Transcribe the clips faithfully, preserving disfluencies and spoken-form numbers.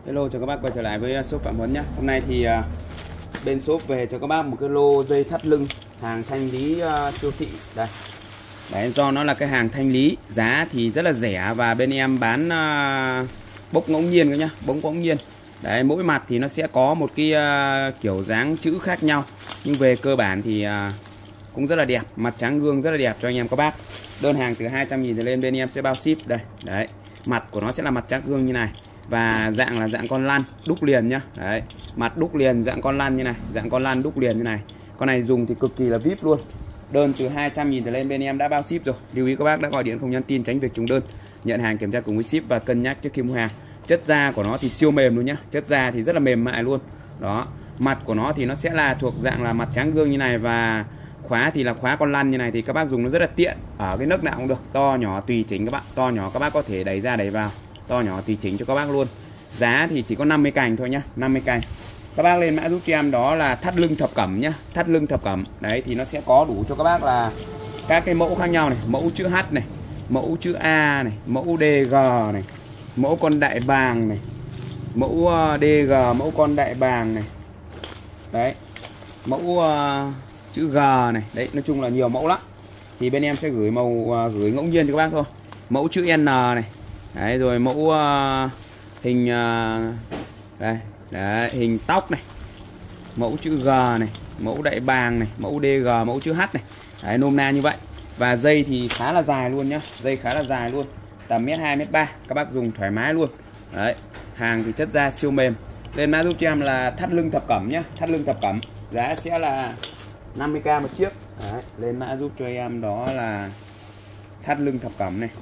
Hello, chào các bác quay trở lại với shop Phạm Huấn nhé. Hôm nay thì uh, bên shop về cho các bác một cái lô dây thắt lưng hàng thanh lý uh, siêu thị đây. Đấy, do nó là cái hàng thanh lý, giá thì rất là rẻ và bên em bán uh, bốc ngẫu nhiên các nhá, bốc ngẫu nhiên. Đấy, mỗi mặt thì nó sẽ có một cái uh, kiểu dáng chữ khác nhau, nhưng về cơ bản thì uh, cũng rất là đẹp, mặt trắng gương rất là đẹp cho anh em các bác. Đơn hàng từ hai trăm nghìn trở lên bên em sẽ bao ship đây. Đấy, mặt của nó sẽ là mặt trắng gương như này. Và dạng là dạng con lăn đúc liền nhá. Đấy, mặt đúc liền dạng con lăn như này, dạng con lăn đúc liền như này. Con này dùng thì cực kỳ là vip luôn. Đơn từ hai trăm nghìn trở lên bên em đã bao ship rồi. Lưu ý các bác đã gọi điện không nhắn tin tránh việc trùng đơn. Nhận hàng kiểm tra cùng với ship và cân nhắc trước khi mua hàng. Chất da của nó thì siêu mềm luôn nhá. Chất da thì rất là mềm mại luôn. Đó, mặt của nó thì nó sẽ là thuộc dạng là mặt trắng gương như này và khóa thì là khóa con lăn như này thì các bác dùng nó rất là tiện. Ở cái nấc nào cũng được, to nhỏ tùy chỉnh các bạn. To nhỏ các bác có thể đẩy ra đẩy vào, to nhỏ tùy chỉnh cho các bác luôn. Giá thì chỉ có năm mươi cành thôi nhá, năm mươi cành. Các bác lên mã giúp cho em đó là thắt lưng thập cẩm nhá, thắt lưng thập cẩm. Đấy thì nó sẽ có đủ cho các bác là các cái mẫu khác nhau này, mẫu chữ H này, mẫu chữ A này, mẫu đê giê này, mẫu con đại bàng này, mẫu đê giê, mẫu con đại bàng này. Đấy, mẫu uh, chữ G này, đấy nói chung là nhiều mẫu lắm. Thì bên em sẽ gửi màu uh, gửi ngẫu nhiên cho các bác thôi. Mẫu chữ N này. Đấy, rồi mẫu uh, hình uh, đây, đấy, hình tóc này, mẫu chữ G này, mẫu đại bàng này, mẫu đê giê, mẫu chữ H này. Đấy, nôm na như vậy. Và dây thì khá là dài luôn nhá, dây khá là dài luôn, tầm mét hai mét ba, các bác dùng thoải mái luôn. Đấy, hàng thì chất da siêu mềm. Lên mã giúp cho em là thắt lưng thập cẩm nhá, thắt lưng thập cẩm, giá sẽ là năm mươi k một chiếc. Đấy, lên mã giúp cho em đó là thắt lưng thập cẩm này,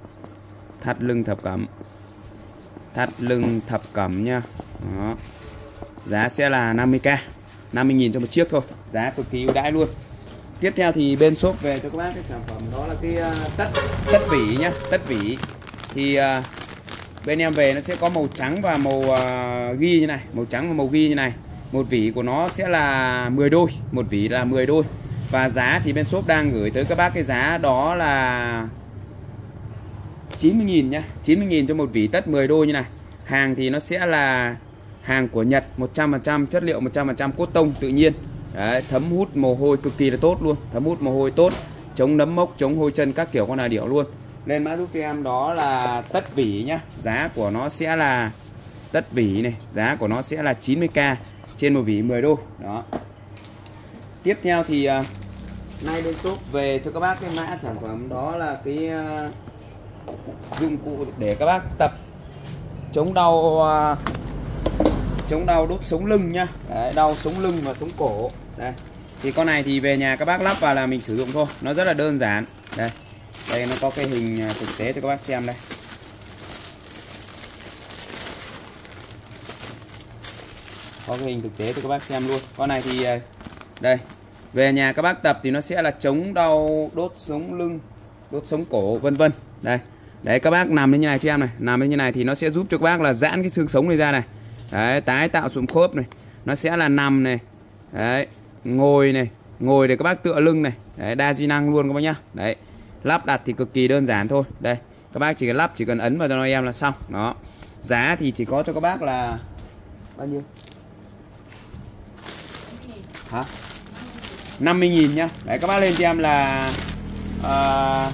thắt lưng thập cẩm, thắt lưng thập cẩm nha. Đó, giá sẽ là năm mươi k, năm mươi nghìn cho một chiếc thôi, giá cực kỳ ưu đãi luôn. Tiếp theo thì bên shop về cho các bác cái sản phẩm đó là cái uh, tất tất vỉ nhá, tất vỉ. Thì uh, bên em về nó sẽ có màu trắng và màu uh, ghi như này, màu trắng và màu ghi như này. Một vỉ của nó sẽ là mười đôi, một vỉ là mười đôi. Và giá thì bên shop đang gửi tới các bác cái giá đó là chín mươi nghìn nhá, chín mươi nghìn cho một vỉ tất mười đôi như này. Hàng thì nó sẽ là hàng của Nhật, một trăm phần trăm chất liệu, một trăm phần trăm cốt tông tự nhiên. Đấy, thấm hút mồ hôi cực kỳ là tốt luôn, thấm hút mồ hôi tốt, chống nấm mốc, chống hôi chân các kiểu con là điểu luôn. Lên mã giúp cho em đó là tất vỉ nhá, giá của nó sẽ là tất vỉ này, giá của nó sẽ là chín mươi k trên một vỉ mười đôi. Đó. Tiếp theo thì uh, nay bên shop về cho các bác cái mã sản phẩm đó là cái uh, dụng cụ để các bác tập chống đau uh, chống đau đốt sống lưng nhá. Đấy, đau sống lưng và sống cổ. Đây. Thì con này thì về nhà các bác lắp vào là mình sử dụng thôi, nó rất là đơn giản. Đây. Đây nó có cái hình thực tế cho các bác xem đây. Có cái hình thực tế cho các bác xem luôn. Con này thì đây, về nhà các bác tập thì nó sẽ là chống đau đốt sống lưng, đốt sống cổ vân vân. Đây. Đấy, các bác nằm lên như này cho em này, nằm lên như này thì nó sẽ giúp cho các bác là giãn cái xương sống này ra này. Đấy, tái tạo sụn khớp này. Nó sẽ là nằm này. Đấy, ngồi này, ngồi để các bác tựa lưng này. Đấy, đa di năng luôn các bác nhá. Đấy. Lắp đặt thì cực kỳ đơn giản thôi. Đây, các bác chỉ cần lắp, chỉ cần ấn vào cho em là xong. Đó. Giá thì chỉ có cho các bác là bao nhiêu? Hả? năm mươi nghìn nhá. Đấy, các bác lên cho em là uh,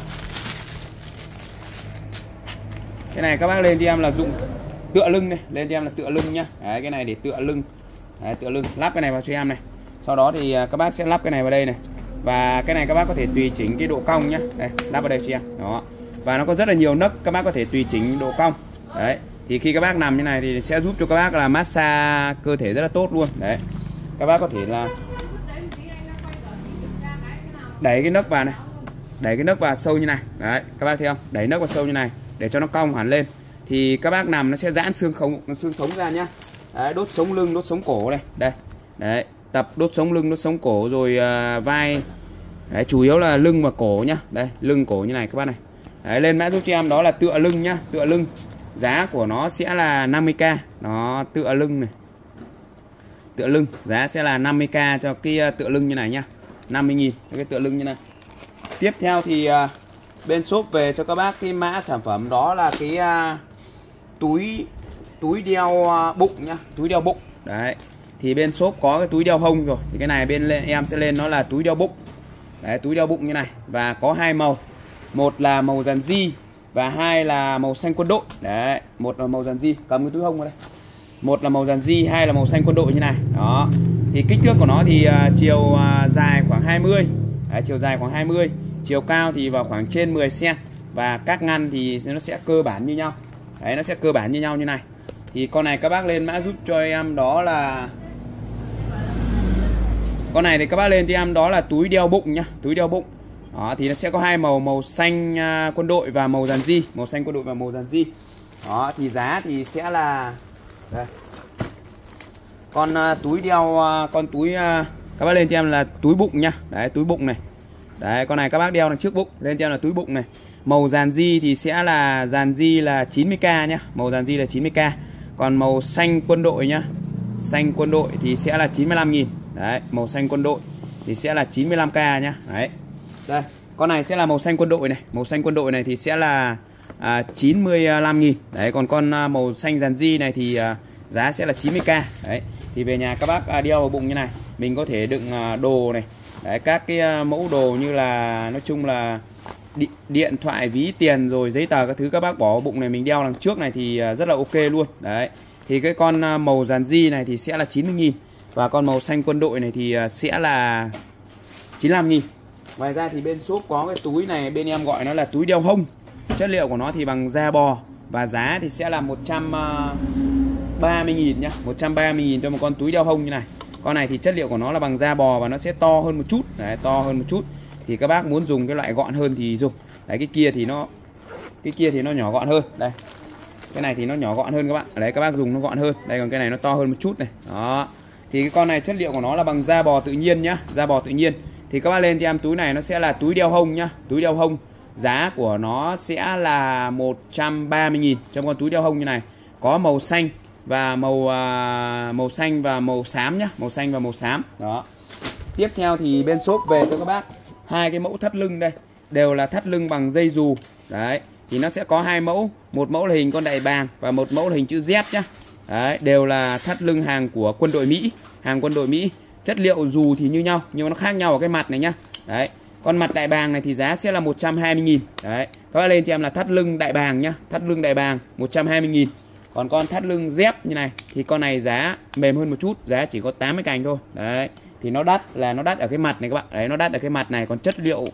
cái này các bác lên cho em là dụng tựa lưng này, lên cho em là tựa lưng nhá. Đấy, cái này để tựa lưng. Đấy, tựa lưng, lắp cái này vào cho em này. Sau đó thì các bác sẽ lắp cái này vào đây này. Và cái này các bác có thể tùy chỉnh cái độ cong nhá. Đây, lắp vào đây cho em. Đó. Và nó có rất là nhiều nấc, các bác có thể tùy chỉnh độ cong. Đấy. Thì khi các bác nằm như này thì sẽ giúp cho các bác là massage cơ thể rất là tốt luôn. Đấy. Các bác có thể là đẩy cái nấc vào này. Đẩy cái nấc vào sâu như này. Đấy, các bác thấy không? Đẩy nấc vào sâu như này để cho nó cong hẳn lên. Thì các bác nằm nó sẽ giãn xương khống, xương sống ra nhá. Đấy, đốt sống lưng, đốt sống cổ này. Đây. Đấy, tập đốt sống lưng, đốt sống cổ rồi uh, vai. Đấy, chủ yếu là lưng và cổ nhá. Đây, lưng cổ như này các bác này. Đấy, lên mã giúp cho em đó là tựa lưng nhá, tựa lưng. Giá của nó sẽ là năm mươi k. Nó tựa lưng này. Tựa lưng, giá sẽ là năm mươi k cho cái tựa lưng như này nhá. năm mươi nghìn cho cái tựa lưng như này. Tiếp theo thì uh, bên shop về cho các bác cái mã sản phẩm đó là cái uh, túi túi đeo bụng nhá, túi đeo bụng. Đấy. Thì bên shop có cái túi đeo hông rồi. Thì cái này bên em sẽ lên nó là túi đeo bụng. Đấy, túi đeo bụng như này. Và có hai màu. Một là màu dàn di và hai là màu xanh quân đội. Đấy, một là màu dàn di, cầm cái túi hông vào đây. Một là màu dàn di, hai là màu xanh quân đội như này. Đó. Thì kích thước của nó thì uh, chiều uh, dài khoảng hai mươi. Đấy, chiều dài khoảng hai mươi, chiều cao thì vào khoảng trên mười xăng ti mét và các ngăn thì nó sẽ cơ bản như nhau. Đấy, nó sẽ cơ bản như nhau như này. Thì con này các bác lên mã giúp cho em đó là con này thì các bác lên cho em đó là túi đeo bụng nhá, túi đeo bụng. Đó, thì nó sẽ có hai màu, màu xanh uh, quân đội và màu dàn di, màu xanh quân đội và màu dàn di. Đó, thì giá thì sẽ là đây. Con uh, túi đeo uh, con túi uh, các bác lên cho em là túi bụng nhá. Đấy, túi bụng này. Đấy, con này các bác đeo đằng trước bụng, lên cho em là túi bụng này. Màu dàn di thì sẽ là dàn di là chín mươi k nhá, màu dàn di là chín mươi k. Còn màu xanh quân đội nhá. Xanh quân đội thì sẽ là chín mươi lăm nghìn. Đấy, màu xanh quân đội thì sẽ là chín mươi lăm k nhá. Đấy. Đây, con này sẽ là màu xanh quân đội này, màu xanh quân đội này thì sẽ là à, chín mươi lăm nghìn. Đấy, còn con à, màu xanh dàn di này thì à, giá sẽ là chín mươi k. Đấy. Thì về nhà các bác à, đeo vào bụng như này, mình có thể đựng à, đồ này. Đấy, các cái à, mẫu đồ như là nói chung là Đi, điện thoại, ví tiền rồi giấy tờ các thứ các bác bỏ vào bụng này, mình đeo đằng trước này thì rất là ok luôn. Đấy. Thì cái con màu dàn di này thì sẽ là chín mươi nghìn. Và con màu xanh quân đội này thì sẽ là chín mươi lăm nghìn. Ngoài ra thì bên shop có cái túi này, bên em gọi nó là túi đeo hông. Chất liệu của nó thì bằng da bò. Và giá thì sẽ là một trăm ba mươi nghìn nhá, một trăm ba mươi nghìn cho một con túi đeo hông như này. Con này thì chất liệu của nó là bằng da bò và nó sẽ to hơn một chút. Đấy, to hơn một chút. Thì các bác muốn dùng cái loại gọn hơn thì dùng. Đấy, cái kia thì nó cái kia thì nó nhỏ gọn hơn. Đây. Cái này thì nó nhỏ gọn hơn các bạn. Đấy, các bác dùng nó gọn hơn. Đây, còn cái này nó to hơn một chút này. Đó. Thì cái con này chất liệu của nó là bằng da bò tự nhiên nhá, da bò tự nhiên. Thì các bác lên cho em túi này nó sẽ là túi đeo hông nhá, túi đeo hông. Giá của nó sẽ là một trăm ba mươi nghìn trong con túi đeo hông như này. Có màu xanh và màu uh, màu xanh và màu xám nhá, màu xanh và màu xám. Đó. Tiếp theo thì bên shop về cho các bác hai cái mẫu thắt lưng đây, đều là thắt lưng bằng dây dù. Đấy, thì nó sẽ có hai mẫu, một mẫu là hình con đại bàng và một mẫu là hình chữ Z nhá. Đấy, đều là thắt lưng hàng của quân đội Mỹ, hàng quân đội Mỹ. Chất liệu dù thì như nhau nhưng mà nó khác nhau ở cái mặt này nhá. Đấy, con mặt đại bàng này thì giá sẽ là một trăm hai mươi nghìn. Đấy, các bác lên cho em là thắt lưng đại bàng nhá, thắt lưng đại bàng một trăm hai mươi nghìn. Còn con thắt lưng dép như này thì con này giá mềm hơn một chút, giá chỉ có tám mươi cành thôi. Đấy, thì nó đắt là nó đắt ở cái mặt này các bạn. Đấy, nó đắt ở cái mặt này, còn chất liệu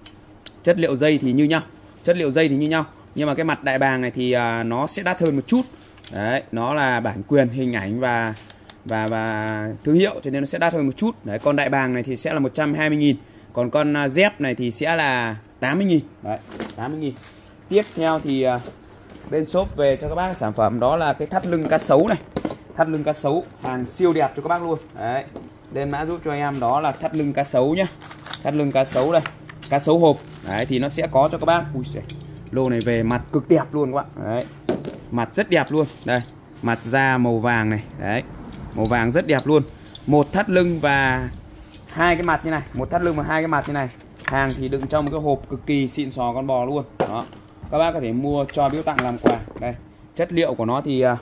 chất liệu dây thì như nhau. Chất liệu dây thì như nhau, nhưng mà cái mặt đại bàng này thì uh, nó sẽ đắt hơn một chút. Đấy, nó là bản quyền hình ảnh và và và thương hiệu cho nên nó sẽ đắt hơn một chút. Đấy, con đại bàng này thì sẽ là một trăm hai mươi nghìn. Còn con uh, dép này thì sẽ là tám mươi nghìn. Đấy, tám mươi nghìn. Tiếp theo thì uh, bên shop về cho các bác sản phẩm đó là cái thắt lưng cá sấu này. Thắt lưng cá sấu, hàng siêu đẹp cho các bác luôn. Đấy. Lên mã giúp cho em đó là thắt lưng cá sấu nhá. Thắt lưng cá sấu đây, cá sấu hộp. Đấy, thì nó sẽ có cho các bác. Ui giời, lô này về mặt cực đẹp luôn các bạn. Đấy, mặt rất đẹp luôn. Đây, mặt da màu vàng này. Đấy, màu vàng rất đẹp luôn. Một thắt lưng và hai cái mặt như này, một thắt lưng và hai cái mặt như này. Hàng thì đựng trong một cái hộp cực kỳ xịn sò con bò luôn. Đó, các bác có thể mua cho biếu tặng làm quà. Đây, chất liệu của nó thì uh,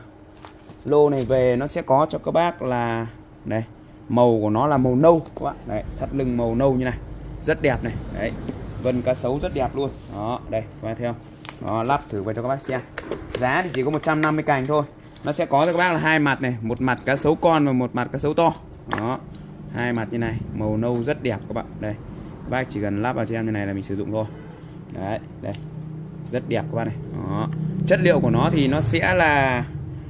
lô này về nó sẽ có cho các bác là đây, màu của nó là màu nâu các bạn. Đấy, thắt lưng màu nâu như này, rất đẹp này. Đấy, vân cá sấu rất đẹp luôn. Đó, đây, các bác thấy không? Đó, lắp thử vào cho các bác xem. Giá thì chỉ có một trăm năm mươi cành thôi. Nó sẽ có cho các bác là hai mặt này, một mặt cá sấu con và một mặt cá sấu to. Đó, hai mặt như này, màu nâu rất đẹp các bạn. Đây, các bác chỉ cần lắp vào cho em như này là mình sử dụng thôi. Đấy, đây, rất đẹp các bạn này. Đó, chất liệu của nó thì nó sẽ là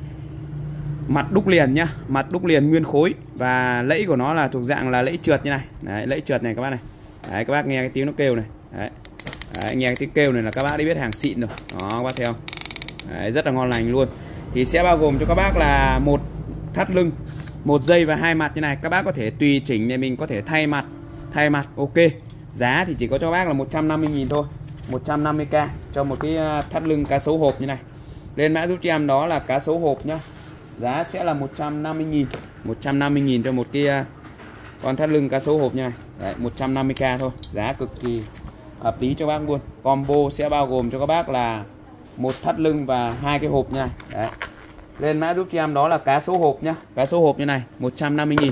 mặt đúc liền nhá, mặt đúc liền nguyên khối. Và lẫy của nó là thuộc dạng là lẫy trượt như này. Đấy, lẫy trượt này các bác này. Đấy, các bác nghe cái tiếng nó kêu này. Đấy. Đấy, nghe cái tiếng kêu này là các bác đã biết hàng xịn rồi. Đó, các bác thấy không? Đấy, rất là ngon lành luôn. Thì sẽ bao gồm cho các bác là một thắt lưng, một dây và hai mặt như này. Các bác có thể tùy chỉnh để mình có thể thay mặt, thay mặt ok. Giá thì chỉ có cho các bác là một trăm năm mươi nghìn thôi, một trăm năm mươi k cho một cái thắt lưng cá sấu hộp như này. Lên mã giúp cho em đó là cá sấu hộp nhá. Giá sẽ là một trăm năm mươi nghìn, một trăm năm mươi nghìn cho một cái con thắt lưng cá sấu hộp như này. Đấy, một trăm năm mươi k thôi, giá cực kỳ hợp lý cho bác luôn. Combo sẽ bao gồm cho các bác là một thắt lưng và hai cái hộp như này. Đấy, Lên mã giúp cho em đó là cá sấu hộp nhá. Cá sấu hộp như này một trăm năm mươi nghìn.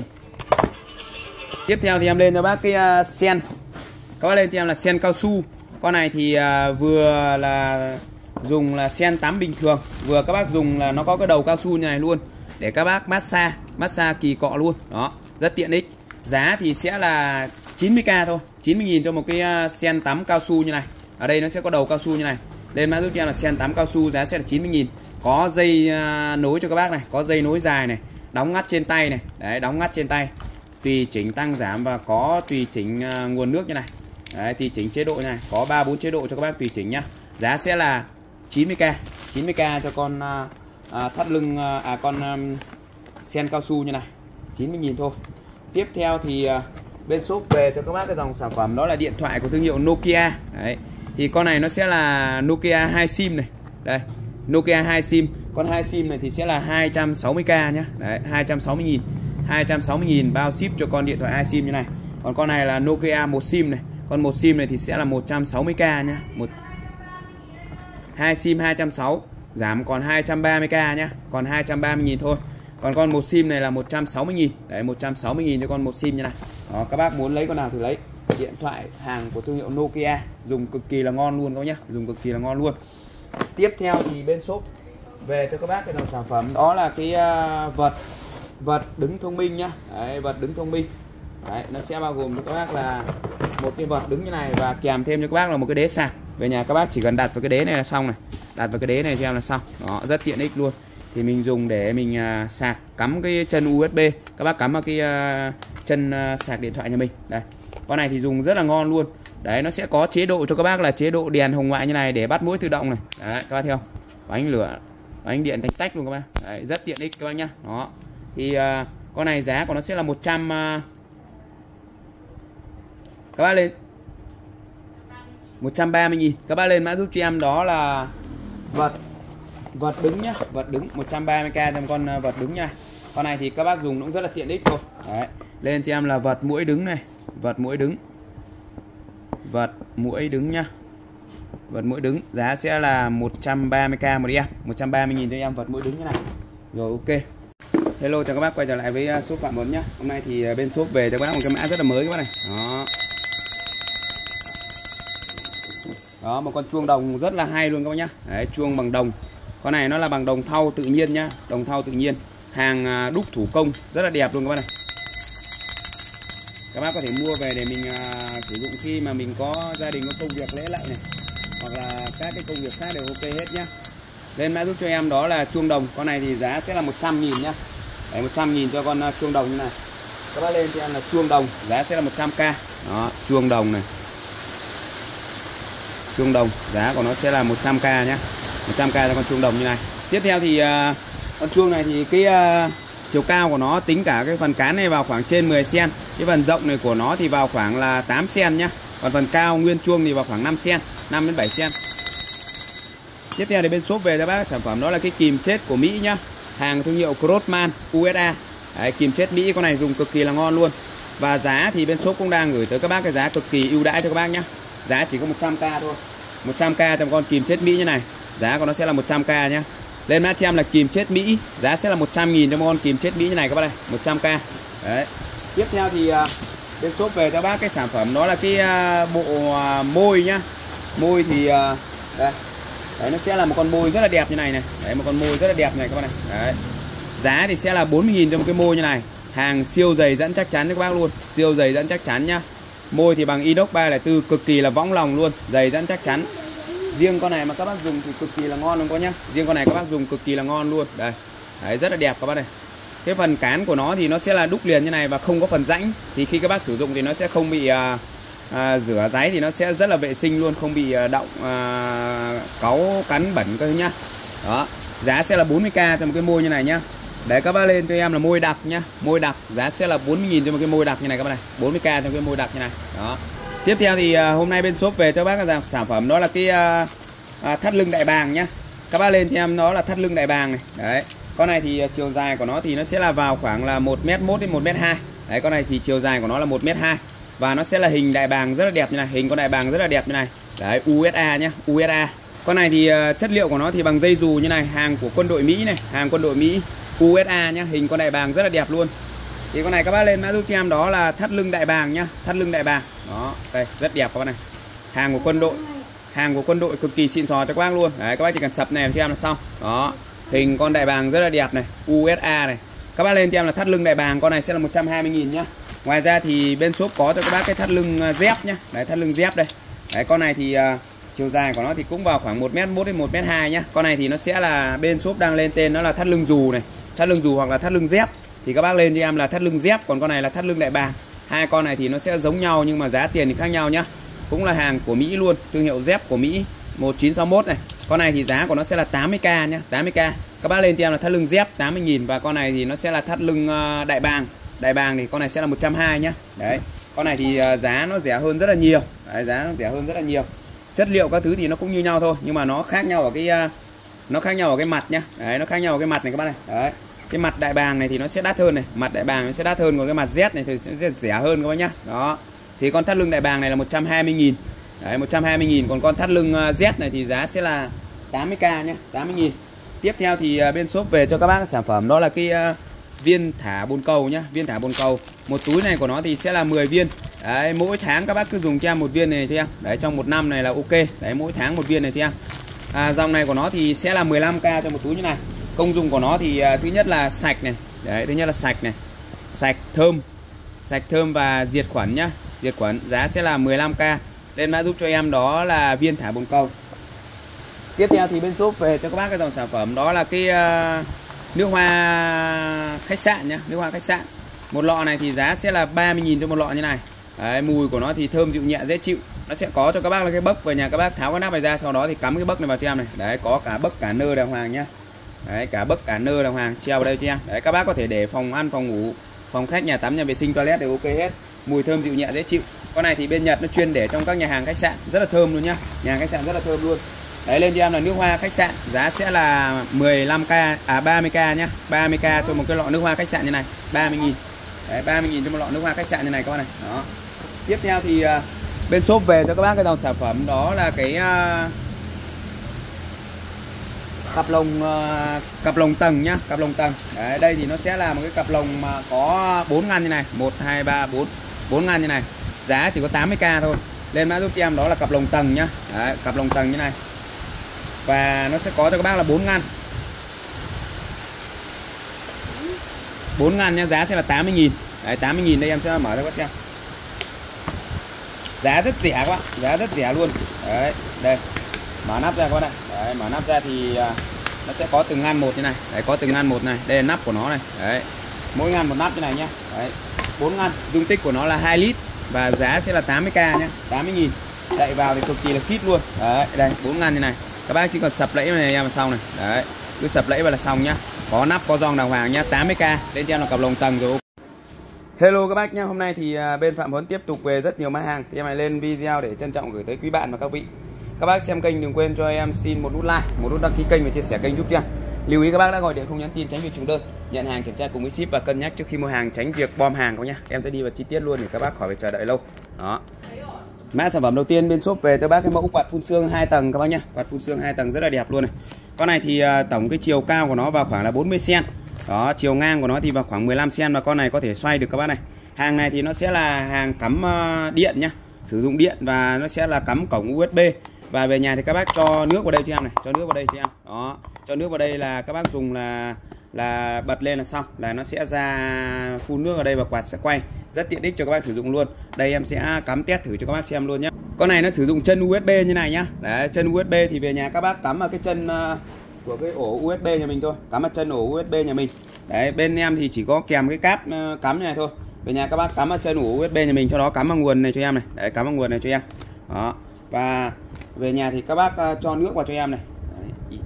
Tiếp theo thì em lên cho bác cái uh, sen. Các bác lên cho em là sen cao su. Con này thì uh, vừa là dùng là sen tắm bình thường, vừa các bác dùng là nó có cái đầu cao su như này luôn để các bác massage, massage kỳ cọ luôn. Đó, rất tiện ích. Giá thì sẽ là chín mươi k thôi, chín mươi nghìn cho một cái uh, sen tắm cao su như này. Ở đây nó sẽ có đầu cao su như này. Lên mã giúp cho em là sen tắm cao su, giá sẽ là chín mươi nghìn. Có dây uh, nối cho các bác này, có dây nối dài này, đóng ngắt trên tay này. Đấy, đóng ngắt trên tay. Tùy chỉnh tăng giảm và có tùy chỉnh uh, nguồn nước như này. Đấy, tùy chỉnh chế độ như này, có ba bốn chế độ cho các bác tùy chỉnh nhá. Giá sẽ là chín mươi k, chín mươi k cho con uh, uh, thắt lưng uh, à con um, sen cao su như này, chín mươi nghìn thôi. Tiếp theo thì uh, bên shop về cho các bác cái dòng sản phẩm đó là điện thoại của thương hiệu Nokia. Đấy. Thì con này nó sẽ là Nokia hai sim này. Đây, Nokia hai sim. Con hai sim này thì sẽ là hai trăm sáu mươi k nhá. Đấy, hai trăm sáu mươi nghìn. hai trăm sáu mươi nghìn bao ship cho con điện thoại hai sim như này. Còn con này là Nokia một sim này. Con một sim này thì sẽ là một trăm sáu mươi k nhá. Một hai sim hai trăm sáu mươi, giảm còn hai trăm ba mươi k nhá. Còn hai trăm ba mươi nghìn thôi. Còn con một sim này là một trăm sáu mươi nghìn. Đấy, một trăm sáu mươi nghìn cho con một sim như này. Đó, các bác muốn lấy con nào thì lấy. Điện thoại hàng của thương hiệu Nokia, dùng cực kỳ là ngon luôn các bác nhá, dùng cực kỳ là ngon luôn. Tiếp theo thì bên shop về cho các bác cái dòng sản phẩm đó là cái uh, vật vật đứng thông minh nhá. Đấy, vật đứng thông minh. Đấy, nó sẽ bao gồm cho các bác là một cái vật đứng như này và kèm thêm cho các bác là một cái đế sạc. Về nhà các bác chỉ cần đặt vào cái đế này là xong này, đặt vào cái đế này cho em là xong. Đó, rất tiện ích luôn. Thì mình dùng để mình uh, sạc, cắm cái chân u ét bê, các bác cắm vào cái uh, chân uh, sạc điện thoại nhà mình. Đây, con này thì dùng rất là ngon luôn. Đấy, nó sẽ có chế độ cho các bác là chế độ đèn hồng ngoại như này để bắt muỗi tự động này. Đấy, các bác thấy không? Ánh lửa, ánh điện tách tách luôn các bác. Đấy, rất tiện ích các bác nhá. Đó. Thì uh, con này giá của nó sẽ là một trăm uh, các bác lên một trăm ba mươi nghìn. Các bác lên mã giúp cho em đó là vật vật đứng nhá, vật đứng một trăm ba mươi k cho con vật đứng nha. Con này thì các bác dùng cũng rất là tiện ích thôi. Đấy, lên cho em là vật muỗi đứng này, vật muỗi đứng. Vật muỗi đứng nhá. Vật muỗi đứng, giá sẽ là một trăm ba mươi k một em, một trăm ba mươi nghìn cho em vật muỗi đứng như này. Rồi, ok. Hello, chào các bác quay trở lại với shop Phạm Tuấn nhá. Hôm nay thì bên shop về cho các bác một cái mã rất là mới các bác này. Đó. Đó, một con chuông đồng rất là hay luôn các bác nhá. Đấy, chuông bằng đồng. Con này nó là bằng đồng thau tự nhiên nhá, đồng thau tự nhiên, hàng đúc thủ công, rất là đẹp luôn các bác này. Các bác có thể mua về để mình uh, sử dụng khi mà mình có gia đình có công việc lễ lạy này, hoặc là các cái công việc khác đều ok hết nhá. Lên mã giúp cho em đó là chuông đồng. Con này thì giá sẽ là một trăm nghìn nhá. Đấy, một trăm nghìn cho con uh, chuông đồng như này. Các bác lên cho em là chuông đồng, giá sẽ là một trăm k. Đó, chuông đồng này. Chuông đồng, giá của nó sẽ là một trăm k nhá. một trăm k cho con chuông đồng như này. Tiếp theo thì uh, con chuông này thì cái uh, chiều cao của nó tính cả cái phần cán này vào khoảng trên mười xăng-ti-mét. Cái phần rộng này của nó thì vào khoảng là tám xăng-ti-mét nhá. Còn phần cao nguyên chuông thì vào khoảng năm xăng-ti-mét, năm đến bảy xăng-ti-mét. Tiếp theo thì bên shop về cho bác sản phẩm đó là cái kìm chết của Mỹ nhá. Hàng thương hiệu Crossman u ét a. Đấy, kìm chết Mỹ, con này dùng cực kỳ là ngon luôn. Và giá thì bên shop cũng đang gửi tới các bác cái giá cực kỳ ưu đãi cho các bác nhá. Giá chỉ có một trăm k thôi. một trăm k cho con kìm chết Mỹ như này. Giá của nó sẽ là một trăm k nhá. Lên mã cho em là kìm chết Mỹ, giá sẽ là một trăm nghìn cho một con kìm chết Mỹ như này các bác này, một trăm k. Đấy. Tiếp theo thì uh, bên shop về cho bác cái sản phẩm đó là cái uh, bộ uh, môi nhá. Môi thì uh, đây. Đấy, nó sẽ là một con môi rất là đẹp như này này. Đấy, một con môi rất là đẹp này các bác này. Đấy. Giá thì sẽ là bốn mươi nghìn cho một cái môi như này. Hàng siêu dày dẫn chắc chắn cho các bác luôn, siêu dày dẫn chắc chắn nhá. Môi thì bằng inox ba không bốn, cực kỳ là võng lòng luôn, dày dẫn chắc chắn. Riêng con này mà các bác dùng thì cực kỳ là ngon luôn có nhá. Riêng con này các bác dùng cực kỳ là ngon luôn. Đây. Đấy, rất là đẹp các bác này. Cái phần cán của nó thì nó sẽ là đúc liền như này và không có phần rãnh. Thì khi các bác sử dụng thì nó sẽ không bị à, à, rửa ráy, thì nó sẽ rất là vệ sinh luôn, không bị à, động à, cáu cắn bẩn các thứ nhá. Đó. Giá sẽ là bốn mươi k cho một cái môi như này nhá. Để các bác lên cho em là môi đặc nhá. Môi đặc giá sẽ là bốn mươi nghìn cho một cái môi đặc như này các bác này. bốn mươi k cho cái môi đặc như này. Đó. Tiếp theo thì uh, hôm nay bên shop về cho bác cái sản phẩm đó là cái uh, uh, thắt lưng đại bàng nhá. Các bác lên cho em nó là thắt lưng đại bàng này. Đấy. Con này thì uh, chiều dài của nó thì nó sẽ là vào khoảng là một mét một đến một mét hai. Đấy, con này thì chiều dài của nó là một mét hai và nó sẽ là hình đại bàng rất là đẹp như này, hình con đại bàng rất là đẹp như này. Đấy, u ét a nhá, u ét a. Con này thì uh, chất liệu của nó thì bằng dây dù như này, hàng của quân đội Mỹ này, hàng quân đội Mỹ u ét a nhá, hình con đại bàng rất là đẹp luôn. Thì con này các bác lên mã giúp cho em đó là thắt lưng đại bàng nhá, thắt lưng đại bàng. Đó, đây rất đẹp các bác này. Hàng của quân đội, hàng của quân đội cực kỳ xịn sò cho các bác luôn. Đấy, các bác chỉ cần sập này cho em là xong. Đó, hình con đại bàng rất là đẹp này, u ét a này. Các bác lên cho em là thắt lưng đại bàng, con này sẽ là một trăm hai mươi nghìn nhá. Ngoài ra thì bên shop có cho các bác cái thắt lưng dép nhá. Đấy, thắt lưng dép đây. Đấy, con này thì uh, chiều dài của nó thì cũng vào khoảng một mét một đến một mét hai nhá. Con này thì nó sẽ là bên shop đang lên tên nó là thắt lưng dù này, thắt lưng dù hoặc là thắt lưng dép. Thì các bác lên cho em là thắt lưng dép, còn con này là thắt lưng đại bàng. Hai con này thì nó sẽ giống nhau nhưng mà giá tiền thì khác nhau nhá. Cũng là hàng của Mỹ luôn, thương hiệu dép của Mỹ một chín sáu mốt này. Con này thì giá của nó sẽ là tám mươi k nhá, tám mươi k. Các bác lên cho em là thắt lưng dép tám mươi nghìn, và con này thì nó sẽ là thắt lưng uh, đại bàng. Đại bàng thì con này sẽ là một trăm hai mươi nhá. Đấy. Con này thì uh, giá nó rẻ hơn rất là nhiều. Đấy, giá nó rẻ hơn rất là nhiều. Chất liệu các thứ thì nó cũng như nhau thôi, nhưng mà nó khác nhau ở cái uh, nó khác nhau ở cái mặt nhá. Đấy, nó khác nhau ở cái mặt này các bác này. Đấy. Cái mặt đại bàng này thì nó sẽ đắt hơn này, mặt đại bàng nó sẽ đắt hơn, còn cái mặt Z này thì sẽ rẻ hơn các bác nhá. Đó. Thì con thắt lưng đại bàng này là một trăm hai mươi nghìn. Đấy, một trăm hai mươi nghìn, còn con thắt lưng Z này thì giá sẽ là tám mươi k nhá, tám mươi nghìn. Tiếp theo thì bên shop về cho các bác sản phẩm đó là cái uh, viên thả bồn cầu nhá, viên thả bồn cầu. Một túi này của nó thì sẽ là mười viên. Đấy, mỗi tháng các bác cứ dùng cho em một viên này cho em. Đấy, trong một năm này là ok. Đấy, mỗi tháng một viên này cho em. À, dòng này của nó thì sẽ là mười lăm k cho một túi như này. Công dụng của nó thì uh, thứ nhất là sạch này. Đấy, thứ nhất là sạch này. Sạch, thơm. Sạch, thơm và diệt khuẩn nhá. Diệt khuẩn, giá sẽ là mười lăm k. Lên mã giúp cho em đó là viên thả bồn cầu. Tiếp theo thì bên shop về cho các bác cái dòng sản phẩm đó là cái uh, nước hoa khách sạn nhá, nước hoa khách sạn. Một lọ này thì giá sẽ là ba mươi nghìn cho một lọ như này. Đấy, mùi của nó thì thơm dịu nhẹ dễ chịu. Nó sẽ có cho các bác là cái bấc, về nhà các bác tháo cái nắp này ra, sau đó thì cắm cái bấc này vào cho em này. Đấy, có cả bấc cả nơ đàng hoàng nhá. Đấy, cả bấc cả nơ đàng hoàng treo vào đây cho em. Đấy, các bác có thể để phòng ăn, phòng ngủ, phòng khách, nhà tắm, nhà vệ sinh, toilet đều ok hết. Mùi thơm dịu nhẹ dễ chịu. Con này thì bên Nhật nó chuyên để trong các nhà hàng khách sạn, rất là thơm luôn nhá. Nhà hàng khách sạn rất là thơm luôn. Đấy, lên cho em là nước hoa khách sạn, giá sẽ là mười lăm k, à ba mươi k nhá, ba mươi k cho một cái lọ nước hoa khách sạn như này, ba mươi nghìn. Đấy, ba mươi nghìn cho một lọ nước hoa khách sạn như này các bạn này. Đó. Tiếp theo thì uh, bên shop về cho các bác cái dòng sản phẩm đó là cái uh, cặp lồng uh, cặp lồng tầng nhá, cặp lồng tầng. Đấy, đây thì nó sẽ là một cái cặp lồng mà có bốn ngăn như này, một hai ba bốn, bốn ngăn như này. Giá chỉ có tám mươi k thôi. Lên mã giúp cho em đó là cặp lồng tầng nhá. Đấy, cặp lồng tầng như này. Và nó sẽ có cho các bác là bốn ngăn. bốn ngăn nhá, giá sẽ là tám mươi nghìn. Đấy, tám mươi nghìn đây em sẽ mở cho các bác xem. Giá rất rẻ các bạn, giá rất rẻ luôn. Đấy, đây. Mở nắp ra các bạn ạ. Đấy, mở nắp ra thì uh, nó sẽ có từng ngăn một như này. Đấy, có từng ngăn một này. Đây là nắp của nó này. Đấy. Mỗi ngăn một nắp như này nhá. Đấy. bốn ngăn, dung tích của nó là hai lít và giá sẽ là tám mươi k nhá, tám mươi nghìn. Đậy vào thì cực kỳ là khít luôn. Đấy, đây, bốn ngăn như này. Các bác chỉ cần sập lẫy này em là xong này. Đấy, cứ sập lẫy vào là xong nhá. Có nắp, có giòn đàng hoàng nhá, tám mươi k. Lên cho em là cặp lồng tầng rồi. Hello các bác nhá, hôm nay thì bên Phạm Huấn tiếp tục về rất nhiều mã hàng. Thì em lại lên video để trân trọng gửi tới quý bạn và các vị. Các bác xem kênh đừng quên cho em xin một nút like, một nút đăng ký kênh và chia sẻ kênh giúp cho em. Lưu ý các bác đã gọi điện không nhắn tin tránh việc trùng đơn. Nhận hàng kiểm tra cùng với ship và cân nhắc trước khi mua hàng tránh việc bom hàng các nhá. Em sẽ đi vào chi tiết luôn để các bác khỏi phải chờ đợi lâu. Đó. Mã sản phẩm đầu tiên bên shop về cho bác cái mẫu quạt phun sương hai tầng các bác nhá. Quạt phun sương hai tầng rất là đẹp luôn này. Con này thì uh, tổng cái chiều cao của nó vào khoảng là bốn mươi xăng-ti-mét. Đó, chiều ngang của nó thì vào khoảng mười lăm xăng-ti-mét và con này có thể xoay được các bác này. Hàng này thì nó sẽ là hàng cắm uh, điện nhá, sử dụng điện và nó sẽ là cắm cổng u ét bê. Và về nhà thì các bác cho nước vào đây cho em này, cho nước vào đây cho em. Đó, cho nước vào đây là các bác dùng là là bật lên là xong, là nó sẽ ra phun nước ở đây và quạt sẽ quay. Rất tiện ích cho các bác sử dụng luôn. Đây em sẽ cắm test thử cho các bác xem luôn nhé. Con này nó sử dụng chân u ét bê như này nhá. Đấy, chân u ét bê thì về nhà các bác cắm vào cái chân uh, của cái ổ u ét bê nhà mình thôi, cắm vào chân ổ u ét bê nhà mình. Đấy, bên em thì chỉ có kèm cái cáp uh, cắm như này thôi. Về nhà các bác cắm vào chân ổ u ét bê nhà mình, sau đó cắm vào nguồn này cho em này. Đấy, cắm vào nguồn này cho em. Đó. Và về nhà thì các bác uh, cho nước vào cho em này. Đấy.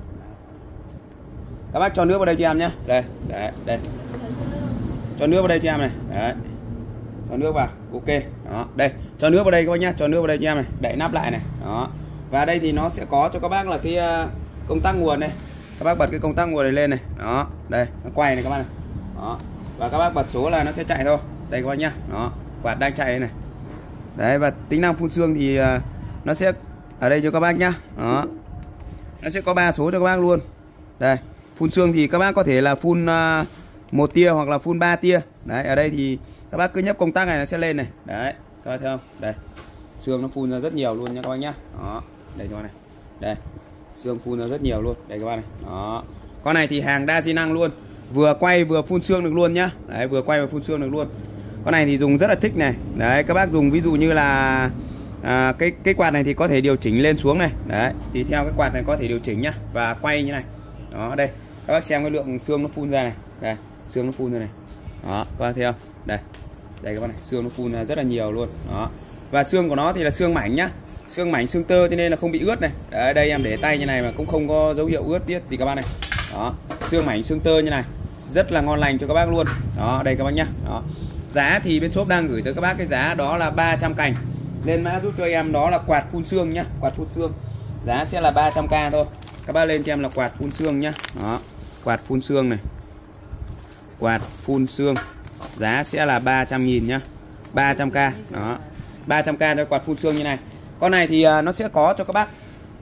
Các bác cho nước vào đây cho em nhé. Đây, đấy, đây. Cho nước vào đây cho em này. Đấy. Cho nước vào. Ok. Đó, đây. Cho nước vào đây các bác nhá, cho nước vào đây cho em này. Đậy nắp lại này. Đó. Và đây thì nó sẽ có cho các bác là cái uh, công tắc nguồn này. Các bác bật cái công tắc nguồn này lên này. Đó, đây, nó quay này các bác này. Đó. Và các bác bật số là nó sẽ chạy thôi. Đây các bác nhá. Đó, quạt đang chạy đây này. Đấy, và tính năng phun sương thì uh, nó sẽ ở đây cho các bác nhá. Đó. nó sẽ có ba số cho các bác luôn. Đây, phun sương thì các bác có thể là phun uh, một tia hoặc là phun ba tia. Đấy, ở đây thì các bác cứ nhấp công tắc này nó sẽ lên này. Đấy, các bác thấy không? Đây, sương nó phun ra rất nhiều luôn nha các bác nhá. Đó, đây cho các bác này. Đây, sương phun ra rất nhiều luôn. Đây các bác này. Đó. Con này thì hàng đa di năng luôn, vừa quay vừa phun sương được luôn nhá. Đấy, vừa quay vừa phun sương được luôn. Con này thì dùng rất là thích này. Đấy, các bác dùng ví dụ như là à, cái cái quạt này thì có thể điều chỉnh lên xuống này. Đấy, thì theo cái quạt này có thể điều chỉnh nhá, và quay như này. Đó, đây các bác xem cái lượng sương nó phun ra này. Đây, sương nó phun ra này. Đó, các bác thấy không? Đây, đây các bác này, sương nó phun ra rất là nhiều luôn. Đó, và xương của nó thì là xương mảnh nhá, xương mảnh xương tơ cho nên là không bị ướt này. Đấy, đây em để tay như này mà cũng không có dấu hiệu ướt tiết thì các bác này. Đó, xương mảnh xương tơ như này, rất là ngon lành cho các bác luôn. Đó, đây các bác nhá. Đó, giá thì bên shop đang gửi tới các bác cái giá đó là ba trăm cành. Lên mã giúp cho em đó là quạt phun sương nhá, quạt phun sương. Giá sẽ là ba trăm k thôi. Các bác lên cho em là quạt phun sương nhá. Đó, quạt phun sương này. Quạt phun sương. Giá sẽ là ba trăm nghìn nhá. ba trăm k. Đó. ba trăm k cho quạt phun sương như này. Con này thì nó sẽ có cho các bác.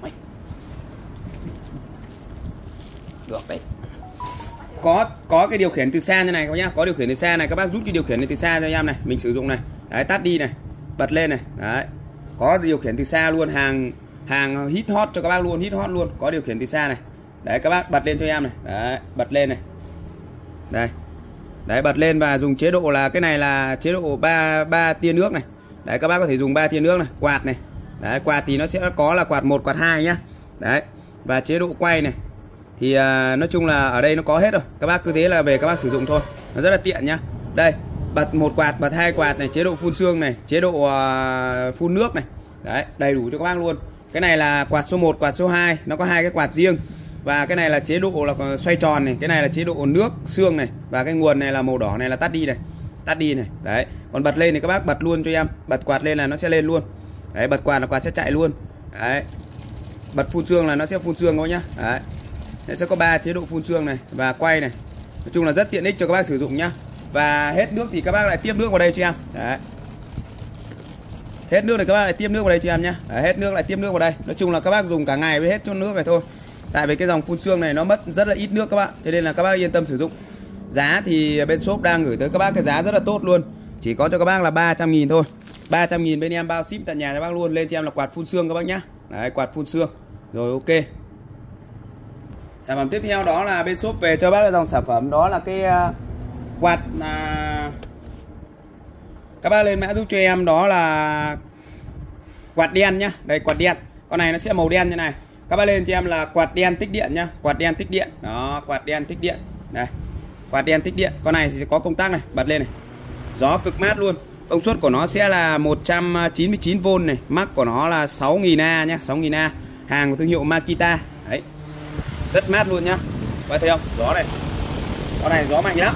Được đấy. Có có cái điều khiển từ xa như này các bác nhá, có điều khiển từ xa này, các bác rút cái điều khiển này từ xa cho em này, mình sử dụng này. Đấy, tắt đi này, bật lên này. Đấy. Có điều khiển từ xa luôn, hàng hàng hit hot cho các bác luôn, hit hot luôn, có điều khiển từ xa này. Đấy, các bác bật lên cho em này. Đấy, bật lên này. Đây. Đấy, bật lên và dùng chế độ là cái này là chế độ ba ba tia nước này. Đấy, các bác có thể dùng ba tia nước này, quạt này. Đấy, quạt thì nó sẽ có là quạt một, quạt hai nhá. Đấy. Và chế độ quay này thì à, nói chung là ở đây nó có hết rồi. Các bác cứ thế là về các bác sử dụng thôi. Nó rất là tiện nhá. Đây, bật một quạt, bật hai quạt này, chế độ phun sương này, chế độ uh, phun nước này. Đấy, đầy đủ cho các bác luôn. Cái này là quạt số một, quạt số hai, nó có hai cái quạt riêng. Và cái này là chế độ là xoay tròn này, cái này là chế độ nước sương này, và cái nguồn này là màu đỏ này là tắt đi này. Tắt đi này. Đấy. Còn bật lên thì các bác bật luôn cho em, bật quạt lên là nó sẽ lên luôn. Đấy, bật quạt là quạt sẽ chạy luôn. Đấy. Bật phun sương là nó sẽ phun sương thôi nhá. Đấy. Nó sẽ có ba chế độ phun sương này và quay này. Nói chung là rất tiện ích cho các bác sử dụng nhá. Và hết nước thì các bác lại tiếp nước vào đây cho em. Đấy. Hết nước thì các bác lại tiếp nước vào đây cho em nhá. Đấy, hết nước lại tiếp nước vào đây. Nói chung là các bác dùng cả ngày với hết cho nước này thôi. Tại vì cái dòng phun sương này nó mất rất là ít nước các bạn, cho nên là các bác yên tâm sử dụng. Giá thì bên shop đang gửi tới các bác cái giá rất là tốt luôn. Chỉ có cho các bác là ba trăm nghìn thôi. ba trăm nghìn bên em bao ship tận nhà cho bác luôn. Lên cho em là quạt phun sương các bác nhá. Đấy, quạt phun sương. Rồi, ok. Sản phẩm tiếp theo đó là bên shop về cho bác cái dòng sản phẩm đó là cái uh, quạt uh, các bác lên mã giúp cho em đó là quạt đen nhá. Đây, quạt đen. Con này nó sẽ màu đen như này. Các bác lên cho em là quạt đen tích điện nhá, quạt đen tích điện. Đó, quạt đen tích điện. Đây. Quạt đen tích điện. Con này thì sẽ có công tắc này, bật lên này. Gió cực mát luôn. Công suất của nó sẽ là một trăm chín mươi chín vôn này, max của nó là sáu nghìn A nhá, sáu nghìn A. Hàng của thương hiệu Makita. Đấy. Rất mát luôn nhá. Các bác thấy không? Gió này. Con này gió mạnh lắm.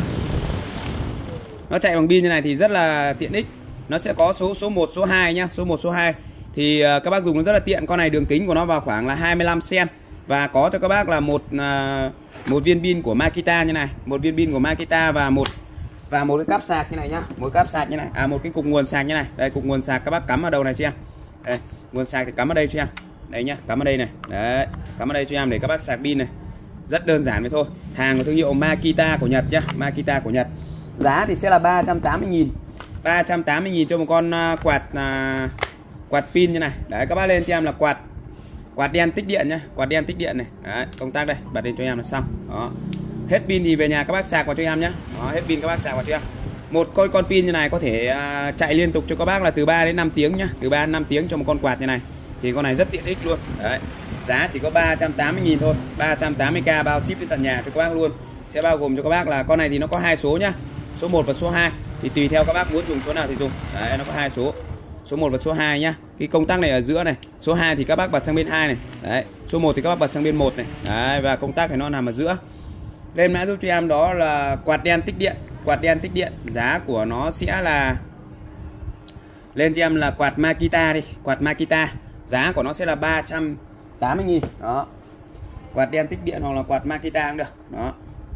Nó chạy bằng pin như này thì rất là tiện ích. Nó sẽ có số số một, số hai nhá, số một, số hai. Thì các bác dùng nó rất là tiện. Con này đường kính của nó vào khoảng là hai mươi lăm xăng-ti-mét. Và có cho các bác là một một viên pin của Makita như này, một viên pin của Makita và một và một cái cáp sạc như này nhá, một cáp sạc như này, à một cái cục nguồn sạc như này. Đây, cục nguồn sạc các bác cắm vào đầu này cho em. Đây, nguồn sạc thì cắm ở đây cho em. Đây nhá, cắm ở đây này. Đấy, cắm ở đây cho em để các bác sạc pin này. Rất đơn giản vậy thôi. Hàng của thương hiệu Makita của Nhật nhá, Makita của Nhật. Giá thì sẽ là ba trăm tám mươi nghìn. ba trăm tám mươi nghìn cho một con quạt uh, quạt pin như này. Đấy, các bác lên cho em là quạt quạt đen tích điện nhá, quạt đen tích điện này. Đấy, công tắc đây, bật lên cho em là xong. Đó. Hết pin thì về nhà các bác sạc vào cho em nhá. Đó, hết pin các bác sạc vào cho em. Một con con pin như này có thể uh, chạy liên tục cho các bác là từ ba đến năm tiếng nhá, từ ba đến năm tiếng cho một con quạt như này. Thì con này rất tiện ích luôn. Đấy. Giá chỉ có ba trăm tám mươi nghìn thôi, ba trăm tám mươi k bao ship đến tận nhà cho các bác luôn. Sẽ bao gồm cho các bác là con này thì nó có hai số nhá. Số một và số hai. Thì tùy theo các bác muốn dùng số nào thì dùng. Đấy, nó có hai số. Số một và số hai nhá. Cái công tắc này ở giữa này. Số hai thì các bác bật sang bên hai này. Đấy. Số một thì các bác bật sang bên một này. Đấy, và công tắc thì nó nằm ở giữa. Lên mã giúp cho em đó là quạt đen tích điện. Quạt đen tích điện. Giá của nó sẽ là lên cho em là quạt Makita đi. Quạt Makita. Giá của nó sẽ là ba trăm tám mươi nghìn. Đó. Quạt đen tích điện hoặc là quạt Makita cũng được. Đó.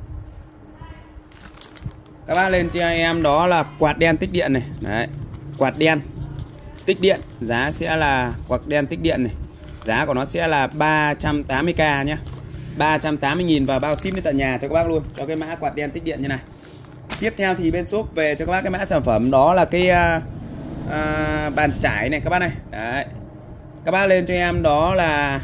Các bác lên cho em đó là quạt đen tích điện này. Đấy. Quạt đen tích điện. Giá sẽ là quạt đen tích điện này. Giá của nó sẽ là ba trăm tám mươi k nhé, ba trăm tám mươi nghìn và bao ship đến tận nhà cho các bác luôn, cho cái mã quạt đen tích điện như này. Tiếp theo thì bên shop về cho các bác cái mã sản phẩm đó là cái uh, uh, bàn chải này các bác này. Đấy, các bác lên cho em đó là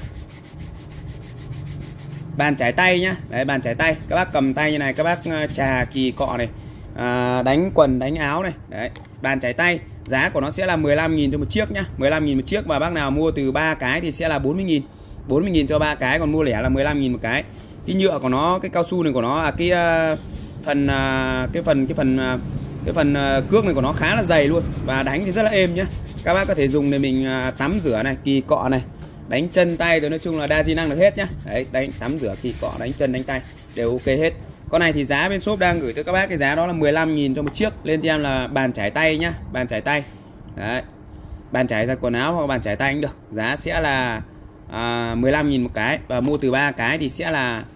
bàn chải tay nhá. Đấy, bàn chải tay các bác cầm tay như này, các bác chà kỳ cọ này, à, đánh quần đánh áo này. Đấy, bàn chải tay giá của nó sẽ là mười lăm nghìn cho một chiếc nhá, mười lăm nghìn một chiếc, và bác nào mua từ ba cái thì sẽ là bốn mươi nghìn, bốn mươi nghìn cho ba cái, còn mua lẻ là mười lăm nghìn một cái. Cái nhựa của nó, cái cao su này của nó à, cái uh, phần uh, cái phần cái phần uh, cái phần uh, cước này của nó khá là dày luôn, và đánh thì rất là êm nhá. Các bác có thể dùng để mình uh, tắm rửa này, kỳ cọ này, đánh chân tay, rồi nói chung là đa di năng được hết nhá. Đấy, đánh tắm rửa kỳ cọ, đánh chân đánh tay đều ok hết. Con này thì giá bên shop đang gửi tới các bác cái giá đó là mười lăm nghìn cho một chiếc. Lên cho em là bàn chải tay nhá, bàn chải tay. Đấy, bàn chải giặt quần áo hoặc bàn chải tay cũng được. Giá sẽ là à, mười lăm nghìn một cái, và mua từ ba cái thì sẽ là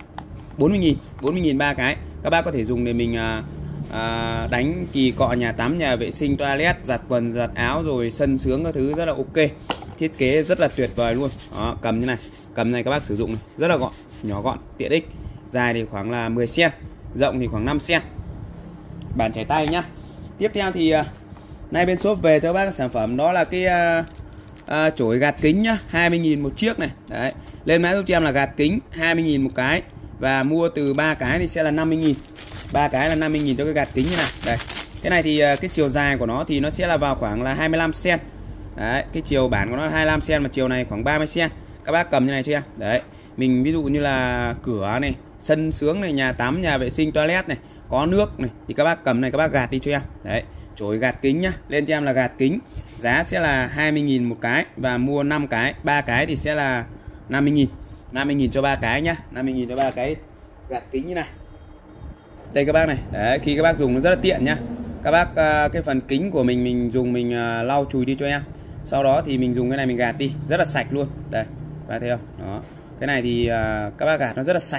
bốn mươi nghìn, bốn mươi nghìn ba cái. Các bác có thể dùng để mình à, à, đánh kỳ cọ nhà tắm, nhà vệ sinh, toilet, giặt quần, giặt áo, rồi sân sướng các thứ rất là ok. Thiết kế rất là tuyệt vời luôn. Đó, cầm như này, cầm này các bác sử dụng này, rất là gọn, nhỏ gọn, tiện ích. Dài thì khoảng là mười xăng ti mét, rộng thì khoảng năm xăng ti mét. Bàn chải tay nhá. Tiếp theo thì uh, nay bên shop về cho các bác sản phẩm đó là cái uh, uh, chổi gạt kính nhá, hai mươi nghìn một chiếc này. Đấy, lên mã giúp cho em là gạt kính hai mươi nghìn một cái, và mua từ ba cái thì sẽ là năm mươi nghìn. ba cái là năm mươi nghìn cho cái gạt kính như này. Đây, cái này thì uh, cái chiều dài của nó thì nó sẽ là vào khoảng là hai mươi lăm xăng ti mét. Đấy, cái chiều bản của nó là hai mươi lăm xăng ti mét, mà chiều này khoảng ba mươi xăng ti mét. Các bác cầm như này cho em. Đấy, mình ví dụ như là cửa này, sân sướng này, nhà tắm, nhà vệ sinh, toilet này, có nước này, thì các bác cầm này, các bác gạt đi cho em. Đấy, chổi gạt kính nhá. Lên cho em là gạt kính, giá sẽ là hai mươi nghìn một cái, và mua năm cái, ba cái thì sẽ là năm mươi nghìn. năm mươi nghìn cho ba cái nhá, năm mươi nghìn cho ba cái gạt kính như này. Đây các bác này. Đấy, khi các bác dùng nó rất là tiện nhá. Các bác uh, cái phần kính của mình mình dùng mình uh, lau chùi đi cho em. Sau đó thì mình dùng cái này mình gạt đi, rất là sạch luôn. Đây, các bác thấy không? Đó. Cái này thì uh, các bác gạt nó rất là sạch.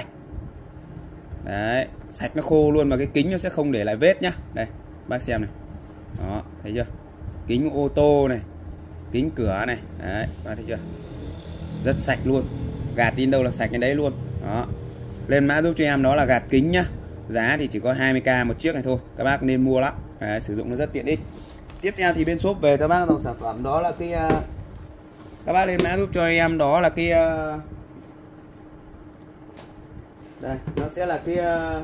Đấy, sạch nó khô luôn, mà cái kính nó sẽ không để lại vết nhá. Đây, bác xem này. Đó, thấy chưa? Kính ô tô này, kính cửa này. Đấy, bác thấy chưa? Rất sạch luôn. Gạt đi đâu là sạch cái đấy luôn. Đó. Lên mã giúp cho em đó là gạt kính nhá. Giá thì chỉ có hai mươi k một chiếc này thôi. Các bác nên mua lắm. Đấy, sử dụng nó rất tiện ích. Tiếp theo thì bên shop về cho bác dòng sản phẩm đó là cái uh, các bác lên mã giúp cho em đó là cái uh, đây, nó sẽ là cái uh,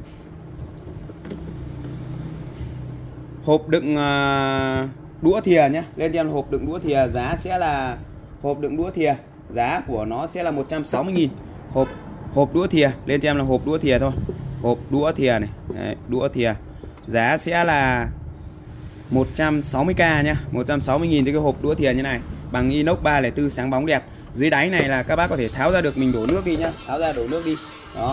hộp đựng uh, đũa thìa nhé. Lên cho em hộp đựng đũa thìa, giá sẽ là hộp đựng đũa thìa, giá của nó sẽ là một trăm sáu mươi nghìn. Hộp hộp đũa thìa, lên cho em là hộp đũa thìa thôi. Hộp đũa thìa này. Đấy, đũa thìa. Giá sẽ là một trăm sáu mươi k nhá, một trăm sáu mươi nghìn cho cái hộp đũa thìa như này, bằng inox ba không bốn sáng bóng đẹp. Dưới đáy này là các bác có thể tháo ra được, mình đổ nước đi nhá, tháo ra đổ nước đi. Đó.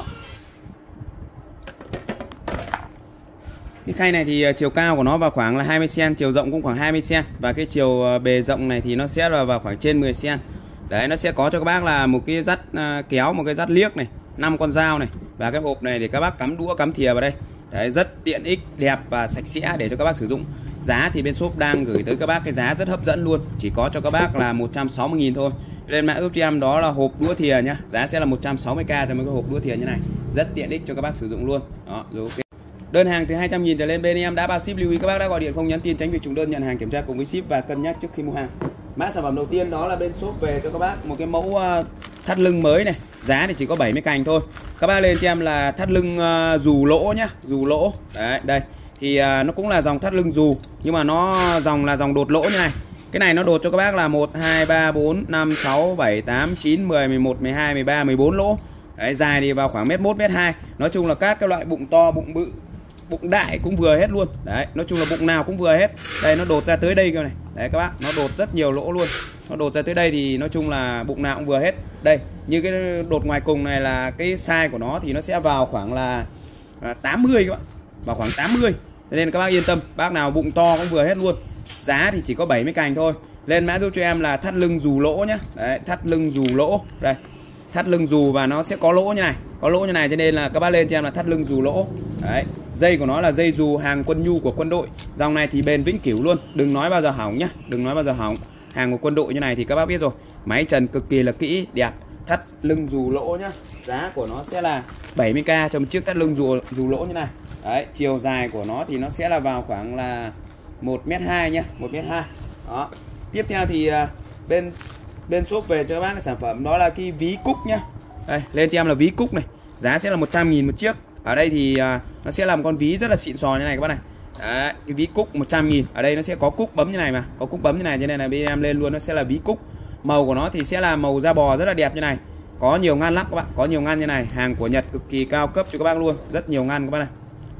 Cái khay này thì chiều cao của nó vào khoảng là hai mươi xăng ti mét, chiều rộng cũng khoảng hai mươi xăng ti mét, và cái chiều bề rộng này thì nó sẽ là vào khoảng trên mười xăng ti mét. Đấy, nó sẽ có cho các bác là một cái dắt kéo, một cái dắt liếc này, năm con dao này, và cái hộp này để các bác cắm đũa cắm thìa vào đây. Đấy, rất tiện ích, đẹp và sạch sẽ để cho các bác sử dụng. Giá thì bên shop đang gửi tới các bác cái giá rất hấp dẫn luôn, chỉ có cho các bác là một trăm sáu mươi nghìn thôi. Lên mã giúp cho em đó là hộp đũa thìa nhá, giá sẽ là một trăm sáu mươi k cho mấy cái hộp đũa thìa như này, rất tiện ích cho các bác sử dụng luôn. Đó, rồi ok. Đơn hàng từ hai trăm nghìn trở lên bên em đã bao ship. Lưu ý các bác đã gọi điện không nhắn tin tránh việc trùng đơn, nhận hàng kiểm tra cùng với ship và cân nhắc trước khi mua hàng. Mã sản phẩm đầu tiên đó là bên shop về cho các bác một cái mẫu uh, thắt lưng mới này, giá thì chỉ có bảy mươi cành thôi. Các bác lên cho em là thắt lưng uh, dù lỗ nhá, dù lỗ. Đấy, đây. Thì uh, nó cũng là dòng thắt lưng dù, nhưng mà nó dòng là dòng đột lỗ như này. Cái này nó đột cho các bác là một, hai, ba, bốn, năm, sáu, bảy, tám, chín, mười, mười một, mười hai, mười ba, mười bốn lỗ. Đấy, dài thì vào khoảng mét một, mét hai. Nói chung là các cái loại bụng to, bụng bự, bụng đại cũng vừa hết luôn. Đấy, nói chung là bụng nào cũng vừa hết. Đây, nó đột ra tới đây cơ này. Đấy các bác, nó đột rất nhiều lỗ luôn. Nó đột ra tới đây thì nói chung là bụng nào cũng vừa hết. Đây, như cái đột ngoài cùng này là cái size của nó thì nó sẽ vào khoảng là tám mươi các bạn. Vào khoảng tám mươi. Cho nên các bác yên tâm, bác nào bụng to cũng vừa hết luôn. Giá thì chỉ có bảy mươi cành thôi. Lên mã giúp cho em là thắt lưng dù lỗ nhá. Đấy, thắt lưng dù lỗ. Đây. Thắt lưng dù và nó sẽ có lỗ như này, có lỗ như này, cho nên là các bác lên cho em là thắt lưng dù lỗ. Đấy, dây của nó là dây dù hàng quân nhu của quân đội. Dòng này thì bền vĩnh cửu luôn, đừng nói bao giờ hỏng nhá, đừng nói bao giờ hỏng. hàng của quân đội như này thì các bác biết rồi, máy trần cực kỳ là kỹ đẹp, thắt lưng dù lỗ nhá. Giá của nó sẽ là bảy mươi k cho một chiếc thắt lưng dù dù lỗ như này. Đấy, chiều dài của nó thì nó sẽ là vào khoảng là một mét hai nhá, một mét hai. Đó. Tiếp theo thì uh, bên bên shop về cho các bác cái sản phẩm đó là cái ví cúc nhá. Đây, lên cho em là ví cúc này, giá sẽ là một trăm nghìn một chiếc. Ở đây thì uh, nó sẽ làm con ví rất là xịn sò như này các bác này. Đấy, cái ví cúc một trăm nghìn. Ở đây nó sẽ có cúc bấm như này mà, có cúc bấm như này, cho nên là bên em lên luôn nó sẽ là ví cúc. Màu của nó thì sẽ là màu da bò rất là đẹp như này. Có nhiều ngăn lắm các bạn, có nhiều ngăn như này, hàng của Nhật cực kỳ cao cấp cho các bác luôn, rất nhiều ngăn các bác này.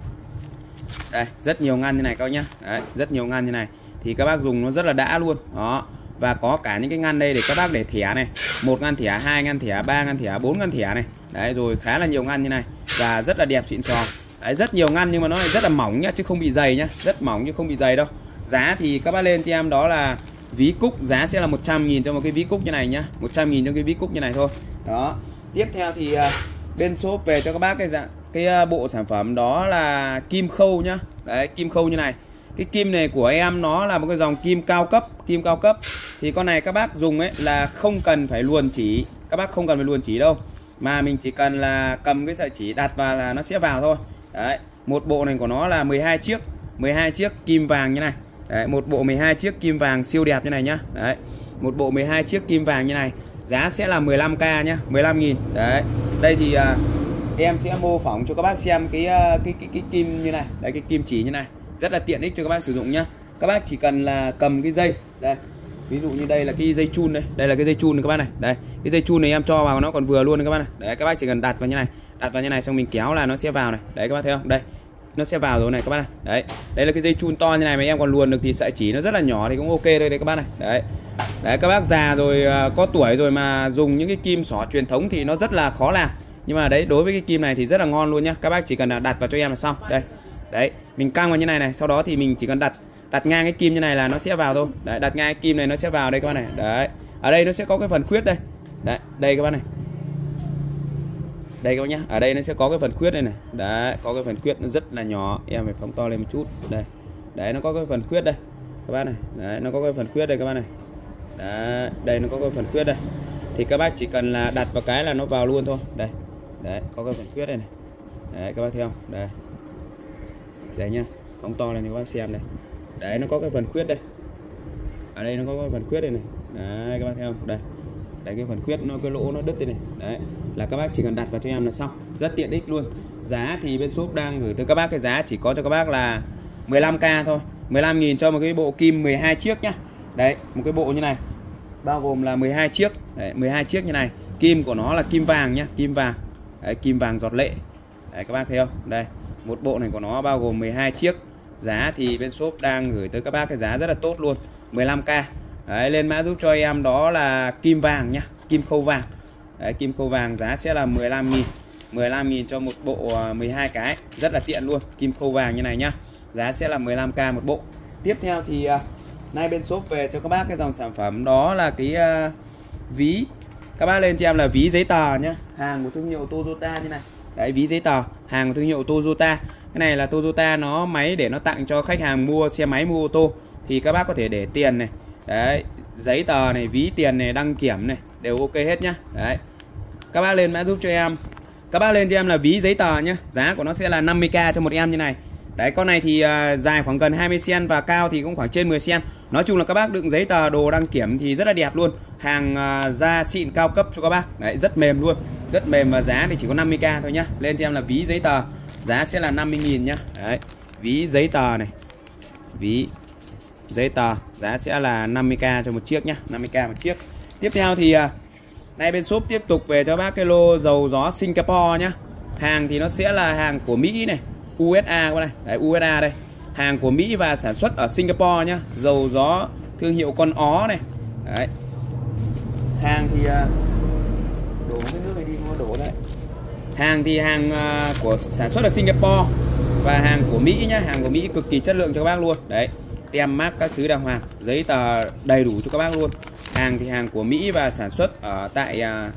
Đây, rất nhiều ngăn như này các bác nhá. Đấy, rất nhiều ngăn như này thì các bác dùng nó rất là đã luôn. Đó. Và có cả những cái ngăn đây để các bác để thẻ này, một ngăn thẻ, hai ngăn thẻ, ba ngăn thẻ, bốn ngăn thẻ này. Đấy, rồi khá là nhiều ngăn như này và rất là đẹp xịn sò. Đấy, rất nhiều ngăn nhưng mà nó rất là mỏng nhá, chứ không bị dày nhá, rất mỏng chứ không bị dày đâu. Giá thì các bác lên cho em đó là ví cúc, giá sẽ là một trăm nghìn cho một cái ví cúc như này nhá, một trăm nghìn cho cái ví cúc như này thôi. Đó. Tiếp theo thì uh, bên shop về cho các bác cái dạng cái uh, bộ sản phẩm đó là kim khâu nhá. Đấy, kim khâu như này. Cái kim này của em nó là một cái dòng kim cao cấp, kim cao cấp. Thì con này các bác dùng ấy là không cần phải luồn chỉ, các bác không cần phải luồn chỉ đâu, mà mình chỉ cần là cầm cái sợi chỉ đặt vào là nó sẽ vào thôi. Đấy, một bộ này của nó là mười hai chiếc, mười hai chiếc kim vàng như này. Đấy, một bộ mười hai chiếc kim vàng siêu đẹp như này nhá. Đấy, một bộ mười hai chiếc kim vàng như này, giá sẽ là mười lăm k nhá, mười lăm nghìn. Đấy. Đây thì uh, em sẽ mô phỏng cho các bác xem cái, uh, cái cái cái kim như này. Đấy, cái kim chỉ như này, rất là tiện ích cho các bác sử dụng nhá. Các bác chỉ cần là cầm cái dây. Đây. Ví dụ như đây là cái dây chun đây, đây là cái dây chun này các bác này. Đây, cái dây chun này em cho vào nó còn vừa luôn này các bác này. Đấy, các bác chỉ cần đặt vào như này, đặt vào như này xong mình kéo là nó sẽ vào này. Đấy các bác thấy không? Đây. Nó sẽ vào rồi này các bác này. Đấy. Đây là cái dây chun to như này mà em còn luồn được thì sợi chỉ nó rất là nhỏ thì cũng ok đây đấy các bác này. Đấy. Đấy, các bác già rồi, có tuổi rồi mà dùng những cái kim xỏ truyền thống thì nó rất là khó làm. Nhưng mà đấy, đối với cái kim này thì rất là ngon luôn nhá. Các bác chỉ cần đặt vào cho em là xong. Đây. Đấy, mình căng vào như này này, sau đó thì mình chỉ cần đặt đặt ngang cái kim như này là nó sẽ vào thôi. Đấy, đặt ngang cái kim này nó sẽ vào đây các bác này. Đấy. Ở đây nó sẽ có cái phần khuyết đây. Đấy, đây các bác này. Đây các bác nhá, ở đây nó sẽ có cái phần khuyết đây này. Đấy, có cái phần khuyết nó rất là nhỏ, em phải phóng to lên một chút. Đây. Đấy, nó có cái phần khuyết đây. Các bác này. Đấy, nó có cái phần khuyết đây các bác này. Đấy, đây nó có cái phần khuyết đây. Thì các bác chỉ cần là đặt vào cái là nó vào luôn thôi. Đây. Đấy, có cái phần khuyết đây này. Đấy, các bác thấy không? Đây. Đây nhá, phóng to lên cho các bác xem đây. Đấy, nó có cái phần khuyết đây. Ở đây nó có cái phần khuyết đây này. Đấy, các bác thấy không? Đây. Đấy, cái phần khuyết nó cái lỗ nó đứt đây này. Đấy, là các bác chỉ cần đặt vào cho em là xong, rất tiện ích luôn. Giá thì bên shop đang gửi tới các bác cái giá chỉ có cho các bác là mười lăm k thôi, mười lăm nghìn cho một cái bộ kim mười hai chiếc nhá. Đấy, một cái bộ như này bao gồm là mười hai chiếc. Đấy, mười hai chiếc như này. Kim của nó là kim vàng nhá, kim vàng. Đấy, kim vàng giọt lệ. Đấy, các bác thấy không? Đây, một bộ này của nó bao gồm mười hai chiếc. Giá thì bên shop đang gửi tới các bác cái giá rất là tốt luôn, mười lăm k. Đấy, lên mã giúp cho em đó là kim vàng nhá, kim khâu vàng. Đấy, kim khâu vàng giá sẽ là mười lăm nghìn, mười lăm nghìn cho một bộ mười hai cái, rất là tiện luôn. Kim khâu vàng như này nhá, giá sẽ là mười lăm k một bộ. Tiếp theo thì uh, nay bên shop về cho các bác cái dòng sản phẩm đó là cái uh, ví. Các bác lên cho em là ví giấy tờ nhá, hàng của thương hiệu Toyota như này. Đấy, ví giấy tờ, hàng của thương hiệu Toyota. Cái này là Toyota nó máy để nó tặng cho khách hàng mua xe máy, mua ô tô thì các bác có thể để tiền này. Đấy, giấy tờ này, ví tiền này, đăng kiểm này đều ok hết nhá. Đấy. Các bác lên mã giúp cho em. Các bác lên cho em là ví giấy tờ nhá. Giá của nó sẽ là năm mươi k cho một em như này. Đấy, con này thì uh, dài khoảng gần hai mươi xăng-ti-mét và cao thì cũng khoảng trên mười xăng-ti-mét. Nói chung là các bác đựng giấy tờ, đồ đăng kiểm thì rất là đẹp luôn. Hàng uh, da xịn cao cấp cho các bác. Đấy, rất mềm luôn, rất mềm và giá thì chỉ có năm mươi k thôi nhá. Lên cho em là ví giấy tờ, giá sẽ là năm mươi nghìn nhá. Đấy, ví giấy tờ này. Ví giấy tờ giá sẽ là năm mươi k cho một chiếc nhá, năm mươi k một chiếc. Tiếp theo thì uh, nay bên shop tiếp tục về cho bác cái lô dầu gió Singapore nhá. Hàng thì nó sẽ là hàng của Mỹ này, u ét a qua đây. Đấy, u ét a đây. Hàng của Mỹ và sản xuất ở Singapore nhá. Dầu gió thương hiệu con ó này. Đấy. Hàng thì uh, đổ cái nước này đi mua đổ đây. Hàng thì hàng uh, của sản xuất ở Singapore và hàng của Mỹ nhá, hàng của Mỹ cực kỳ chất lượng cho các bác luôn. Đấy, tem mác các thứ đàng hoàng, giấy tờ đầy đủ cho các bác luôn. Hàng thì hàng của Mỹ và sản xuất ở tại uh,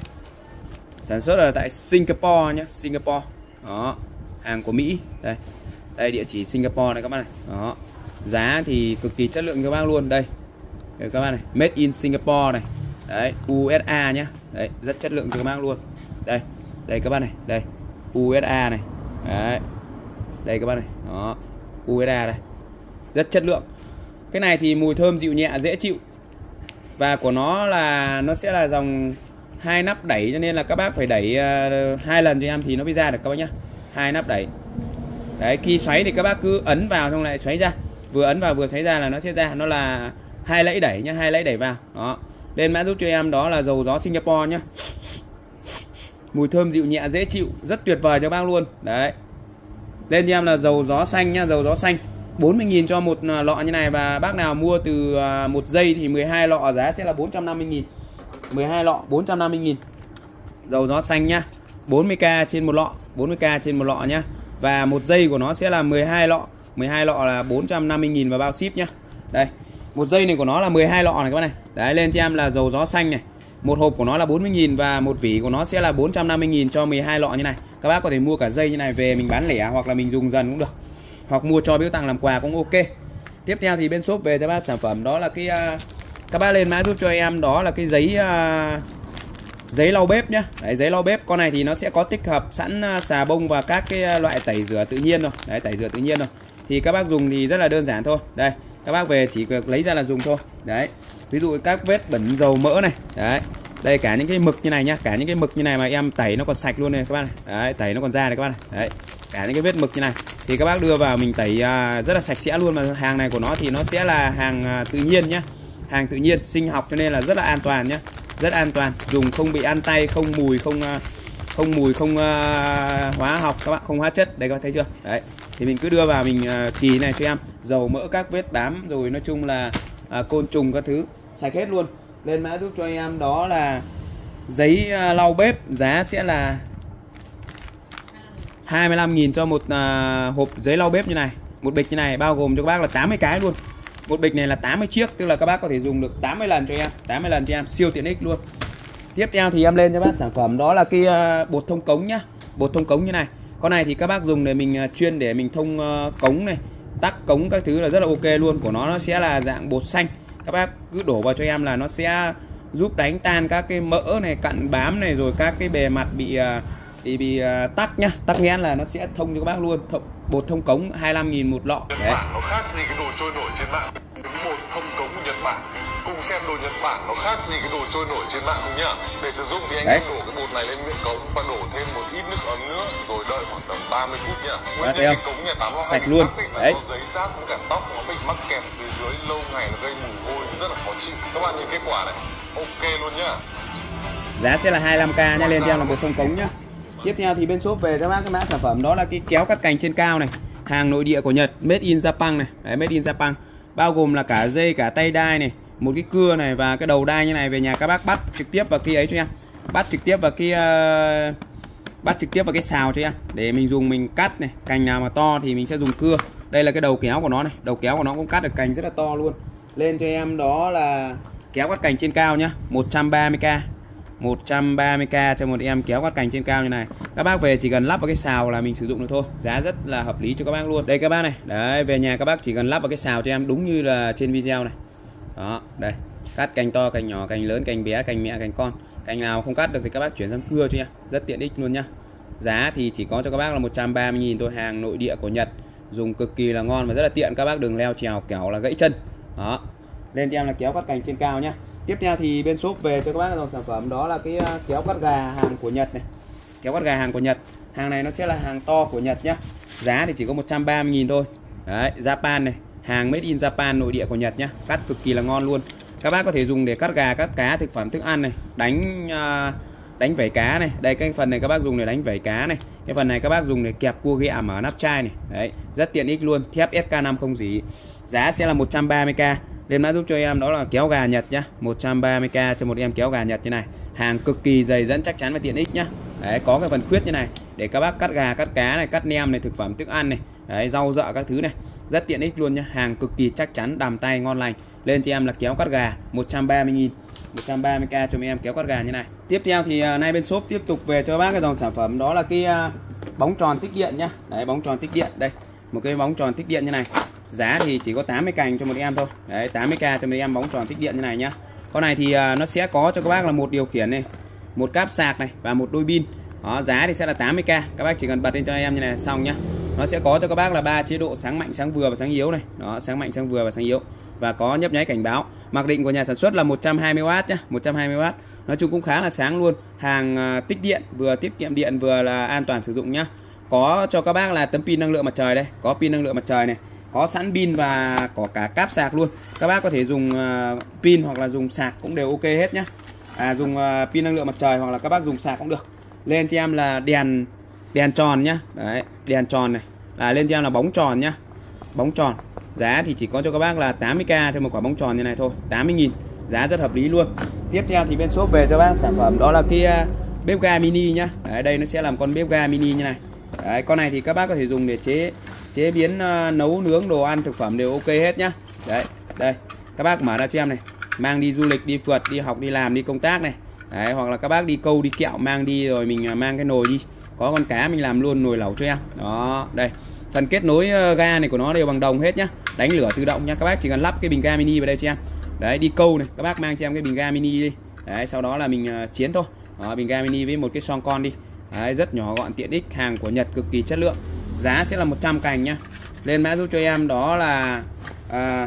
sản xuất ở tại Singapore nhé, Singapore. Đó, hàng của Mỹ. Đây. Đây địa chỉ Singapore này các bác này. Đó. Giá thì cực kỳ chất lượng cho các bác luôn. Đây. Đấy các bác này, made in Singapore này. Đấy, u ét a nhá. Đấy, rất chất lượng cho các bác luôn. Đây, đây các bác này, đây. u ét a này. Đấy. Đây các bác này. Đó. u ét a đây. Rất chất lượng. Cái này thì mùi thơm dịu nhẹ dễ chịu. Và của nó là nó sẽ là dòng hai nắp đẩy, cho nên là các bác phải đẩy uh, hai lần cho em thì nó mới ra được các bác nhá. Hai nắp đẩy. Đấy, khi xoáy thì các bác cứ ấn vào xong lại xoáy ra. Vừa ấn vào vừa xoáy ra là nó sẽ ra. Nó là hai lẫy đẩy nhá, hai lẫy đẩy vào. Đó. Lên mã giúp cho em đó là dầu gió Singapore nhá. Mùi thơm dịu nhẹ dễ chịu, rất tuyệt vời cho bác luôn. Đấy. Lên cho em là dầu gió xanh nhá, dầu gió xanh. bốn mươi nghìn cho một lọ như này, và bác nào mua từ một giây thì mười hai lọ giá sẽ là bốn trăm năm mươi nghìn. mười hai lọ bốn trăm năm mươi nghìn. Dầu gió xanh nhá. bốn mươi k trên một lọ, bốn mươi k trên một lọ nhá. Và một giây của nó sẽ là mười hai lọ. mười hai lọ là bốn trăm năm mươi nghìn và bao ship nhá. Đây. Một giây này của nó là mười hai lọ này các bác này. Đấy, lên cho em là dầu gió xanh này. Một hộp của nó là bốn mươi nghìn và một vỉ của nó sẽ là bốn trăm năm mươi nghìn cho mười hai lọ như này. Các bác có thể mua cả dây như này về mình bán lẻ hoặc là mình dùng dần cũng được. Hoặc mua cho biếu tặng làm quà cũng ok. Tiếp theo thì bên shop về cho bác sản phẩm đó là cái uh, các bác lên mã giúp cho em đó là cái giấy uh, giấy lau bếp nhá. Đấy, giấy lau bếp. Con này thì nó sẽ có tích hợp sẵn uh, xà bông và các cái loại tẩy rửa tự nhiên rồi. Đấy, tẩy rửa tự nhiên rồi. Thì các bác dùng thì rất là đơn giản thôi. Đây, các bác về chỉ việc lấy ra là dùng thôi. Đấy. Ví dụ các vết bẩn dầu mỡ này. Đấy. Đây cả những cái mực như này nhá, cả những cái mực như này mà em tẩy nó còn sạch luôn này các bác này. Đấy, tẩy nó còn ra này các bác này. Đấy. Cả những cái vết mực như này thì các bác đưa vào mình tẩy uh, rất là sạch sẽ luôn. Mà hàng này của nó thì nó sẽ là hàng uh, tự nhiên nhá. Hàng tự nhiên, sinh học cho nên là rất là an toàn nhá. Rất an toàn, dùng không bị ăn tay, không mùi, không uh, không mùi, không uh, hóa học các bạn, không hóa chất. Đây các bạn thấy chưa? Đấy. Thì mình cứ đưa vào mình uh, kỳ này cho em, dầu mỡ các vết bám rồi nói chung là uh, côn trùng các thứ sạch hết luôn. Lên mã giúp cho em đó là giấy uh, lau bếp, giá sẽ là hai mươi lăm nghìn cho một uh, hộp giấy lau bếp như này. Một bịch như này bao gồm cho các bác là tám mươi cái luôn. Một bịch này là tám mươi chiếc, tức là các bác có thể dùng được tám mươi lần cho em, tám mươi lần cho em, siêu tiện ích luôn. Tiếp theo thì em lên cho bác sản phẩm đó là cái uh, bột thông cống nhá. Bột thông cống như này. Con này thì các bác dùng để mình uh, chuyên để mình thông uh, cống này, tắc cống các thứ là rất là ok luôn. Của nó nó sẽ là dạng bột xanh. Các bác cứ đổ vào cho em là nó sẽ giúp đánh tan các cái mỡ này, cặn bám này, rồi các cái bề mặt bị uh, bị bị uh, tắc nhá, tắc nghẽn là nó sẽ thông cho các bác luôn. Thông, bột thông cống hai mươi lăm nghìn một lọ. Đấy. Nó khác gì cái đồ trôi nổi trên mạng? Cái bột thông cống của Nhật Bản. Cùng xem đồ Nhật Bản nó khác gì cái đồ trôi nổi trên mạng không nhá? Để sử dụng thì anh nên đổ cái bột này lên miệng cống và đổ thêm một ít nước ấm nữa rồi đợi khoảng tầm ba mươi phút nhá. Nguyên nhân cái cống nhà tắm nó sạch luôn. Đấy. Nó giấy rác cũng cả tóc nó bị mắc kẹt phía dưới lâu ngày nó gây mùi hôi rất là khó chịu. Các bạn nhìn kết quả này, ok luôn nhá. Giá sẽ là hai mươi lăm k nha, lên cho em là bột thông cống nhá. Tiếp theo thì bên shop về các bác cái mã sản phẩm đó là cái kéo cắt cành trên cao này, hàng nội địa của Nhật, made in Japan này. Đấy, made in Japan, bao gồm là cả dây, cả tay đai này, một cái cưa này và cái đầu đai như này. Về nhà các bác bắt trực tiếp vào cái ấy cho em, bắt trực tiếp vào cái uh, bắt trực tiếp vào cái xào cho em để mình dùng mình cắt này. Cành nào mà to thì mình sẽ dùng cưa. Đây là cái đầu kéo của nó này, đầu kéo của nó cũng cắt được cành rất là to luôn. Lên cho em đó là kéo cắt cành trên cao nhá, một trăm ba mươi k. một trăm ba mươi k cho một em kéo cắt cành trên cao như này. Các bác về chỉ cần lắp vào cái xào là mình sử dụng được thôi. Giá rất là hợp lý cho các bác luôn. Đây các bác này. Đấy, về nhà các bác chỉ cần lắp vào cái xào cho em đúng như là trên video này. Đó, đây. Cắt cành to, cành nhỏ, cành lớn, cành bé, cành mẹ, cành con. Cành nào không cắt được thì các bác chuyển sang cưa cho em. Rất tiện ích luôn nhá. Giá thì chỉ có cho các bác là một trăm ba mươi nghìn thôi, hàng nội địa của Nhật. Dùng cực kỳ là ngon và rất là tiện. Các bác đừng leo trèo kéo là gãy chân. Đó. Lên cho em là kéo cắt cành trên cao nhá. Tiếp theo thì bên shop về cho các bác dòng sản phẩm đó là cái kéo cắt gà hàng của Nhật này. Kéo cắt gà hàng của Nhật. Hàng này nó sẽ là hàng to của Nhật nhá. Giá thì chỉ có một trăm ba mươi nghìn thôi. Đấy, Japan này, hàng made in Japan nội địa của Nhật nhá. Cắt cực kỳ là ngon luôn. Các bác có thể dùng để cắt gà, cắt cá, thực phẩm thức ăn này, đánh uh, đánh vảy cá này. Đây cái phần này các bác dùng để đánh vảy cá này. Cái phần này các bác dùng để kẹp cua ghẹ mở nắp chai này. Đấy, rất tiện ích luôn. Thép S K năm không dỉ. Giá sẽ là một trăm ba mươi k. Lên mã giúp cho em đó là kéo gà Nhật nhá, một trăm ba mươi k cho một em kéo gà Nhật như này. Hàng cực kỳ dày dẫn, chắc chắn và tiện ích nhá. Đấy, có cái phần khuyết như này để các bác cắt gà, cắt cá này, cắt nem này, thực phẩm thức ăn này, đấy, rau rợ các thứ này. Rất tiện ích luôn nhá, hàng cực kỳ chắc chắn, đàm tay, ngon lành. Lên cho em là kéo cắt gà một trăm ba mươi nghìn, một trăm ba mươi k cho mấy em kéo cắt gà như này. Tiếp theo thì uh, nay bên shop tiếp tục về cho các bác cái dòng sản phẩm đó là cái uh, bóng tròn tích điện nhá. Đấy, bóng tròn tích điện đây. Một cái bóng tròn tích điện như này. Giá thì chỉ có tám mươi cành cho một em thôi. Đấy, tám mươi k cho một em bóng tròn tích điện như này nhá. Con này thì uh, nó sẽ có cho các bác là một điều khiển này, một cáp sạc này và một đôi pin. Đó, giá thì sẽ là tám mươi k. Các bác chỉ cần bật lên cho em như này xong nhá. Nó sẽ có cho các bác là ba chế độ sáng mạnh, sáng vừa và sáng yếu này. Đó, sáng mạnh, sáng vừa và sáng yếu. Và có nhấp nháy cảnh báo. Mặc định của nhà sản xuất là một trăm hai mươi oát nhá, một trăm hai mươi oát. Nói chung cũng khá là sáng luôn. Hàng uh, tích điện, vừa tiết kiệm điện vừa là an toàn sử dụng nhá. Có cho các bác là tấm pin năng lượng mặt trời đây, có pin năng lượng mặt trời này, có sẵn pin và có cả cáp sạc luôn. Các bác có thể dùng uh, pin hoặc là dùng sạc cũng đều ok hết nhá. À, dùng uh, pin năng lượng mặt trời hoặc là các bác dùng sạc cũng được. Lên cho em là đèn đèn tròn nhá. Đấy, đèn tròn này. Là lên cho em là bóng tròn nhá. Bóng tròn. Giá thì chỉ có cho các bác là tám mươi k cho một quả bóng tròn như này thôi, tám mươi nghìn. Giá rất hợp lý luôn. Tiếp theo thì bên shop về cho bác sản phẩm đó là cái uh, bếp ga mini nhá. Đấy, đây nó sẽ làm con bếp ga mini như này. Đấy, con này thì các bác có thể dùng để chế chế biến uh, nấu nướng đồ ăn thực phẩm đều ok hết nhá. Đấy, đây. Các bác mở ra cho em này, mang đi du lịch, đi phượt, đi học, đi làm, đi công tác này. Đấy, hoặc là các bác đi câu, đi kẹo mang đi rồi mình uh, mang cái nồi đi. Có con cá mình làm luôn nồi lẩu cho em. Đó, đây. Phần kết nối uh, ga này của nó đều bằng đồng hết nhá. Đánh lửa tự động nhá. Các bác chỉ cần lắp cái bình ga mini vào đây cho em. Đấy, đi câu này, các bác mang cho em cái bình ga mini đi. Đấy, sau đó là mình uh, chiến thôi. Đó, bình ga mini với một cái xoong con đi. Đấy, rất nhỏ gọn tiện ích, hàng của Nhật cực kỳ chất lượng. Giá sẽ là một trăm cành nhá. Lên mã giúp cho em đó là à,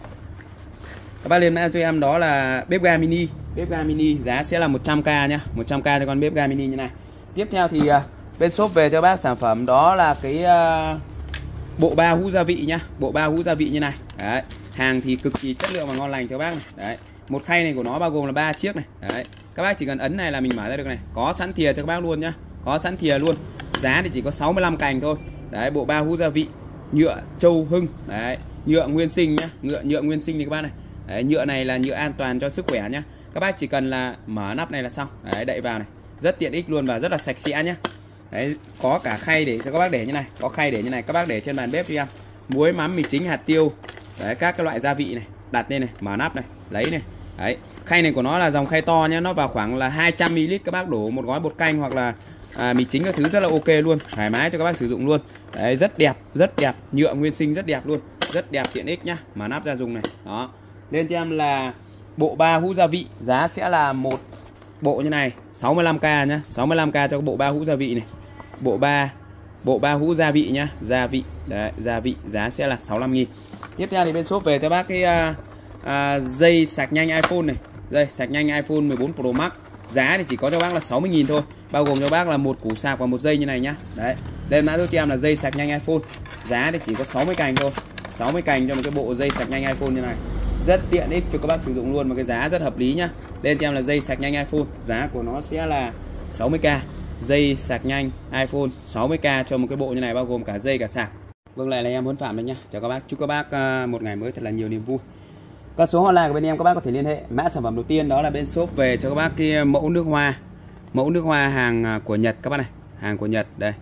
các bác lên mã cho em đó là bếp ga mini. Bếp ga mini giá sẽ là một trăm k nhá, một trăm k cho con bếp ga mini như này. Tiếp theo thì à, bên shop về cho bác sản phẩm đó là cái à, bộ ba hũ gia vị nhá, bộ ba hũ gia vị như này. Đấy, hàng thì cực kỳ chất lượng và ngon lành cho bác này. Đấy, một khay này của nó bao gồm là ba chiếc này. Đấy, các bác chỉ cần ấn này là mình mở ra được này. Có sẵn thìa cho các bác luôn nhá. Có sẵn thìa luôn. Giá thì chỉ có sáu mươi lăm cành thôi. Đấy, bộ ba hũ gia vị nhựa Châu Hưng. Đấy, nhựa nguyên sinh nhá, nhựa nhựa nguyên sinh thì các bác này. Đấy, nhựa này là nhựa an toàn cho sức khỏe nhá. Các bác chỉ cần là mở nắp này là xong. Đấy, đậy vào này. Rất tiện ích luôn và rất là sạch sẽ nhá. Đấy, có cả khay để cho các bác để như này, có khay để như này, các bác để trên bàn bếp cho em. Muối, mắm, mì chính, hạt tiêu. Đấy, các cái loại gia vị này, đặt lên này, mở nắp này, lấy này. Đấy, khay này của nó là dòng khay to nhá, nó vào khoảng là hai trăm mi li lít, các bác đổ một gói bột canh hoặc là à, mì chính các thứ rất là ok luôn, thoải mái cho các bác sử dụng luôn. Đấy, rất đẹp, rất đẹp, nhựa nguyên sinh rất đẹp luôn, rất đẹp tiện ích nhá, mở nắp ra dùng này. Đó. Lên cho em là bộ ba hũ gia vị, giá sẽ là một bộ như này, sáu mươi lăm k nhá, sáu mươi lăm k cho bộ ba hũ gia vị này. Bộ ba bộ ba hũ gia vị nhá, gia vị. Đấy, gia vị giá sẽ là sáu mươi lăm nghìn. Tiếp theo thì bên shop về cho bác cái à, à, dây sạc nhanh iPhone này, dây sạc nhanh iPhone mười bốn Pro Max. Giá thì chỉ có cho bác là sáu mươi nghìn thôi, bao gồm cho bác là một củ sạc và một dây như này nhá. Đấy, lên mã giúp cho em là dây sạc nhanh iPhone. Giá thì chỉ có sáu mươi cành thôi, sáu mươi cành cho một cái bộ dây sạc nhanh iPhone như này. Rất tiện ích cho các bác sử dụng luôn, mà cái giá rất hợp lý nhá. Lên cho em là dây sạc nhanh iPhone, giá của nó sẽ là sáu mươi k. Dây sạc nhanh iPhone sáu mươi k cho một cái bộ như này, bao gồm cả dây cả sạc. Vâng, lại là em Huấn Phạm đây nhá. Chào các bác, chúc các bác một ngày mới thật là nhiều niềm vui. Các số hotline của bên em các bác có thể liên hệ. Mã sản phẩm đầu tiên đó là bên shop về cho các bác cái mẫu nước hoa. Mẫu nước hoa hàng của Nhật các bác này, hàng của Nhật đây.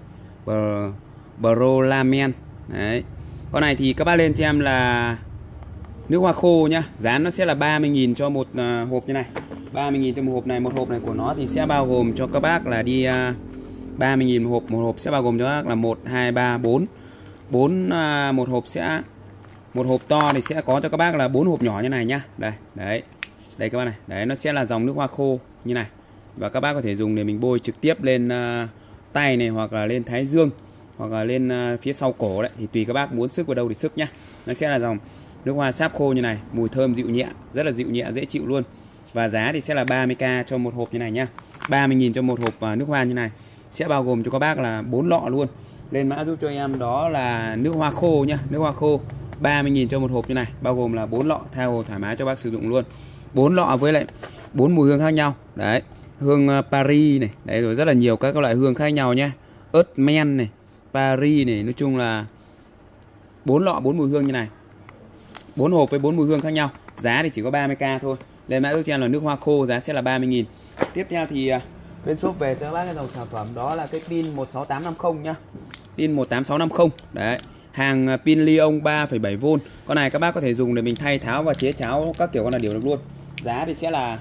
Brolamen. Đấy. Con này thì các bác lên cho em là nước hoa khô nhá. Giá nó sẽ là ba mươi nghìn cho một uh, hộp như này. ba mươi nghìn cho một hộp này. Một hộp này của nó thì sẽ bao gồm cho các bác là đi uh, ba mươi nghìn một hộp. Một hộp sẽ bao gồm cho các bác là một, hai, ba, bốn. bốn uh, một hộp sẽ một hộp to thì sẽ có cho các bác là bốn hộp nhỏ như này nhá. Đây, đấy. Đây các bác này. Đấy, nó sẽ là dòng nước hoa khô như này. Và các bác có thể dùng để mình bôi trực tiếp lên uh, tay này, hoặc là lên thái dương, hoặc là lên uh, phía sau cổ đấy, thì tùy các bác muốn sức vào đâu thì sức nhá. Nó sẽ là dòng nước hoa sáp khô như này, mùi thơm dịu nhẹ, rất là dịu nhẹ, dễ chịu luôn. Và giá thì sẽ là ba mươi k cho một hộp như này nhá. ba mươi nghìn cho một hộp uh, nước hoa như này. Sẽ bao gồm cho các bác là bốn lọ luôn. Lên mã giúp cho em đó là nước hoa khô nhá, nước hoa khô ba mươi nghìn cho một hộp như này, bao gồm là bốn lọ, tha hồ thoải mái cho bác sử dụng luôn. bốn lọ với lại bốn mùi hương khác nhau. Đấy, hương uh, Paris này, đấy, rồi rất là nhiều các loại hương khác nhau nhá. Ớt men này, Paris này, nói chung là bốn lọ bốn mùi hương như này. bốn hộp với bốn mùi hương khác nhau. Giá thì chỉ có ba mươi k thôi. Lên mã giúp cho em là nước hoa khô, giá sẽ là ba mươi nghìn. Tiếp theo thì uh, bên shop về cho các bác cái dòng sản phẩm đó là cái pin một sáu tám năm không nhá. Pin một tám sáu năm không. Đấy, hàng pin Li-ông ba phẩy bảy vôn. Con này các bác có thể dùng để mình thay tháo và chế cháo các kiểu con là đều được luôn. Giá thì sẽ là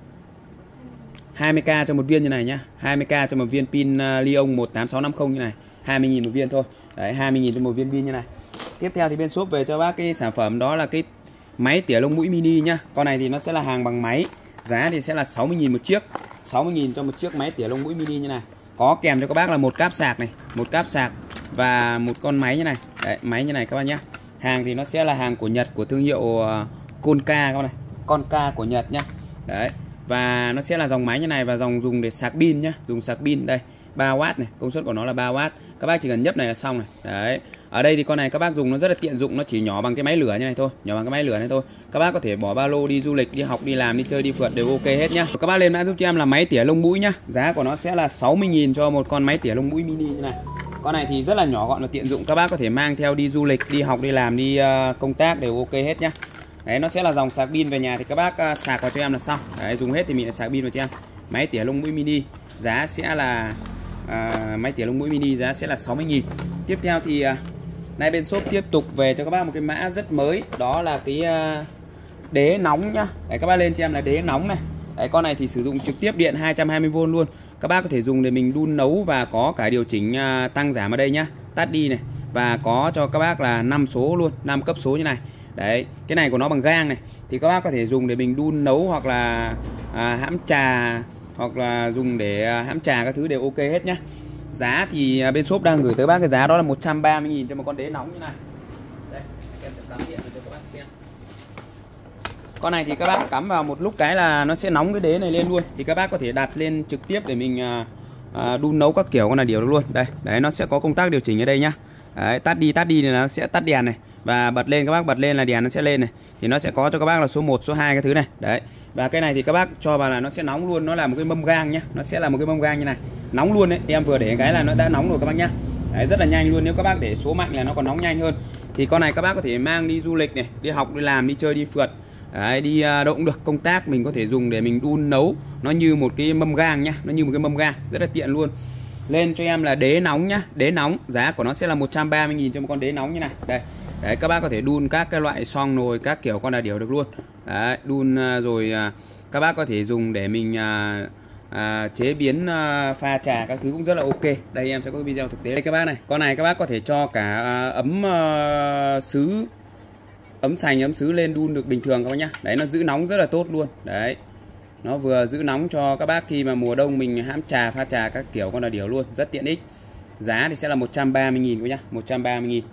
hai mươi k cho một viên như này nhá. hai mươi k cho một viên pin Li-ông một tám sáu năm không như này. hai mươi nghìn một viên thôi. Đấy, hai mươi nghìn cho một viên pin như này. Tiếp theo thì bên shop về cho bác cái sản phẩm đó là cái máy tỉa lông mũi mini nhá. Con này thì nó sẽ là hàng bằng máy. Giá thì sẽ là sáu mươi nghìn một chiếc. sáu mươi nghìn cho một chiếc máy tỉa lông mũi mini như này. Có kèm cho các bác là một cáp sạc này, một cáp sạc và một con máy như này. Đấy, máy như này các bác nhá. Hàng thì nó sẽ là hàng của Nhật, của thương hiệu uh, Konka các bạn này. Konka của Nhật nhá. Đấy. Và nó sẽ là dòng máy như này và dòng dùng để sạc pin nhá, dùng sạc pin đây, ba oát này, công suất của nó là ba oát. Các bác chỉ cần nhấp này là xong này. Đấy. Ở đây thì con này các bác dùng nó rất là tiện dụng, nó chỉ nhỏ bằng cái máy lửa như này thôi, nhỏ bằng cái máy lửa này thôi. Các bác có thể bỏ ba lô đi du lịch, đi học, đi làm, đi chơi, đi phượt đều ok hết nhá. Các bác lên mã giúp cho em là máy tỉa lông mũi nhá. Giá của nó sẽ là sáu mươi nghìn cho một con máy tỉa lông mũi mini như này. Con này thì rất là nhỏ gọn và tiện dụng, các bác có thể mang theo đi du lịch, đi học, đi làm, đi uh, công tác đều ok hết nhá. Đấy, nó sẽ là dòng sạc pin, về nhà thì các bác uh, sạc vào cho em là xong. Đấy, dùng hết thì mình lại sạc pin vào cho em. Máy tỉa lông mũi mini giá sẽ là uh, máy tỉa lông mũi mini giá sẽ là sáu mươi nghìn. Tiếp theo thì uh, nay bên shop tiếp tục về cho các bác một cái mã rất mới, đó là cái uh, đế nóng nhá. Đấy, các bác lên cho em là đế nóng này. Đấy, con này thì sử dụng trực tiếp điện hai trăm hai mươi vôn luôn. Các bác có thể dùng để mình đun nấu và có cả điều chỉnh uh, tăng giảm ở đây nhá, tắt đi này, và có cho các bác là năm số luôn, năm cấp số như này. Đấy, cái này của nó bằng gang này thì các bác có thể dùng để mình đun nấu hoặc là à, hãm trà, hoặc là dùng để à, hãm trà các thứ đều ok hết nhá. Giá thì à, bên shop đang gửi tới bác cái giá đó là một trăm ba mươi nghìn cho một con đế nóng như này. Đây, em sẽ cắm điện cho các bác xem. Con này thì các bác cắm vào một lúc cái là nó sẽ nóng cái đế này lên luôn, thì các bác có thể đặt lên trực tiếp để mình à, à, đun nấu các kiểu con là điều được luôn. Đây, đấy, nó sẽ có công tắc điều chỉnh ở đây nhá. Đấy, tắt đi tắt đi thì nó sẽ tắt đèn này, và bật lên các bác bật lên là đèn nó sẽ lên này, thì nó sẽ có cho các bác là số một, số hai cái thứ này. Đấy. Và cái này thì các bác cho vào là nó sẽ nóng luôn, nó là một cái mâm gang nhá, nó sẽ là một cái mâm gang như này, nóng luôn đấy. Em vừa để cái là nó đã nóng rồi các bác nhá. Đấy, rất là nhanh luôn, nếu các bác để số mạnh là nó còn nóng nhanh hơn. Thì con này các bác có thể mang đi du lịch này, đi học, đi làm, đi chơi, đi phượt. Đấy, đi đâu cũng được, công tác mình có thể dùng để mình đun nấu, nó như một cái mâm gang nhá, nó như một cái mâm gang, rất là tiện luôn. Lên cho em là đế nóng nhá, đế nóng giá của nó sẽ là một trăm ba mươi nghìn cho một con đế nóng như này. Đây. Đấy, các bác có thể đun các cái loại xoong nồi các kiểu con đà điểu được luôn. Đấy, đun rồi các bác có thể dùng để mình à, à, chế biến à, pha trà các thứ cũng rất là ok. Đây em sẽ có video thực tế đây các bác này. Con này các bác có thể cho cả à, ấm à, sứ, ấm sành, ấm sứ lên đun được bình thường các bác nhá. Đấy, nó giữ nóng rất là tốt luôn. Đấy, nó vừa giữ nóng cho các bác khi mà mùa đông mình hãm trà, pha trà các kiểu con đà điểu luôn, rất tiện ích. Giá thì sẽ là một trăm ba mươi nghìn các bác nhá, một trăm ba mươi nghìn.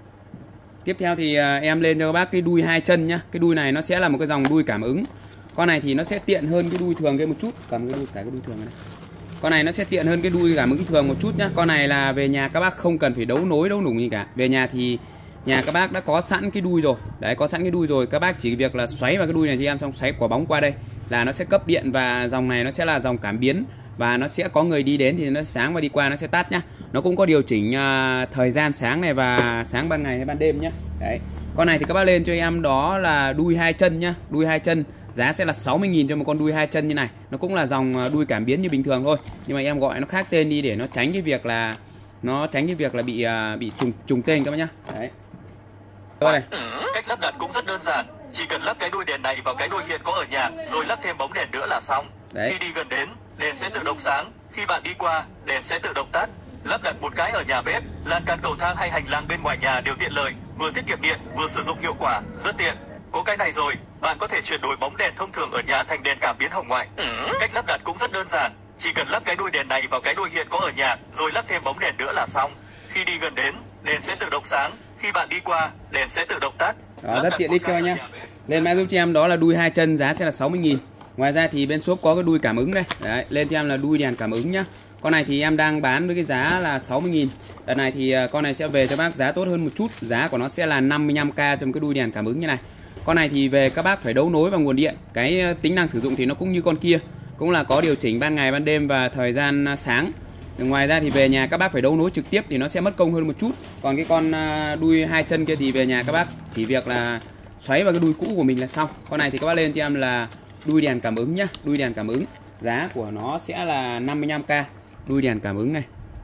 Tiếp theo thì à, em lên cho các bác cái đuôi hai chân nhá. Cái đuôi này nó sẽ là một cái dòng đuôi cảm ứng. Con này thì nó sẽ tiện hơn cái đuôi thường cái một chút. Cầm cái đuôi, cái, cái đuôi thường này. Con này nó sẽ tiện hơn cái đuôi cảm ứng thường một chút nhá. Con này là về nhà các bác không cần phải đấu nối đấu nủng gì cả. Về nhà thì nhà các bác đã có sẵn cái đuôi rồi. Đấy, có sẵn cái đuôi rồi, các bác chỉ việc là xoáy vào cái đuôi này thì em, xong xoáy quả bóng qua đây là nó sẽ cấp điện, và dòng này nó sẽ là dòng cảm biến, và nó sẽ có người đi đến thì nó sáng và đi qua nó sẽ tắt nhá. Nó cũng có điều chỉnh uh, thời gian sáng này và sáng ban ngày hay ban đêm nhá. Đấy. Con này thì các bác lên cho em đó là đuôi hai chân nhá, đuôi hai chân giá sẽ là sáu mươi nghìn cho một con đuôi hai chân như này. Nó cũng là dòng đuôi cảm biến như bình thường thôi, nhưng mà em gọi nó khác tên đi để nó tránh cái việc là nó tránh cái việc là bị uh, bị trùng trùng tên các bác nhá. Đấy. Đây. Cách lắp đặt cũng rất đơn giản, chỉ cần lắp cái đuôi đèn này vào cái đuôi hiện có ở nhà, rồi lắp thêm bóng đèn nữa là xong. Đấy. Khi đi gần đến, đèn sẽ tự động sáng, khi bạn đi qua, đèn sẽ tự động tắt. Lắp đặt một cái ở nhà bếp, lan can, cầu thang hay hành lang bên ngoài nhà đều tiện lợi, vừa tiết kiệm điện, vừa sử dụng hiệu quả, rất tiện. Có cái này rồi, bạn có thể chuyển đổi bóng đèn thông thường ở nhà thành đèn cảm biến hồng ngoại. Cách lắp đặt cũng rất đơn giản, chỉ cần lắp cái đuôi đèn này vào cái đuôi hiện có ở nhà, rồi lắp thêm bóng đèn nữa là xong. Khi đi gần đến, đèn sẽ tự động sáng, khi bạn đi qua, đèn sẽ tự động tắt. Đó, rất tiện ích cho nhá. Lên mã giúp cho em đó là đuôi hai chân, giá sẽ là sáu mươi nghìn. Ngoài ra thì bên shop có cái đuôi cảm ứng đây. Đấy, lên cho em là đuôi đèn cảm ứng nhá. Con này thì em đang bán với cái giá là sáu mươi nghìn. Đợt này thì con này sẽ về cho bác giá tốt hơn một chút. Giá của nó sẽ là năm mươi lăm k trong cái đuôi đèn cảm ứng như này. Con này thì về các bác phải đấu nối vào nguồn điện. Cái tính năng sử dụng thì nó cũng như con kia, cũng là có điều chỉnh ban ngày, ban đêm và thời gian sáng. Ngoài ra thì về nhà các bác phải đấu nối trực tiếp thì nó sẽ mất công hơn một chút. Còn cái con đuôi hai chân kia thì về nhà các bác chỉ việc là xoáy vào cái đuôi cũ của mình là xong. Con này thì các bác lên cho em là đuôi đèn cảm ứng nhá, đuôi đèn cảm ứng. Giá của nó sẽ là năm mươi lăm k. Đuôi đèn cảm ứng này.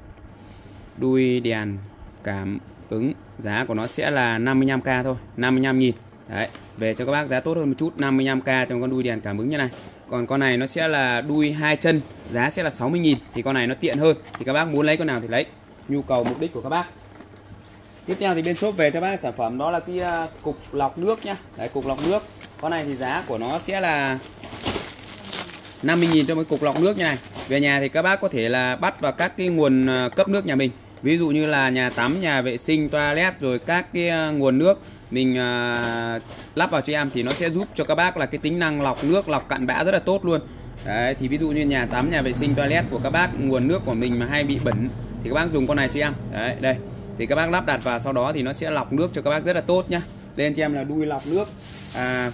Đuôi đèn cảm ứng, giá của nó sẽ là năm mươi lăm k thôi, năm mươi lăm nghìn. Đấy, về cho các bác giá tốt hơn một chút, năm mươi lăm k trong con đuôi đèn cảm ứng như này. Còn con này nó sẽ là đuôi hai chân, giá sẽ là sáu mươi nghìn. Thì con này nó tiện hơn, thì các bác muốn lấy con nào thì lấy, nhu cầu mục đích của các bác. Tiếp theo thì bên shop về cho bác sản phẩm đó là cái uh, cục lọc nước nhá. Đấy, cục lọc nước. Con này thì giá của nó sẽ là năm mươi nghìn cho một cục lọc nước như này. Về nhà thì các bác có thể là bắt vào các cái nguồn cấp nước nhà mình. Ví dụ như là nhà tắm, nhà vệ sinh, toilet, rồi các cái nguồn nước mình uh, lắp vào cho em thì nó sẽ giúp cho các bác là cái tính năng lọc nước, lọc cặn bã rất là tốt luôn. Đấy, thì ví dụ như nhà tắm, nhà vệ sinh, toilet của các bác, nguồn nước của mình mà hay bị bẩn thì các bác dùng con này cho em. Đấy, đây. Thì các bác lắp đặt vào, sau đó thì nó sẽ lọc nước cho các bác rất là tốt nhá. Lên cho em là đuôi lọc nước. À,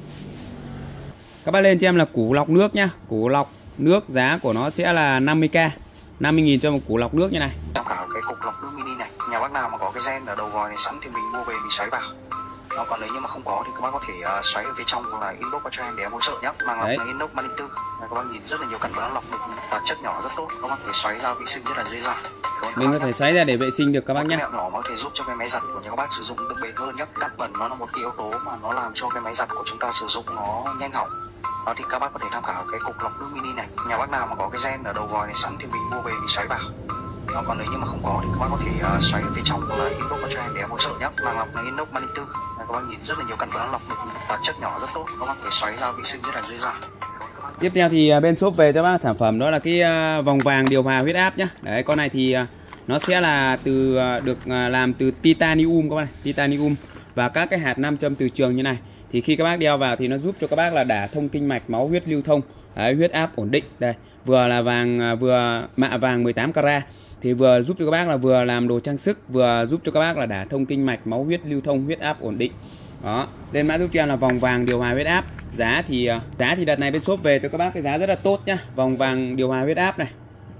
các bác lên cho em là củ lọc nước nhá. Củ lọc nước giá của nó sẽ là năm mươi k, năm mươi nghìn cho một củ lọc nước như này. Tham khảo cái cục lọc nước mini này. Nhà bác nào mà có cái gen ở đầu vòi này sẵn thì mình mua về mình xoáy vào. Nó còn nếu như mà không có thì các bác có thể uh, xoáy ở phía trong hoặc là inbox cho em để em hỗ trợ nhé. Màng lọc này inox ba linh tư. Các bác nhìn rất là nhiều cặn bã lọc được tạp chất nhỏ rất tốt. Các bác thể xoáy ra vệ sinh rất là dễ dàng. Mình có thể xoáy ra để vệ sinh được các bác nhé. Mẹo nhỏ mà có thể giúp cho cái máy giặt của nhà các bác sử dụng được bền hơn nhé. Cặn bẩn nó là một cái yếu tố mà nó làm cho cái máy giặt của chúng ta sử dụng nó nhanh hỏng. Đó thì các bác có thể tham khảo cái cục lọc nước mini này. Nhà bác nào mà có cái gen ở đầu vòi này sẵn thì mình mua về mình xoáy vào. Nó còn nếu như mà không có thì các bác có thể uh, xoáy ở phía trong hoặc là inbox cho em để em hỗ trợ nhé. Màng lọc này inox ba linh tư. Các bác nhìn rất là nhiều cặn bã lọc được tạp chất nhỏ rất tốt. Các bác thể xoáy ra vệ sinh rất là dễ dàng. Tiếp theo thì bên shop về cho bác sản phẩm đó là cái vòng vàng điều hòa huyết áp nhá. Đấy, con này thì nó sẽ là từ được làm từ titanium các bác này, titanium và các cái hạt nam châm từ trường như này. Thì khi các bác đeo vào thì nó giúp cho các bác là đả thông kinh mạch, máu huyết lưu thông. Đấy, huyết áp ổn định. Đây, vừa là vàng, vừa mạ vàng mười tám carat thì vừa giúp cho các bác là vừa làm đồ trang sức, vừa giúp cho các bác là đả thông kinh mạch, máu huyết lưu thông, huyết áp ổn định. Đó, lên mã giúp cho em là vòng vàng điều hòa huyết áp. Giá thì giá thì đợt này bên shop về cho các bác cái giá rất là tốt nhá. Vòng vàng điều hòa huyết áp này.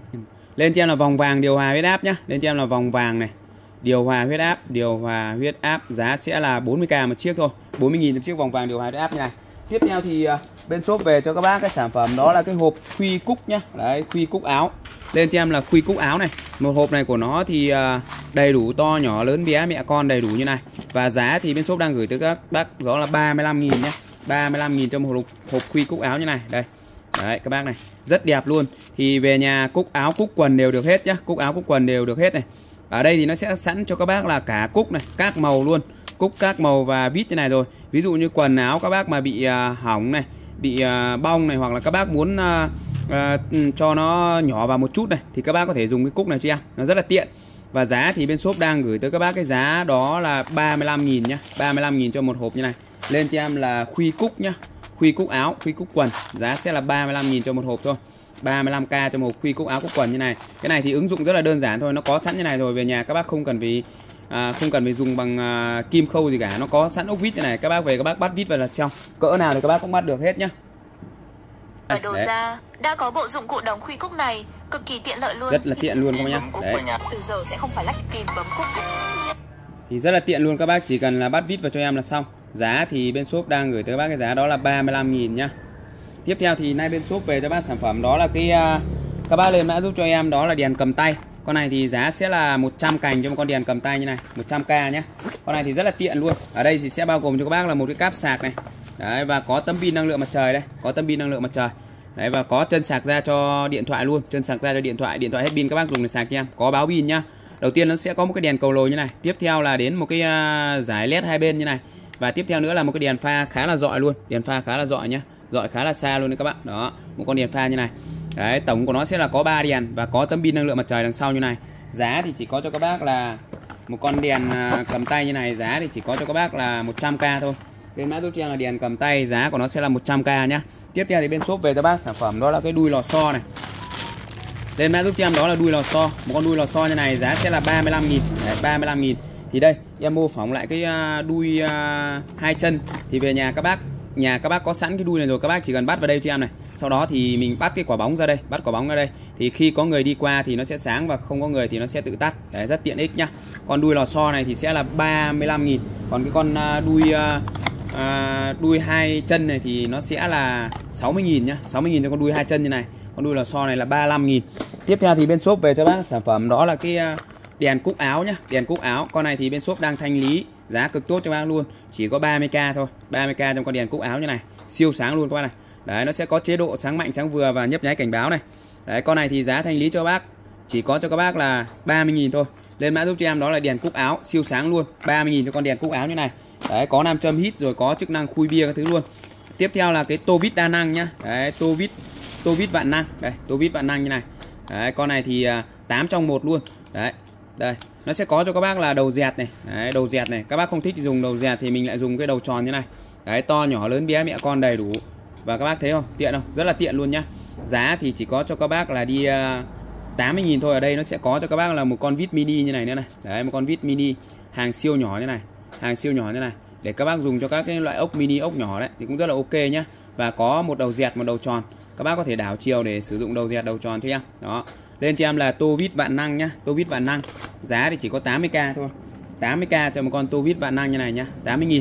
Lên cho em là vòng vàng điều hòa huyết áp nhá. Lên cho em là vòng vàng này. Điều hòa huyết áp, điều hòa huyết áp giá sẽ là bốn mươi k một chiếc thôi. bốn mươi nghìn một chiếc vòng vàng điều hòa huyết áp như này. Tiếp theo thì bên shop về cho các bác cái sản phẩm đó là cái hộp khuy cúc nhá. Đấy, khuy cúc áo. Lên cho em là khuy cúc áo này. Một hộp này của nó thì đầy đủ to, nhỏ, lớn, bé, mẹ con đầy đủ như này. Và giá thì bên shop đang gửi tới các bác đó là ba mươi lăm nghìn nhé. ba mươi lăm nghìn cho một hộp, hộp khuy cúc áo như này. Đây. Đấy các bác này, rất đẹp luôn. Thì về nhà cúc áo, cúc quần đều được hết nhá. Cúc áo, cúc quần đều được hết này. Ở đây thì nó sẽ sẵn cho các bác là cả cúc này, các màu luôn. Cúc các màu và vít như này rồi. Ví dụ như quần áo các bác mà bị uh, hỏng này, bị uh, bong này, hoặc là các bác muốn uh, uh, cho nó nhỏ vào một chút này thì các bác có thể dùng cái cúc này cho em. Nó rất là tiện. Và giá thì bên shop đang gửi tới các bác cái giá đó là ba mươi lăm nghìn nhá. ba mươi lăm nghìn cho một hộp như này. Lên cho em là khuy cúc nhá. Khuy cúc áo, khuy cúc quần. Giá sẽ là ba mươi lăm nghìn cho một hộp thôi. ba mươi lăm k cho một khuy cúc áo cúc quần như này. Cái này thì ứng dụng rất là đơn giản thôi. Nó có sẵn như này rồi. Về nhà các bác không cần phải à, không cần phải dùng bằng à, kim khâu gì cả. Nó có sẵn ốc vít như này. Các bác về các bác bắt vít vào là xong. Cỡ nào thì các bác cũng bắt được hết nhá. Ở đầu ra đã có bộ dụng cụ đóng khuy cúc này, cực kỳ tiện lợi luôn. Rất là tiện luôn các bác nhá. Đấy. Từ giờ sẽ không phải lách kìm bấm cúc. Thì rất là tiện luôn, các bác chỉ cần là bắt vít vào cho em là xong. Giá thì bên shop đang gửi tới các bác cái giá đó là ba mươi lăm nghìn nhá. Tiếp theo thì nay bên shop về cho bác sản phẩm đó là cái uh, các bác lên mã giúp cho em đó là đèn cầm tay. Con này thì giá sẽ là một trăm cành cho một con đèn cầm tay như này, một trăm k nhé. Con này thì rất là tiện luôn. Ở đây thì sẽ bao gồm cho các bác là một cái cáp sạc này. Đấy, và có tấm pin năng lượng mặt trời đây, có tấm pin năng lượng mặt trời. Đấy, và có chân sạc ra cho điện thoại luôn, chân sạc ra cho điện thoại, điện thoại hết pin các bác dùng để sạc cho em. Có báo pin nhá. Đầu tiên nó sẽ có một cái đèn cầu lồi như này, tiếp theo là đến một cái uh, dải led hai bên như này. Và tiếp theo nữa là một cái đèn pha khá là rọi luôn, đèn pha khá là rọi nhá. Rọi khá là xa luôn đấy các bạn. Đó, một con đèn pha như này. Đấy, tổng của nó sẽ là có ba đèn và có tấm pin năng lượng mặt trời đằng sau như này. Giá thì chỉ có cho các bác là một con đèn uh, cầm tay như này, giá thì chỉ có cho các bác là một trăm k thôi. Bên mã giúp cho em là đèn cầm tay, giá của nó sẽ là một trăm k nhá. Tiếp theo thì bên shop về cho bác sản phẩm đó là cái đuôi lò xo này. Lên mã giúp cho em đó là đuôi lò xo, một con đuôi lò xo như này giá sẽ là ba mươi lăm nghìn. Đấy, ba mươi lăm nghìn. Thì đây, em mô phỏng lại cái đuôi uh, hai chân. Thì về nhà các bác, nhà các bác có sẵn cái đuôi này rồi, các bác chỉ cần bắt vào đây cho em này. Sau đó thì mình bắt cái quả bóng ra đây, bắt quả bóng ra đây. Thì khi có người đi qua thì nó sẽ sáng và không có người thì nó sẽ tự tắt. Đấy, rất tiện ích nhá. Con đuôi lò xo này thì sẽ là ba mươi lăm nghìn. Còn cái con uh, đuôi uh, À, đuôi hai chân này thì nó sẽ là sáu mươi nghìn nhá, sáu mươi nghìn cho con đuôi hai chân như này. Con đuôi lò xo này là ba mươi lăm nghìn. Tiếp theo thì bên shop về cho bác sản phẩm đó là cái đèn cúc áo nhá, đèn cúc áo. Con này thì bên shop đang thanh lý, giá cực tốt cho bác luôn, chỉ có ba mươi k thôi, ba mươi k trong con đèn cúc áo như này, siêu sáng luôn các bác này. Đấy, nó sẽ có chế độ sáng mạnh, sáng vừa và nhấp nháy cảnh báo này. Đấy, con này thì giá thanh lý cho bác chỉ có cho các bác là ba mươi nghìn thôi. Lên mã giúp cho em đó là đèn cúc áo siêu sáng luôn, ba mươi nghìn cho con đèn cúc áo như này. Đấy, có nam châm hít rồi, có chức năng khui bia các thứ luôn. Tiếp theo là cái tô vít đa năng nhá. Đấy, tô vít tô vít vạn năng. Đây, tô vít vạn năng như này. Đấy, con này thì tám trong một luôn. Đấy. Đây, nó sẽ có cho các bác là đầu dẹt này. Đấy, đầu dẹt này. Các bác không thích dùng đầu dẹt thì mình lại dùng cái đầu tròn như này. Đấy, to nhỏ lớn bé mẹ con đầy đủ. Và các bác thấy không? Tiện không? Rất là tiện luôn nhá. Giá thì chỉ có cho các bác là đi uh, tám mươi nghìn thôi. Ở đây nó sẽ có cho các bác là một con vít mini như này nữa này. Đấy, một con vít mini hàng siêu nhỏ như này. Hàng siêu nhỏ như này. Để các bác dùng cho các cái loại ốc mini, ốc nhỏ đấy thì cũng rất là ok nhá. Và có một đầu dẹt, một đầu tròn. Các bác có thể đảo chiều để sử dụng đầu dẹt, đầu tròn cho em. Đó. Lên cho em là tô vít vạn năng nhá. Tô vít vạn năng. Giá thì chỉ có tám mươi k thôi. tám mươi k cho một con tô vít vạn năng như này nhá. tám mươi nghìn.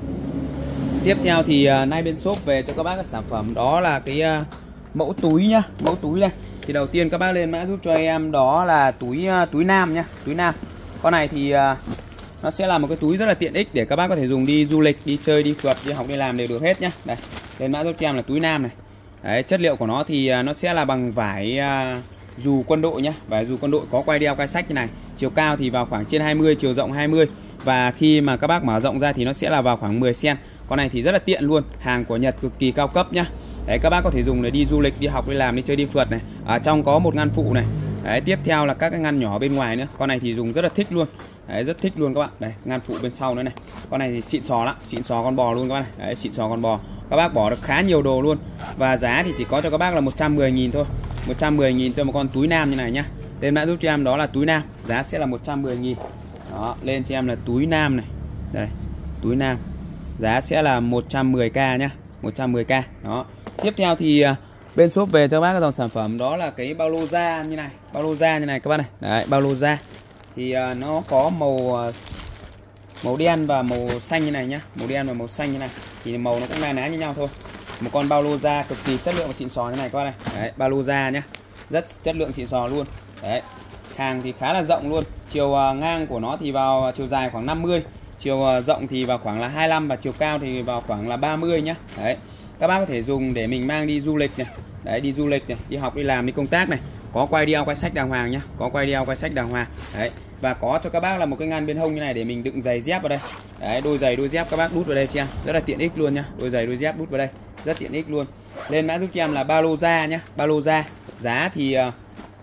Tiếp theo thì uh, nay bên shop về cho các bác các sản phẩm đó là cái uh, mẫu túi nhá. Mẫu túi này. Thì đầu tiên các bác lên mã giúp cho em đó là túi uh, túi nam nhá. Túi nam. Con này thì uh, nó sẽ là một cái túi rất là tiện ích để các bác có thể dùng đi du lịch, đi chơi, đi phượt, đi học, đi làm đều được hết nhá. Đây, lên mã giúp cho em là túi nam này. Đấy, chất liệu của nó thì uh, nó sẽ là bằng vải uh, dù quân đội nhá. Vải dù quân đội có quai đeo, quai sách như này. Chiều cao thì vào khoảng trên hai mươi, chiều rộng hai mươi. Và khi mà các bác mở rộng ra thì nó sẽ là vào khoảng mười xăng-ti-mét. Con này thì rất là tiện luôn, hàng của Nhật cực kỳ cao cấp nhá. Đấy, các bác có thể dùng để đi du lịch, đi học, đi làm, đi chơi, đi phượt này. Ở trong có một ngăn phụ này. Đấy, tiếp theo là các cái ngăn nhỏ bên ngoài nữa. Con này thì dùng rất là thích luôn. Đấy, rất thích luôn các bạn. Đây, ngăn phụ bên sau nữa này. Con này thì xịn sò lắm, xịn sò con bò luôn các bạn này. Đấy, xịn sò con bò. Các bác bỏ được khá nhiều đồ luôn. Và giá thì chỉ có cho các bác là một trăm mười nghìn thôi. một trăm mười nghìn cho một con túi nam như này nhá. Lên mã giúp cho em đó là túi nam, giá sẽ là một trăm mười nghìn. Đó, lên cho em là túi nam này. Đây, túi nam. Giá sẽ là một trăm mười k nhá, một trăm mười k. Đó. Tiếp theo thì uh, bên shop về cho bác cái dòng sản phẩm đó là cái bao lô da như này, bao lô da như này các bác này. Đấy, bao lô da. Thì uh, nó có màu uh, màu đen và màu xanh như này nhá, màu đen và màu xanh như này. Thì màu nó cũng na ná như nhau thôi. Một con bao lô da cực kỳ chất lượng và xịn sò như này các bác này. Đấy, bao lô da nhá. Rất chất lượng xịn sò luôn. Đấy. Hàng thì khá là rộng luôn. Chiều uh, ngang của nó thì vào chiều dài khoảng năm mươi. Chiều uh, rộng thì vào khoảng là hai mươi lăm và chiều cao thì vào khoảng là ba mươi nhá. Đấy. Các bác có thể dùng để mình mang đi du lịch này. Đấy, đi du lịch này, đi học, đi làm, đi công tác này. Có quai đeo, quai sách đàng hoàng nhá. Có quai đeo, quai sách đàng hoàng. Đấy. Và có cho các bác là một cái ngăn bên hông như này để mình đựng giày dép vào đây. Đấy, đôi giày, đôi dép các bác đút vào đây cho em. Rất là tiện ích luôn nhá. Đôi giày, đôi dép đút vào đây. Rất tiện ích luôn. Lên mã giúp cho em là ba lô da nhá. Ba lô da. Giá thì uh,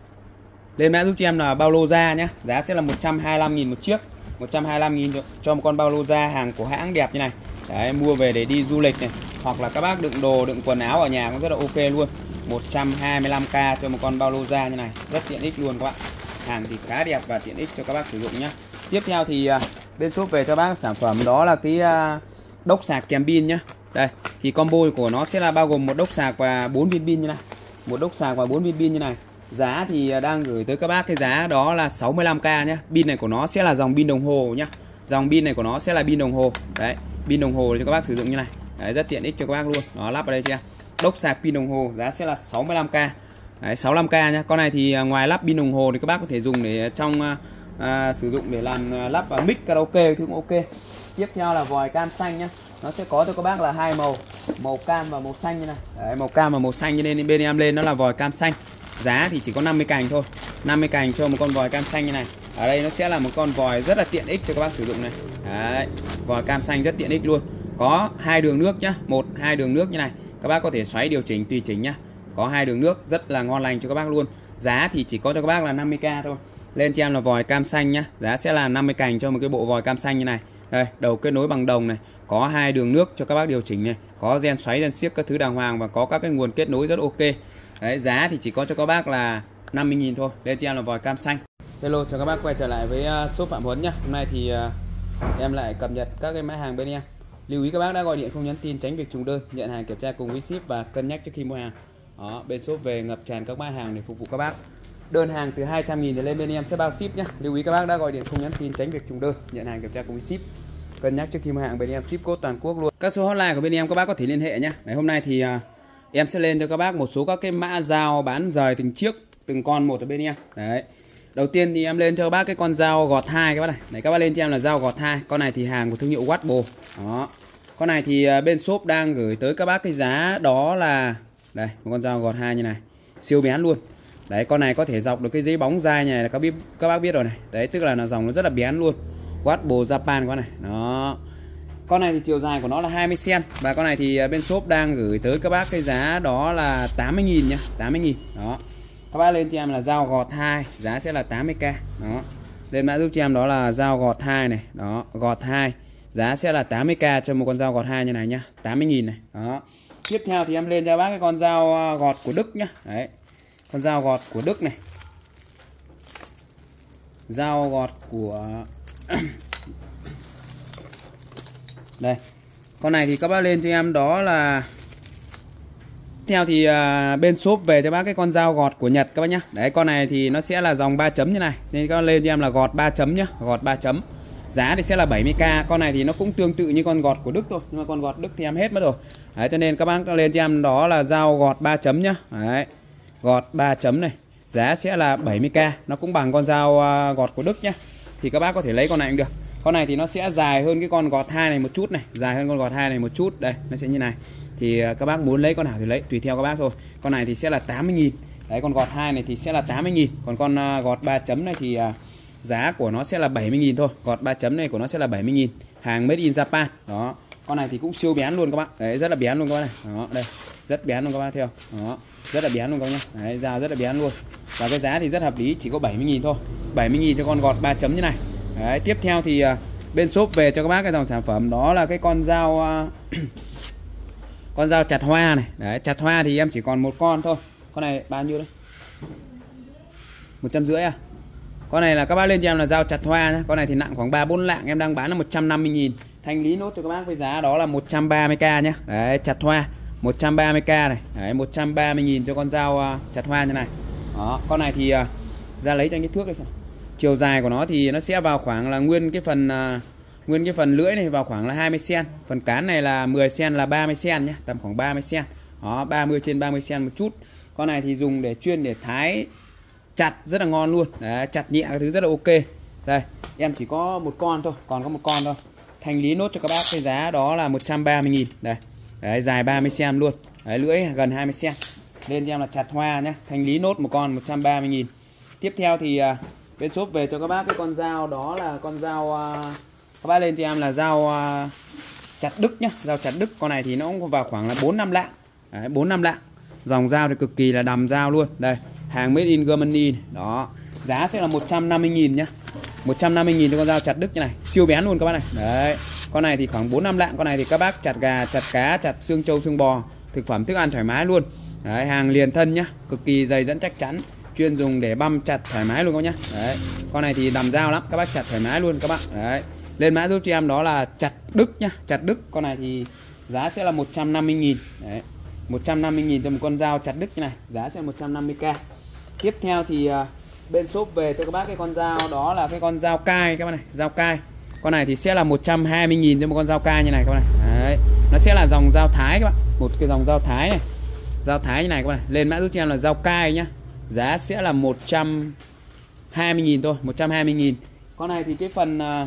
lên mã giúp cho em là bao lô da nhá. Giá sẽ là một trăm hai mươi lăm nghìn một chiếc. một trăm hai mươi lăm nghìn cho một con bao lô da hàng của hãng đẹp như này. Đấy, mua về để đi du lịch này, hoặc là các bác đựng đồ, đựng quần áo ở nhà cũng rất là ok luôn. một trăm hai mươi lăm k cho một con bao lô da như này, rất tiện ích luôn các bạn. Hàng thì khá đẹp và tiện ích cho các bác sử dụng nhá. Tiếp theo thì uh, bên shop về cho bác sản phẩm đó là cái uh, đốc sạc kèm pin nhá. Đây, thì combo của nó sẽ là bao gồm một đốc sạc và bốn viên pin như này. Một đốc sạc và bốn viên pin như này. Giá thì đang gửi tới các bác cái giá đó là sáu mươi lăm k nhá. Pin này của nó sẽ là dòng pin đồng hồ nhá. Dòng pin này của nó sẽ là pin đồng hồ. Đấy, pin đồng hồ cho các bác sử dụng như này. Đấy, rất tiện ích cho các bác luôn. Nó lắp vào đây chưa? Đốc sạc pin đồng hồ, giá sẽ là sáu mươi lăm k. Đấy, sáu mươi lăm k nhá. Con này thì ngoài lắp pin đồng hồ thì các bác có thể dùng để trong à, sử dụng để làm à, lắp vào mic karaoke thì cũng ok. Tiếp theo là vòi cam xanh nhá. Nó sẽ có cho các bác là hai màu, màu cam và màu xanh như này. Đấy, màu cam và màu xanh, cho nên bên em lên nó là vòi cam xanh. Giá thì chỉ có năm mươi cành thôi. năm mươi cành cho một con vòi cam xanh như này. Ở đây nó sẽ là một con vòi rất là tiện ích cho các bác sử dụng này. Đấy, vòi cam xanh rất tiện ích luôn. Có hai đường nước nhá, một hai đường nước như này. Các bác có thể xoáy điều chỉnh tùy chỉnh nhá. Có hai đường nước rất là ngon lành cho các bác luôn. Giá thì chỉ có cho các bác là năm mươi k thôi. Lên cho em là vòi cam xanh nhá. Giá sẽ là năm mươi cành cho một cái bộ vòi cam xanh như này. Đây, đầu kết nối bằng đồng này, có hai đường nước cho các bác điều chỉnh này, có gen xoáy, gen siếc các thứ đàng hoàng và có các cái nguồn kết nối rất ok. Đấy, giá thì chỉ có cho các bác là năm mươi nghìn thôi. Lên cho em là vòi cam xanh. Hello, chào các bác quay trở lại với shop Phạm Huấn nhá. Hôm nay thì uh, em lại cập nhật các cái mã hàng bên em. Lưu ý các bác đã gọi điện không nhắn tin, tránh việc trùng đơn, nhận hàng kiểm tra cùng với ship và cân nhắc trước khi mua hàng. Đó, bên shop về ngập tràn các mã hàng để phục vụ các bác. Đơn hàng từ hai trăm nghìn thì lên bên em sẽ bao ship nhá. Lưu ý các bác đã gọi điện không nhắn tin, tránh việc trùng đơn, nhận hàng kiểm tra cùng với ship, cân nhắc trước khi mua hàng. Bên em ship code toàn quốc luôn. Các số hotline của bên em các bác có thể liên hệ nhá. Ngày hôm nay thì uh, em sẽ lên cho các bác một số các cái mã dao bán rời từng chiếc, từng con một ở bên em. Đấy. Đầu tiên thì em lên cho các bác cái con dao gọt hai các bác này. Đấy, các bác lên cho em là dao gọt hai. Con này thì hàng của thương hiệu Watbo. Đó. Con này thì bên shop đang gửi tới các bác cái giá đó là đây, một con dao gọt hai như này. Siêu bén luôn. Đấy, con này có thể dọc được cái giấy bóng dai này là các biết các bác biết rồi này. Đấy, tức là nó dòng nó rất là bén luôn. Watbo Japan con này. Đó. Con này thì chiều dài của nó là hai mươi xăng-ti-mét. Và con này thì bên shop đang gửi tới các bác cái giá đó là tám mươi nghìn nhá, tám mươi nghìn. Đó. Các bác lên cho em là dao gọt hai, giá sẽ là tám mươi k. Đó. Lên mã giúp cho em đó là dao gọt hai này. Đó, gọt hai, giá sẽ là tám mươi k cho một con dao gọt hai như này nhá, tám mươi nghìn này. Đó. Tiếp theo thì em lên cho bác cái con dao gọt của Đức nhá. Đấy. Con dao gọt của Đức này. Dao gọt của đây. Con này thì các bác lên cho em đó là theo thì uh, bên shop về cho bác cái con dao gọt của Nhật các bác nhá. Đấy, con này thì nó sẽ là dòng ba chấm như này. Nên các bác lên cho em là gọt ba chấm nhá, gọt ba chấm. Giá thì sẽ là bảy mươi k. Con này thì nó cũng tương tự như con gọt của Đức thôi, nhưng mà con gọt Đức thì em hết mất rồi. Đấy, cho nên các bác lên cho em đó là dao gọt ba chấm nhá. Đấy. Gọt ba chấm này, giá sẽ là bảy mươi k. Nó cũng bằng con dao uh, gọt của Đức nhá. Thì các bác có thể lấy con này cũng được. Con này thì nó sẽ dài hơn cái con gọt hai này một chút này, dài hơn con gọt hai này một chút. Đây, nó sẽ như này. Thì các bác muốn lấy con nào thì lấy, tùy theo các bác thôi. Con này thì sẽ là tám mươi nghìn. Đấy, con gọt hai này thì sẽ là tám mươi nghìn. Còn con uh, gọt ba chấm này thì uh, giá của nó sẽ là bảy mươi nghìn thôi. Gọt ba chấm này của nó sẽ là bảy mươi nghìn. Hàng made in Japan. Đó. Con này thì cũng siêu bén luôn các bác. Đấy, rất là bén luôn các bác này. Đó, đây. Rất bén luôn các bác theo. Đó. Rất là bén luôn các bác nhá. Đấy, dao rất là bén luôn. Và cái giá thì rất hợp lý, chỉ có bảy mươi nghìn thôi. bảy mươi nghìn cho con gọt ba chấm như này. Đấy, tiếp theo thì uh, bên shop về cho các bác cái dòng sản phẩm đó là cái con dao uh, con dao chặt hoa này. Đấy, chặt hoa thì em chỉ còn một con thôi. Con này bao nhiêu đấy? một trăm rưỡi à? Con này là các bác lên cho em là dao chặt hoa nhá. Con này thì nặng khoảng ba bốn lạng, em đang bán là một trăm năm mươi nghìn. Thanh lý nốt cho các bác với giá đó là một trăm ba mươi k nhá. Đấy, chặt hoa một trăm ba mươi k này. Đấy, một trăm ba mươi nghìn cho con dao uh, chặt hoa như này. Đó, con này thì uh, ra lấy cho anh cái thước đây xem. Chiều dài của nó thì nó sẽ vào khoảng là nguyên cái phần uh, nguyên cái phần lưỡi này vào khoảng là hai mươi xăng-ti-mét. Phần cán này là mười xăng-ti-mét là ba mươi xăng-ti-mét nhé, tầm khoảng ba mươi xăng-ti-mét. Đó, ba mươi trên ba mươi xăng-ti-mét một chút. Con này thì dùng để chuyên để thái chặt rất là ngon luôn. Đấy, chặt nhẹ cái thứ rất là ok. Đây, em chỉ có một con thôi, còn có một con thôi. Thanh lý nốt cho các bác cái giá đó là một trăm ba mươi nghìn. Đây. Đấy, dài ba mươi xăng-ti-mét luôn. Đấy, lưỡi gần hai mươi xăng-ti-mét. Lên cho em là chặt hoa nhé. Thanh lý nốt một con một trăm ba mươi nghìn. Tiếp theo thì uh, bên shop về cho các bác cái con dao đó là con dao uh, các bác lên cho em là dao uh, chặt Đức nhá, dao chặt Đức. Con này thì nó cũng vào khoảng là bốn năm lạng. Đấy, bốn năm lạng. Dòng dao thì cực kỳ là đầm dao luôn. Đây, hàng made in Germany này. Đó, giá sẽ là một trăm năm mươi nghìn nhá. một trăm năm mươi nghìn cho con dao chặt Đức như này, siêu bén luôn các bác này. Đấy, con này thì khoảng bốn năm lạng. Con này thì các bác chặt gà, chặt cá, chặt xương trâu, xương bò, thực phẩm thức ăn thoải mái luôn. Đấy, hàng liền thân nhá, cực kỳ dày dẫn chắc chắn, chuyên dùng để băm chặt thoải mái luôn các nhá. Đấy, con này thì đầm dao lắm, các bác chặt thoải mái luôn các bạn. Đấy, lên mã giúp cho em đó là chặt Đức nhá, chặt Đức. Con này thì giá sẽ là một trăm năm mươi nghìn. Đấy, một trăm năm mươi nghìn cho một con dao chặt Đức như này, giá sẽ là một trăm năm mươi k. Tiếp theo thì uh, bên shop về cho các bác cái con dao đó là cái con dao cai các bạn này, dao cai. Con này thì sẽ là một trăm hai mươi nghìn cho một con dao cai như này các bạn này. Đấy, nó sẽ là dòng dao Thái các bạn, một cái dòng dao Thái này, dao Thái như này các bạn này. Lên mã giúp cho em là dao cai nhá, giá sẽ là một trăm hai mươi nghìn thôi, một trăm hai mươi nghìn. Con này thì cái phần uh,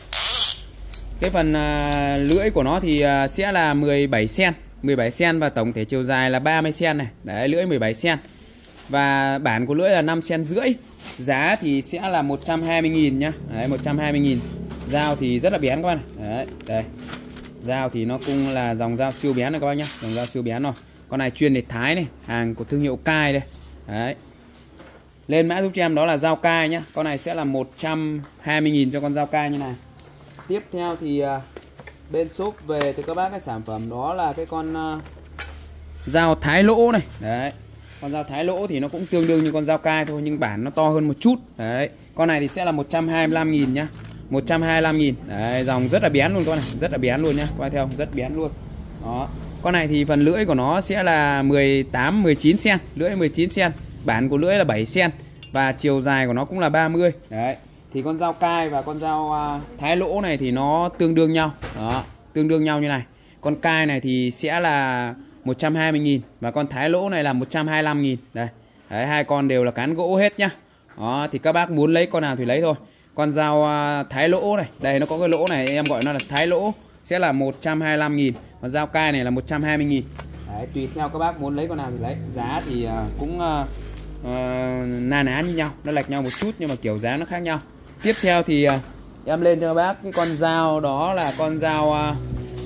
cái phần uh, lưỡi của nó thì uh, sẽ là mười bảy xăng-ti-mét, mười bảy xăng-ti-mét và tổng thể chiều dài là ba mươi xăng-ti-mét này. Đấy, lưỡi mười bảy xăng-ti-mét. Và bản của lưỡi là năm xăng-ti-mét rưỡi. Giá thì sẽ là một trăm hai mươi nghìn nhá. Đấy, một trăm hai mươi nghìn. Dao thì rất là bén các bạn này. Đấy, đây. Dao thì nó cũng là dòng dao siêu bén này các bác nhá, dòng dao siêu bén rồi. Con này chuyên để thái này, hàng của thương hiệu Cai đây. Đấy. Lên mã giúp cho em đó là dao Cai nhá. Con này sẽ là một trăm hai mươi nghìn cho con dao Cai như này. Tiếp theo thì uh, bên shop về cho các bác cái sản phẩm đó là cái con uh, dao thái lỗ này. Đấy. Con dao thái lỗ thì nó cũng tương đương như con dao Cai thôi, nhưng bản nó to hơn một chút. Đấy. Con này thì sẽ là một trăm hai mươi lăm nghìn nhá. một trăm hai mươi lăm nghìn. Đấy, dòng rất là bén luôn con này, rất là bén luôn nhá. Qua theo rất bén luôn. Đó. Con này thì phần lưỡi của nó sẽ là mười tám mười chín xăng-ti-mét, lưỡi mười chín xăng-ti-mét, bản của lưỡi là bảy xăng-ti-mét và chiều dài của nó cũng là ba mươi. Đấy. Thì con dao Cai và con dao uh, thái lỗ này thì nó tương đương nhau. Đó, tương đương nhau như này. Con Cai này thì sẽ là một trăm hai mươi nghìn và con thái lỗ này là một trăm hai mươi lăm nghìn. Đây. Đấy, hai con đều là cán gỗ hết nhá. Đó, thì các bác muốn lấy con nào thì lấy thôi. Con dao uh, thái lỗ này, đây nó có cái lỗ này, em gọi nó là thái lỗ, sẽ là một trăm hai mươi lăm nghìn. Còn dao Cai này là một trăm hai mươi nghìn. Đấy, tùy theo các bác muốn lấy con nào thì lấy. Giá thì uh, cũng uh, uh, na ná như nhau, nó lệch nhau một chút nhưng mà kiểu dáng nó khác nhau. Tiếp theo thì uh, em lên cho các bác cái con dao, đó là con dao uh,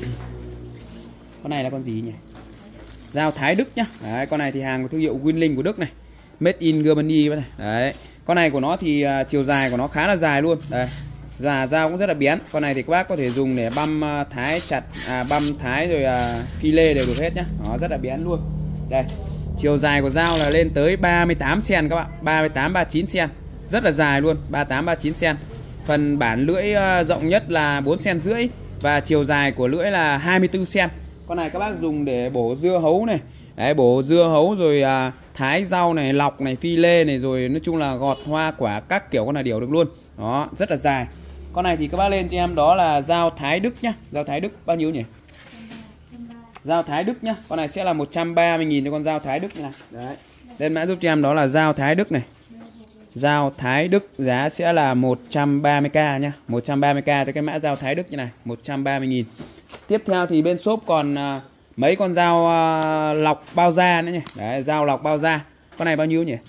con này là con gì nhỉ? Dao Thái Đức nhá. Đấy, con này thì hàng của thương hiệu Winling của Đức này, made in Germany này. Đấy, con này của nó thì uh, chiều dài của nó khá là dài luôn. Đây, và dao cũng rất là bén. Con này thì các bác có thể dùng để băm uh, thái chặt, à, băm thái rồi uh, phi lê đều được hết nhá. Nó rất là bén luôn. Đây, chiều dài của dao là lên tới ba mươi tám xen-ti-mét các bạn, ba mươi tám ba mươi chín xen-ti-mét, rất là dài luôn, ba mươi tám ba mươi chín xen-ti-mét. Phần bản lưỡi uh, rộng nhất là bốn xen-ti-mét rưỡi và chiều dài của lưỡi là hai mươi tư xen-ti-mét. Con này các bác dùng để bổ dưa hấu này, đấy, bổ dưa hấu rồi à, thái rau này, lọc này, phi lê này, rồi nói chung là gọt hoa quả các kiểu con này đều được luôn. Đó, rất là dài. Con này thì các bác lên cho em đó là dao Thái Đức nhá. Dao Thái Đức bao nhiêu nhỉ? Dao Thái Đức nhá. Con này sẽ là một trăm ba mươi nghìn cho con dao Thái Đức như này. Đấy. Lên mã giúp cho em đó là dao Thái Đức này. Dao Thái Đức giá sẽ là một trăm ba mươi k nhá. một trăm ba mươi k cho cái mã dao Thái Đức như này, một trăm ba mươi nghìn. Tiếp theo thì bên shop còn uh, mấy con dao uh, lọc bao da nữa nhỉ. Đấy, dao lọc bao da. Con này bao nhiêu nhỉ?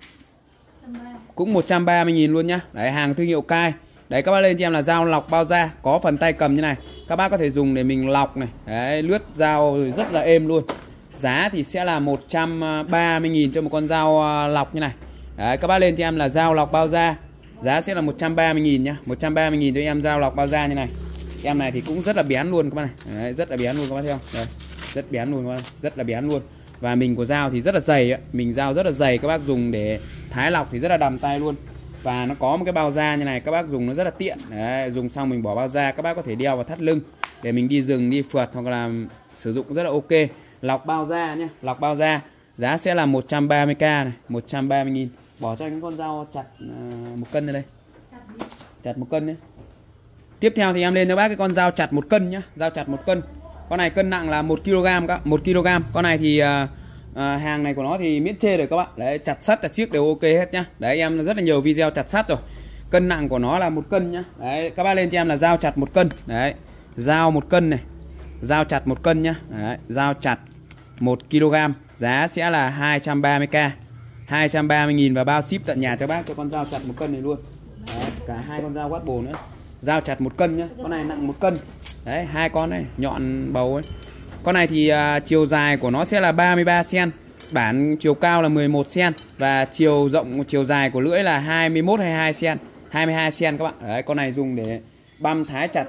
Cũng một trăm ba mươi nghìn luôn nhá. Đấy, hàng thương hiệu Kai. Đấy, các bác lên cho em là dao lọc bao da, có phần tay cầm như này. Các bác có thể dùng để mình lọc này. Đấy, lướt dao rất là êm luôn. Giá thì sẽ là một trăm ba mươi nghìn cho một con dao uh, lọc như này. Đấy, các bác lên cho em là dao lọc bao da. Giá sẽ là một trăm ba mươi nghìn nhá. một trăm ba mươi nghìn cho em dao lọc bao da như này. Em này thì cũng rất là bén luôn các bác này. Đấy, rất là bén luôn các bác thấy không? Đây, rất bén luôn các bác, rất là bén luôn. Và mình của dao thì rất là dày ấy. Mình dao rất là dày, các bác dùng để thái lọc thì rất là đầm tay luôn. Và nó có một cái bao da như này, các bác dùng nó rất là tiện. Đấy, dùng xong mình bỏ bao da, các bác có thể đeo vào thắt lưng để mình đi rừng, đi phượt hoặc là sử dụng rất là ok. Lọc bao da nhé, lọc bao da. Giá sẽ là một trăm ba mươi k này, một trăm ba mươi nghìn. Bỏ cho anh con dao chặt uh, một cân ra đây. Chặt một cân nhé. Tiếp theo thì em lên cho bác cái con dao chặt một cân nhá, dao chặt một cân. Con này cân nặng là một ki lô gam các, một ki lô gam. Con này thì uh, uh, hàng này của nó thì miễn chê rồi các bạn. Đấy, chặt sắt chặt chiếc đều ok hết nhá. Đấy, em rất là nhiều video chặt sắt rồi. Cân nặng của nó là một cân nhá. Đấy, các bác lên cho em là dao chặt một cân. Đấy, dao một cân này. Dao chặt một cân nhá. Đấy, dao chặt một ki lô gam. Giá sẽ là hai trăm ba mươi k, hai trăm ba mươi nghìn và bao ship tận nhà cho bác cho con dao chặt một cân này luôn. Đấy, cả hai con dao quát bồ nữa. Dao chặt một cân nhá. Con này nặng một cân. Đấy, hai con này nhọn bầu ấy. Con này thì uh, chiều dài của nó sẽ là ba mươi ba xen-ti-mét, bản chiều cao là mười một xen-ti-mét và chiều rộng chiều dài của lưỡi là hai mươi mốt hai mươi hai xen-ti-mét, hai mươi hai xen-ti-mét các bạn. Đấy, con này dùng để băm thái chặt.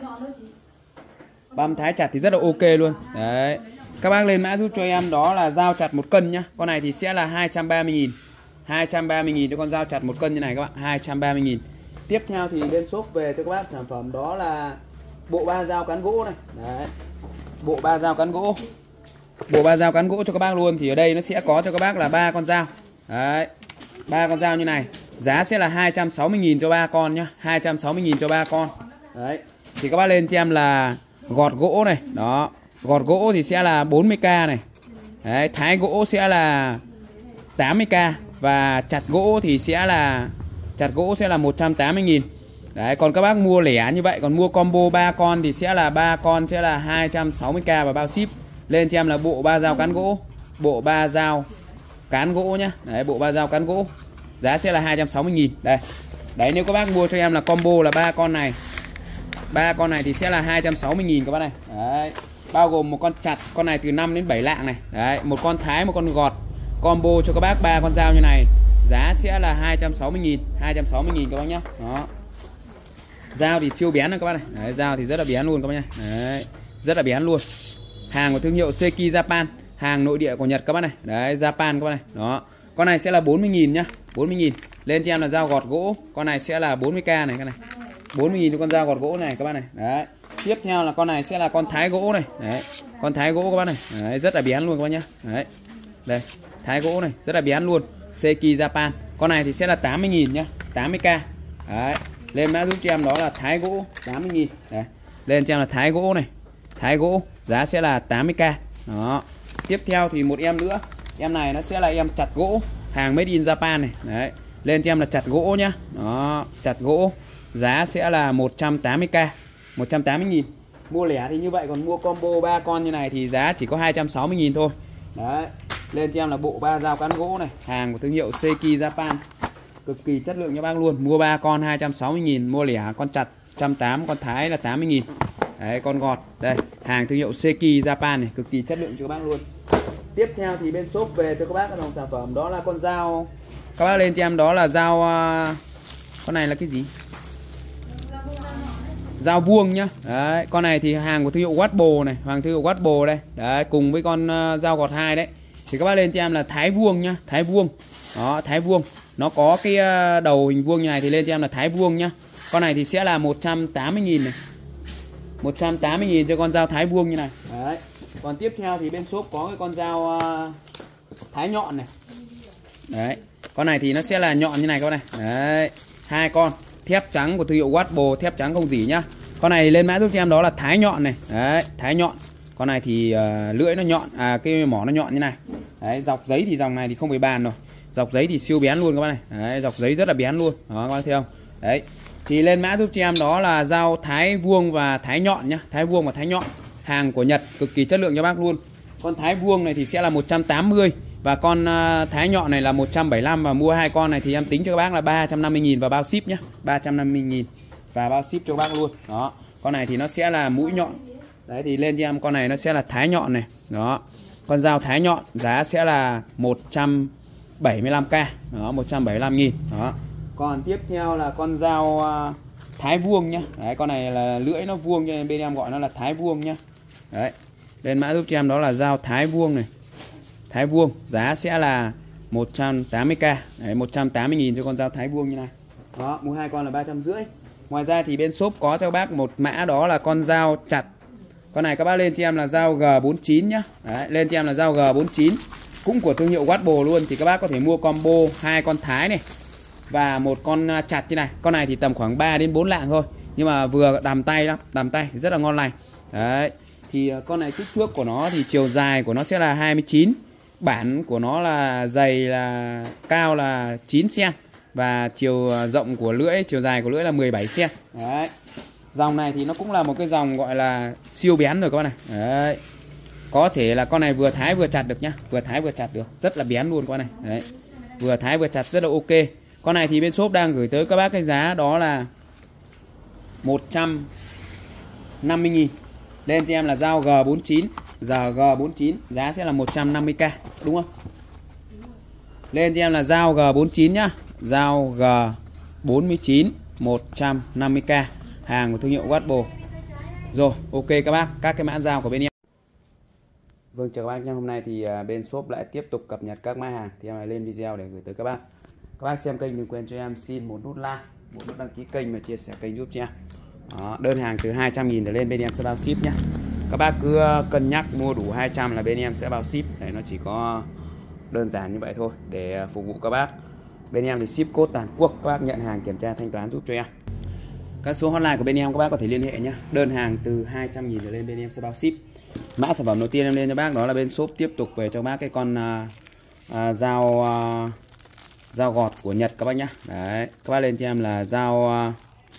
Băm thái chặt thì rất là ok luôn. Đấy. Các bác lên mã giúp cho em đó là dao chặt một cân nhá. Con này thì sẽ là hai trăm ba mươi nghìn. hai trăm ba mươi nghìn cho con dao chặt một cân như này các bạn, hai trăm ba mươi nghìn. Tiếp theo thì bên shop về cho các bác sản phẩm đó là bộ ba dao cán gỗ này. Đấy. Bộ ba dao cán gỗ. Bộ ba dao cán gỗ cho các bác luôn. Thì ở đây nó sẽ có cho các bác là ba con dao. Đấy. ba con dao như này. Giá sẽ là hai trăm sáu mươi nghìn cho ba con nhá, hai trăm sáu mươi nghìn cho ba con. Đấy. Thì các bác lên cho em là gọt gỗ này, đó. Gọt gỗ thì sẽ là bốn mươi k này. Đấy, thái gỗ sẽ là tám mươi k và chặt gỗ thì sẽ là chặt gỗ sẽ là một trăm tám mươi nghìn. Đấy, còn các bác mua lẻ như vậy, còn mua combo ba con thì sẽ là ba con sẽ là hai trăm sáu mươi k và bao ship. Lên cho em là bộ ba dao cán gỗ, bộ ba dao cán gỗ nhá. Đấy, bộ ba dao cán gỗ. Giá sẽ là hai trăm sáu mươi nghìn. Đây. Đấy, nếu các bác mua cho em là combo là ba con này. ba con này thì sẽ là hai trăm sáu mươi nghìn các bác này. Đấy. Bao gồm một con chặt, con này từ năm đến bảy lạng này. Đấy, một con thái, một con gọt. Combo cho các bác ba con dao như này. Giá sẽ là hai trăm sáu mươi nghìn, hai trăm sáu mươi nghìn các bác nhá. Đó. Dao thì siêu bén rồi các bác này. Đấy, dao thì rất là bén luôn các bác nhá. Đấy, rất là bén luôn. Hàng của thương hiệu Seiki Japan, hàng nội địa của Nhật các bác này. Đấy, Japan các bác này. Đó. Con này sẽ là bốn mươi nghìn nhá, bốn mươi nghìn. Lên cho em là dao gọt gỗ. Con này sẽ là bốn mươi k này các này. bốn mươi nghìn cho con dao gọt gỗ này các bác này. Đấy. Tiếp theo là con này sẽ là con thái gỗ này. Đấy. Con thái gỗ các bác này. Đấy, rất là bén luôn các bác nhá. Đấy. Đây, thái gỗ này, rất là bén luôn. Seiki Japan. Con này thì sẽ là tám mươi nghìn nhá, tám mươi k. Đấy. Lên mã giúp cho em đó là thái gỗ tám mươi nghìn. Đấy. Lên cho em là thái gỗ này. Thái gỗ, giá sẽ là tám mươi k. Đó. Tiếp theo thì một em nữa. Em này nó sẽ là em chặt gỗ, hàng made in Japan này. Đấy. Lên cho em là chặt gỗ nhá. Đó, chặt gỗ. Giá sẽ là một trăm tám mươi k, một trăm tám mươi nghìn. Mua lẻ thì như vậy, còn mua combo ba con như này thì giá chỉ có hai trăm sáu mươi nghìn thôi. Đấy. Lên cho em là bộ ba dao cán gỗ này, hàng của thương hiệu Seiki Japan. Cực kỳ chất lượng cho bác luôn. Mua ba con hai trăm sáu mươi nghìn, mua lẻ con chặt một trăm tám mươi, con thái là tám mươi nghìn. Đấy, con gọt. Đây, hàng thương hiệu Seiki Japan này, cực kỳ chất lượng cho các bác luôn. Tiếp theo thì bên shop về cho các bác cái dòng sản phẩm đó là con dao. Các bác lên cho em đó là dao uh, con này là cái gì? Dao vuông nhá. Đấy, con này thì hàng của thương hiệu Watbo này, hàng thương hiệu Watbo đây. Đấy, cùng với con uh, dao gọt hai đấy. Thì các bác lên cho em là thái vuông nhá, thái vuông. Đó, thái vuông. Nó có cái uh, đầu hình vuông như này thì lên cho em là thái vuông nhá. Con này thì sẽ là một trăm tám mươi nghìn này. một trăm tám mươi nghìn cho con dao thái vuông như này. Đấy. Còn tiếp theo thì bên shop có cái con dao uh, thái nhọn này. Đấy. Con này thì nó sẽ là nhọn như này các bạn này. Đấy. Hai con thép trắng của thương hiệu Watbo, thép trắng không rỉ nhá. Con này lên mã giúp cho em đó là thái nhọn này. Đấy, thái nhọn. Con này thì uh, lưỡi nó nhọn, à cái mỏ nó nhọn như này. Đấy, dọc giấy thì dòng này thì không phải bàn rồi. Dọc giấy thì siêu bén luôn các bạn này. Đấy, dọc giấy rất là bén luôn. Đó các bạn thấy không? Đấy. Thì lên mã giúp cho em đó là dao thái vuông và thái nhọn nhá, thái vuông và thái nhọn. Hàng của Nhật cực kỳ chất lượng cho bác luôn. Con thái vuông này thì sẽ là một trăm tám mươi và con uh, thái nhọn này là một trăm bảy mươi lăm, và mua hai con này thì em tính cho các bác là ba trăm năm mươi nghìn và bao ship nhá. ba trăm năm mươi nghìn và bao ship cho các bác luôn. Đó. Con này thì nó sẽ là mũi nhọn. Đấy thì lên cho em con này nó sẽ là thái nhọn này. Đó. Con dao thái nhọn giá sẽ là một trăm bảy mươi lăm k. Đó, một trăm bảy mươi lăm nghìn. Đó. Còn tiếp theo là con dao uh, thái vuông nhá. Đấy, con này là lưỡi nó vuông cho nên bên em gọi nó là thái vuông nhá. Đấy. Lên mã giúp cho em đó là dao thái vuông này. Thái vuông giá sẽ là một trăm tám mươi k. Đấy, một trăm tám mươi nghìn cho con dao thái vuông như này. Đó, mua hai con là ba trăm rưỡi. Ngoài ra thì bên shop có cho các bác một mã đó là con dao chặt. Con này các bác lên cho em là dao G bốn mươi chín nhá. Đấy, lên cho em là dao G bốn mươi chín, cũng của thương hiệu Watbo luôn. Thì các bác có thể mua combo hai con thái này và một con chặt như này. Con này thì tầm khoảng ba đến bốn lạng thôi, nhưng mà vừa đầm tay lắm, đầm tay rất là ngon lành. Đấy. Thì con này kích thước của nó thì chiều dài của nó sẽ là hai mươi chín, bản của nó là dày là cao là chín xăng-ti-mét và chiều rộng của lưỡi, chiều dài của lưỡi là mười bảy xăng-ti-mét. Đấy. Dòng này thì nó cũng là một cái dòng gọi là siêu bén rồi các bạn này. Đấy. Có thể là con này vừa thái vừa chặt được nhá, vừa thái vừa chặt được, rất là bén luôn con này. Đấy. Vừa thái vừa chặt rất là ok. Con này thì bên shop đang gửi tới các bác cái giá đó là một trăm năm mươi nghìn. Lên cho em là dao G bốn mươi chín, giờ G bốn mươi chín giá sẽ là một trăm năm mươi k, đúng không? Lên cho em là dao G bốn mươi chín nhá, dao G bốn mươi chín một trăm năm mươi k, hàng của thương hiệu Watbo. Rồi, ok các bác, các cái mã dao của bên em. Vâng, chào các bác nha. Hôm nay thì bên shop lại tiếp tục cập nhật các mã hàng thì em lại lên video để gửi tới các bác. Các bác xem kênh đừng quên cho em xin một nút like, một nút đăng ký kênh và chia sẻ kênh giúp cho em. Đó, đơn hàng từ hai trăm nghìn trở lên bên em sẽ bao ship nhé. Các bác cứ cân nhắc mua đủ hai trăm là bên em sẽ bao ship. Đấy, nó chỉ có đơn giản như vậy thôi để phục vụ các bác. Bên em thì ship code toàn quốc, các bác nhận hàng kiểm tra thanh toán giúp cho em. Các số hotline của bên em các bác có thể liên hệ nhé. Đơn hàng từ hai trăm nghìn trở lên bên em sẽ bao ship. Mã sản phẩm đầu tiên em lên cho bác đó là bên shop tiếp tục về cho bác cái con uh, uh, dao uh, dao gọt của Nhật các bác nhá. Đấy, các bác lên cho em là dao uh,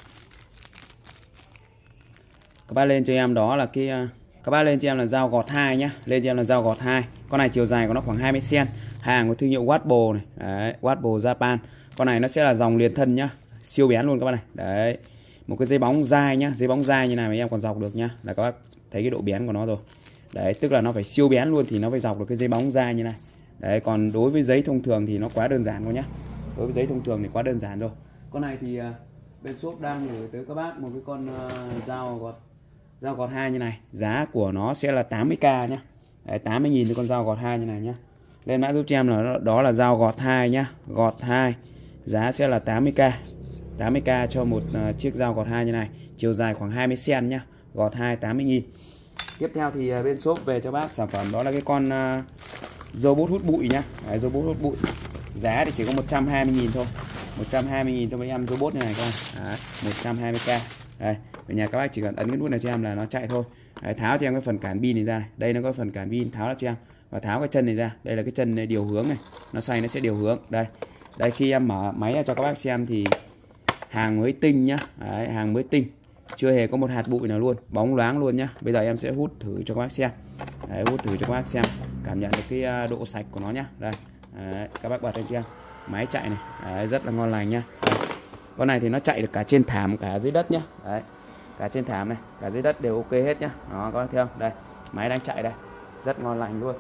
các bác lên cho em đó là cái uh, các bác lên cho em là dao gọt hai nhá. Lên cho em là dao gọt hai. Con này chiều dài của nó khoảng hai mươi xăng-ti-mét, hàng của thương hiệu Watbo này. Đấy, Watbo Japan. Con này nó sẽ là dòng liền thân nhá, siêu bén luôn các bác này. Đấy, một cái dây bóng dai nhá, dây bóng dai như này mà em còn dọc được nhá, là các bác thấy cái độ bén của nó rồi. Đấy, tức là nó phải siêu bén luôn thì nó phải dọc được cái dây bóng dai như này. Đấy, còn đối với giấy thông thường thì nó quá đơn giản thôi nhá. Đối với giấy thông thường thì quá đơn giản rồi. Con này thì uh, bên shop đang gửi tới các bác một cái con uh, dao gọt dao gọt hai như này. Giá của nó sẽ là tám mươi k nhá. Đấy, tám mươi nghìn cho con dao gọt hai như này nhá. Lên mã giúp cho em là đó là dao gọt hai nhá. Gọt hai giá sẽ là tám mươi k. tám mươi k cho một uh, chiếc dao gọt hai như này. Chiều dài khoảng hai mươi xăng-ti-mét nhá. Gọt hai tám mươi nghìn. Tiếp theo thì uh, bên shop về cho bác sản phẩm đó là cái con uh, robot hút bụi nhá. Đấy, robot hút bụi. Giá thì chỉ có một trăm hai mươi nghìn thôi. một trăm hai mươi nghìn cho mấy em robot như này các bạn. Đấy, một trăm hai mươi k. Đây, ở nhà các bác chỉ cần ấn cái nút này cho em là nó chạy thôi. Đấy, tháo cho em cái phần cản pin này ra này. Đây nó có phần cản pin, tháo ra cho em và tháo cái chân này ra. Đây là cái chân này điều hướng này. Nó xoay nó sẽ điều hướng. Đây. Đây khi em mở máy ra cho các bác xem thì hàng mới tinh nhá. Đấy, hàng mới tinh. chưa hề có một hạt bụi nào luôn, bóng loáng luôn nhá. Bây giờ em sẽ hút thử cho các bác xem. Đấy, hút thử cho các bác xem, cảm nhận được cái độ sạch của nó nhá. Đây, đấy, các bác bật lên cho em, máy chạy này, đấy, rất là ngon lành nhá. Đây. Con này thì nó chạy được cả trên thảm cả dưới đất nhá. Đấy, cả trên thảm này, cả dưới đất đều ok hết nhá. Đó, có thấy không? Đây, máy đang chạy đây, rất ngon lành luôn.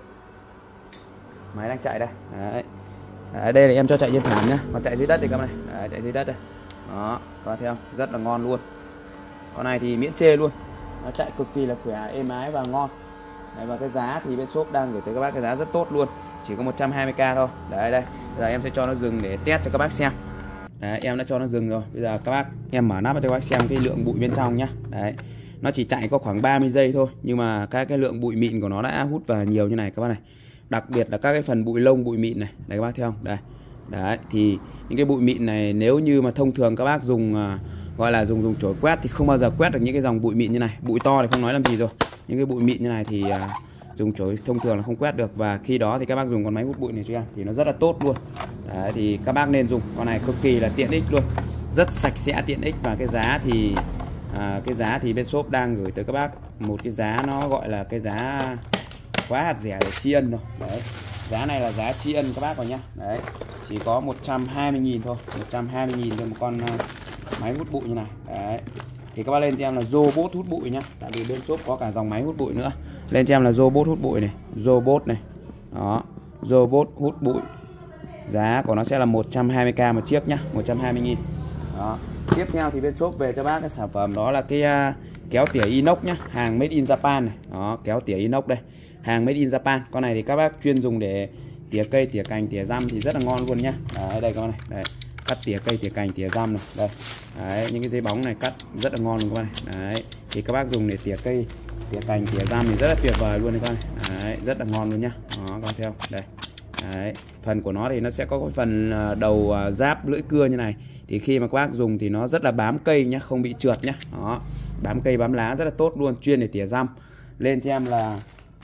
Máy đang chạy đây. Đấy. Đấy, đây là em cho chạy trên thảm nhá, còn chạy dưới đất thì các bạn này, đấy, chạy dưới đất đây. Đó, có thấy không? Rất là ngon luôn. Con này thì miễn chê luôn, nó chạy cực kỳ là khỏe, êm ái và ngon. Đấy, và cái giá thì bên shop đang gửi tới các bác cái giá rất tốt luôn, chỉ có một trăm hai mươi k thôi. Đấy, đây, giờ em sẽ cho nó dừng để test cho các bác xem. Đấy, em đã cho nó dừng rồi. Bây giờ các bác, em mở nắp cho các bác xem cái lượng bụi bên trong nhá. Đấy, nó chỉ chạy có khoảng ba mươi giây thôi, nhưng mà các cái lượng bụi mịn của nó đã hút vào nhiều như này các bác này. Đặc biệt là các cái phần bụi lông, bụi mịn này, đấy các bác thấy không? Đây, đấy, thì những cái bụi mịn này nếu như mà thông thường các bác dùng uh, gọi là dùng dùng chổi quét thì không bao giờ quét được những cái dòng bụi mịn như này. Bụi to thì không nói làm gì rồi, những cái bụi mịn như này thì uh, dùng chổi thông thường là không quét được. Và khi đó thì các bác dùng con máy hút bụi này cho em thì nó rất là tốt luôn. Đấy, thì các bác nên dùng con này, cực kỳ là tiện ích luôn, rất sạch sẽ, tiện ích. Và cái giá thì à, cái giá thì bên shop đang gửi tới các bác một cái giá nó gọi là cái giá quá hạt rẻ để tri ân rồi. Đấy, giá này là giá tri ân các bác rồi nhá. Đấy, chỉ có một trăm hai mươi nghìn thôi, một trăm hai mươi nghìn cho một con uh, máy hút bụi như này. Đấy, thì các bác lên cho em là robot hút bụi nhá, tại vì bên shop có cả dòng máy hút bụi nữa. Lên cho em là robot hút bụi này, robot này, đó, robot hút bụi, giá của nó sẽ là một trăm hai mươi k một chiếc nhá, một trăm hai mươi nghìn. Đó, tiếp theo thì bên shop về cho bác cái sản phẩm đó là cái uh, kéo tỉa inox nhá, hàng made in Japan này. Đó, kéo tỉa inox đây, hàng made in Japan. Con này thì các bác chuyên dùng để tỉa cây, tỉa cành, tỉa răm thì rất là ngon luôn nhá. Đấy, đây con này, đây, cắt tỉa cây, tỉa cành, tỉa răm này, đây. Đấy, những cái dây bóng này cắt rất là ngon luôn các bạn này. Đấy, thì các bác dùng để tỉa cây, tỉa cành, tỉa răm thì rất là tuyệt vời luôn đấy con này. Đấy, rất là ngon luôn nhá. Đó, con theo đây. Đấy, phần của nó thì nó sẽ có cái phần đầu giáp lưỡi cưa như này, thì khi mà các bác dùng thì nó rất là bám cây nhá, không bị trượt nhá. Đó, bám cây bám lá rất là tốt luôn, chuyên để tỉa răm. Lên cho em là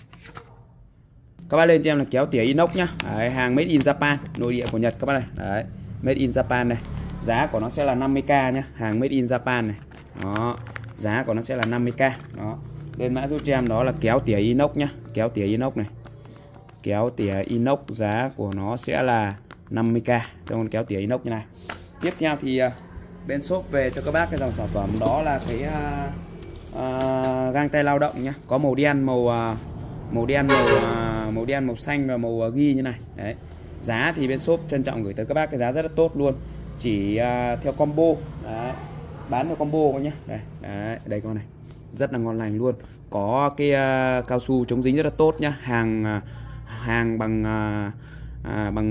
các bác lên cho em là kéo tỉa inox nhá. Đấy, hàng made in Japan, nội địa của Nhật các bác này. Đấy, made in Japan này, giá của nó sẽ là năm mươi k nhá, hàng made in Japan này. Đó, giá của nó sẽ là năm mươi k. Đó, lên mã giúp cho em đó là kéo tỉa inox nhá, kéo tỉa inox này, kéo tỉa inox, giá của nó sẽ là năm mươi k cho con kéo tỉa inox như này. Tiếp theo thì uh, bên shop về cho các bác cái dòng sản phẩm đó là cái uh, uh, găng tay lao động nhá, có màu đen, màu uh, màu đen, màu uh, màu đen, màu xanh và màu uh, ghi như này. Đấy, giá thì bên shop trân trọng gửi tới các bác cái giá rất là tốt luôn, chỉ uh, theo combo. Đấy, bán theo combo con nhá. Đây, đấy, đây con này, rất là ngon lành luôn, có cái uh, cao su chống dính rất là tốt nhá, hàng uh, hàng bằng uh, uh, bằng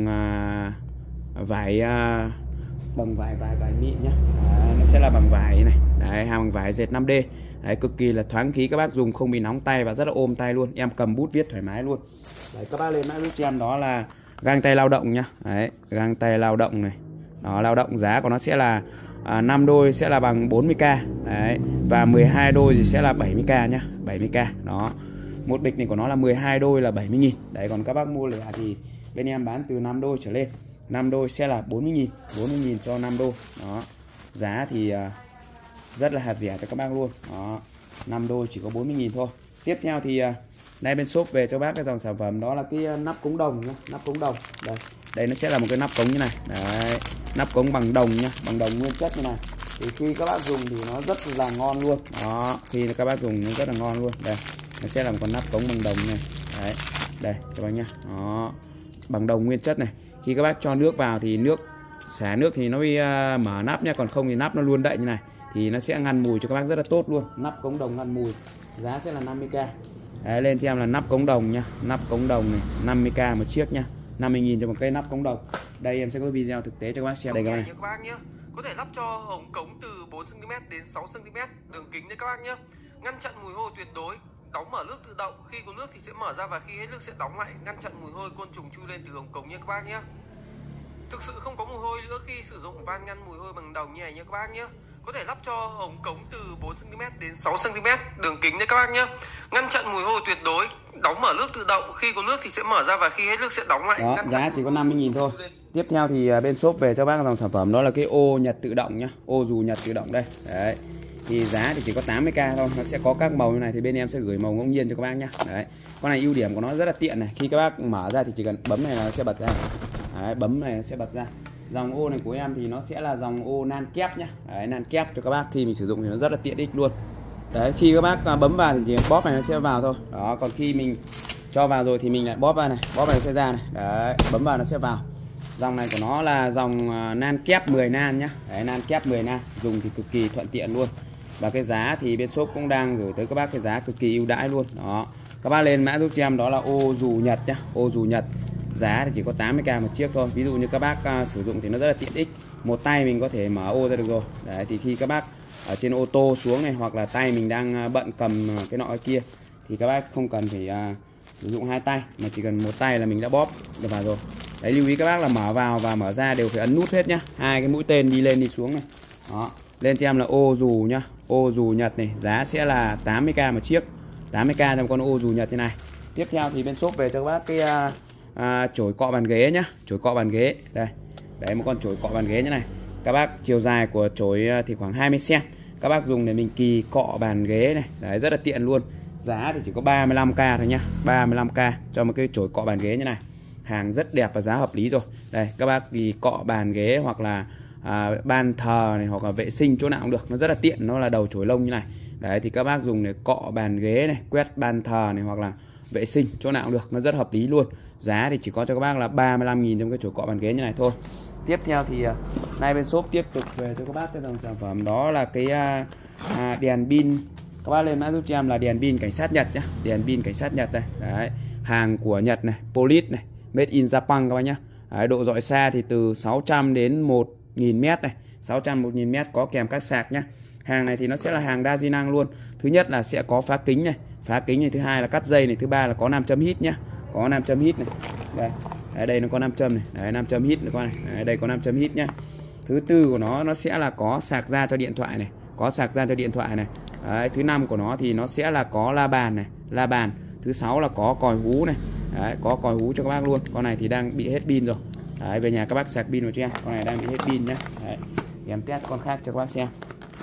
uh, vải uh, bằng vải vải vải mịn nhá. Đấy, nó sẽ là bằng vải này. Đấy, hàng bằng vải dệt năm D. Đấy, cực kỳ là thoáng khí, các bác dùng không bị nóng tay và rất là ôm tay luôn, em cầm bút viết thoải mái luôn. Đấy, các bác lên mã giúp cho em đó là găng tay lao động nhá. Đấy, găng tay lao động này, đó, lao động, giá của nó sẽ là à, năm đôi sẽ là bằng bốn mươi k. Đấy, và mười hai đôi thì sẽ là bảy mươi k nhá, bảy mươi k. Đó, một bịch này của nó là mười hai đôi là bảy mươi nghìn. Đấy, còn các bác mua lẻ thì bên em bán từ năm đôi trở lên, năm đôi sẽ là bốn mươi nghìn, bốn mươi nghìn cho năm đôi. Đó, giá thì uh, rất là hạt rẻ cho các bác luôn. Đó, năm đôi chỉ có bốn mươi nghìn thôi. Tiếp theo thì uh, đây bên shop về cho bác cái dòng sản phẩm đó là cái uh, nắp cống đồng nhá, nắp cống đồng. Đây, đây nó sẽ là một cái nắp cống như này. Đấy, nắp cống bằng đồng nhá, bằng đồng nguyên chất như này. Thì khi các bác dùng thì nó rất là ngon luôn. Đó, khi các bác dùng nó rất là ngon luôn. Đây, nó sẽ là một con nắp cống bằng đồng này. Đấy, đây các bác nhá. Đó, bằng đồng nguyên chất này. Khi các bác cho nước vào thì nước xả nước thì nó mới uh, mở nắp nha, còn không thì nắp nó luôn đậy như này thì nó sẽ ngăn mùi cho các bác rất là tốt luôn. Nắp cống đồng ngăn mùi, giá sẽ là năm mươi k. Đấy, lên cho em là nắp cống đồng nha, nắp cống đồng này năm mươi k một chiếc nhá, năm mươi nghìn cho một cây nắp cống đồng. Đây em sẽ có video thực tế cho các bác xem. Đây các bác này, các bác nhé, có thể lắp cho ống cống từ bốn xăng ti mét đến sáu xăng ti mét đường kính đấy các bác nhé, ngăn chặn mùi hôi tuyệt đối, đóng mở nước tự động, khi có nước thì sẽ mở ra và khi hết nước sẽ đóng lại, ngăn chặn mùi hôi côn trùng chui lên từ ống cống nhé các bác nhé. Thực sự không có mùi hôi nữa khi sử dụng van ngăn mùi hôi bằng đồng như này nhé các bác nhé. Có thể lắp cho ống cống từ bốn xăng ti mét đến sáu xăng ti mét đường kính đấy các bác nhé, ngăn chặn mùi hôi tuyệt đối, đóng mở nước tự động, khi có nước thì sẽ mở ra và khi hết nước sẽ đóng lại. Đó, giá chỉ có năm mươi nghìn thôi. Tiếp theo thì bên shop về cho bác dòng sản phẩm đó là cái ô nhật tự động nhá, ô dù nhật tự động đây. Đấy, thì giá thì chỉ có tám mươi k thôi. Nó sẽ có các màu như này thì bên em sẽ gửi màu ngẫu nhiên cho các bác nhá. Đấy, con này ưu điểm của nó rất là tiện này, khi các bác mở ra thì chỉ cần bấm này là nó sẽ bật ra. Đấy, bấm này nó sẽ bật ra. Dòng ô này của em thì nó sẽ là dòng ô nan kép nhá. Đấy, nan kép cho các bác khi mình sử dụng thì nó rất là tiện ích luôn. Đấy, khi các bác bấm vào thì chỉ bóp này nó sẽ vào thôi. Đó, còn khi mình cho vào rồi thì mình lại bóp vào này, bóp này nó sẽ ra này. Đấy, bấm vào nó sẽ vào. Dòng này của nó là dòng nan kép mười nan nhá. Đấy, nan kép mười nan, dùng thì cực kỳ thuận tiện luôn. Và cái giá thì bên shop cũng đang gửi tới các bác cái giá cực kỳ ưu đãi luôn. Đó, các bác lên mã giúp cho em đó là ô dù Nhật nhá, ô dù Nhật. Giá thì chỉ có tám mươi k một chiếc thôi. Ví dụ như các bác uh, sử dụng thì nó rất là tiện ích. Một tay mình có thể mở ô ra được rồi. Đấy, thì khi các bác ở trên ô tô xuống này, hoặc là tay mình đang bận cầm cái nọ cái kia, thì các bác không cần phải uh, sử dụng hai tay, mà chỉ cần một tay là mình đã bóp được vào rồi. Đấy, lưu ý các bác là mở vào và mở ra đều phải ấn nút hết nhá. Hai cái mũi tên đi lên đi xuống này. Đó, lên cho em là ô dù nhá, ô dù Nhật này, giá sẽ là tám mươi k một chiếc, tám mươi k trong con ô dù Nhật như này. Tiếp theo thì bên shop về cho các bác cái uh, À, chổi cọ bàn ghế nhá, chổi cọ bàn ghế đây, đấy một con chổi cọ bàn ghế như này. Các bác chiều dài của chổi thì khoảng hai mươi xăng ti mét, các bác dùng để mình kỳ cọ bàn ghế này, đấy rất là tiện luôn. Giá thì chỉ có ba mươi lăm k thôi nhá, ba mươi lăm k cho một cái chổi cọ bàn ghế như này, hàng rất đẹp và giá hợp lý rồi. Đây các bác kỳ cọ bàn ghế hoặc là à, ban thờ này, hoặc là vệ sinh chỗ nào cũng được, nó rất là tiện, nó là đầu chổi lông như này. Đấy thì các bác dùng để cọ bàn ghế này, quét ban thờ này, hoặc là vệ sinh chỗ nào cũng được, nó rất hợp lý luôn. Giá thì chỉ có cho các bác là ba mươi lăm nghìn trong cái chổi cọ bàn ghế như này thôi. Tiếp theo thì uh, nay bên shop tiếp tục về cho các bác cái dòng sản phẩm đó là cái uh, uh, đèn pin. Các bác lên mã giúp cho em là đèn pin cảnh sát Nhật nhá, đèn pin cảnh sát Nhật đây. Đấy, hàng của Nhật này, Polis này, made in Japan các bác nhá. Đấy, độ rọi xa thì từ sáu trăm đến một nghìn mét này, sáu trăm một nghìn mét, có kèm các sạc nhá. Hàng này thì nó sẽ là hàng đa di năng luôn. Thứ nhất là sẽ có phá kính này, phá kính này, thứ hai là cắt dây này, thứ ba là có nam châm hít nhá. Có nam châm hít này. Đây. Đấy, đây nó có nam châm này. Đấy, nam châm hít nữa con này. Đấy, đây có nam châm hít nhá. Thứ tư của nó nó sẽ là có sạc ra cho điện thoại này, có sạc ra cho điện thoại này. Đấy, thứ năm của nó thì nó sẽ là có la bàn này, la bàn. Thứ sáu là có còi hú này. Đấy, có còi hú cho các bác luôn. Con này thì đang bị hết pin rồi. Đấy, về nhà các bác sạc pin vào cho em. Con này đang bị hết pin nhá. Đấy, em test con khác cho các bác xem.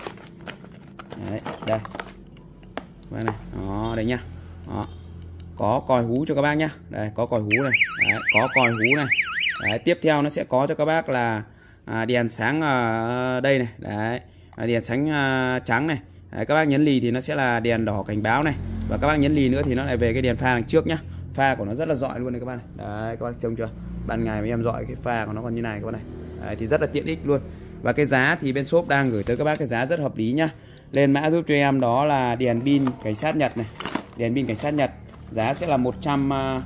Đấy, đây. Đây này, đó, đây nhá. Đó. Có còi hú cho các bác nhá. Đây, có còi hú này. Đấy, có còi hú này. Đấy, tiếp theo nó sẽ có cho các bác là à, đèn sáng ở đây này. Đấy, à, đèn sáng à, trắng này. Đấy, các bác nhấn lì thì nó sẽ là đèn đỏ cảnh báo này. Và các bác nhấn lì nữa thì nó lại về cái đèn pha đằng trước nhá. Pha của nó rất là rọi luôn này các bác này. Đấy, các bác trông chưa? Ban ngày mà em rọi cái pha của nó còn như này các bác này. Đấy, thì rất là tiện ích luôn. Và cái giá thì bên shop đang gửi tới các bác cái giá rất hợp lý nhá. Lên mã giúp cho em đó là đèn pin cảnh sát Nhật này. Đèn pin cảnh sát Nhật, giá sẽ là một trăm uh...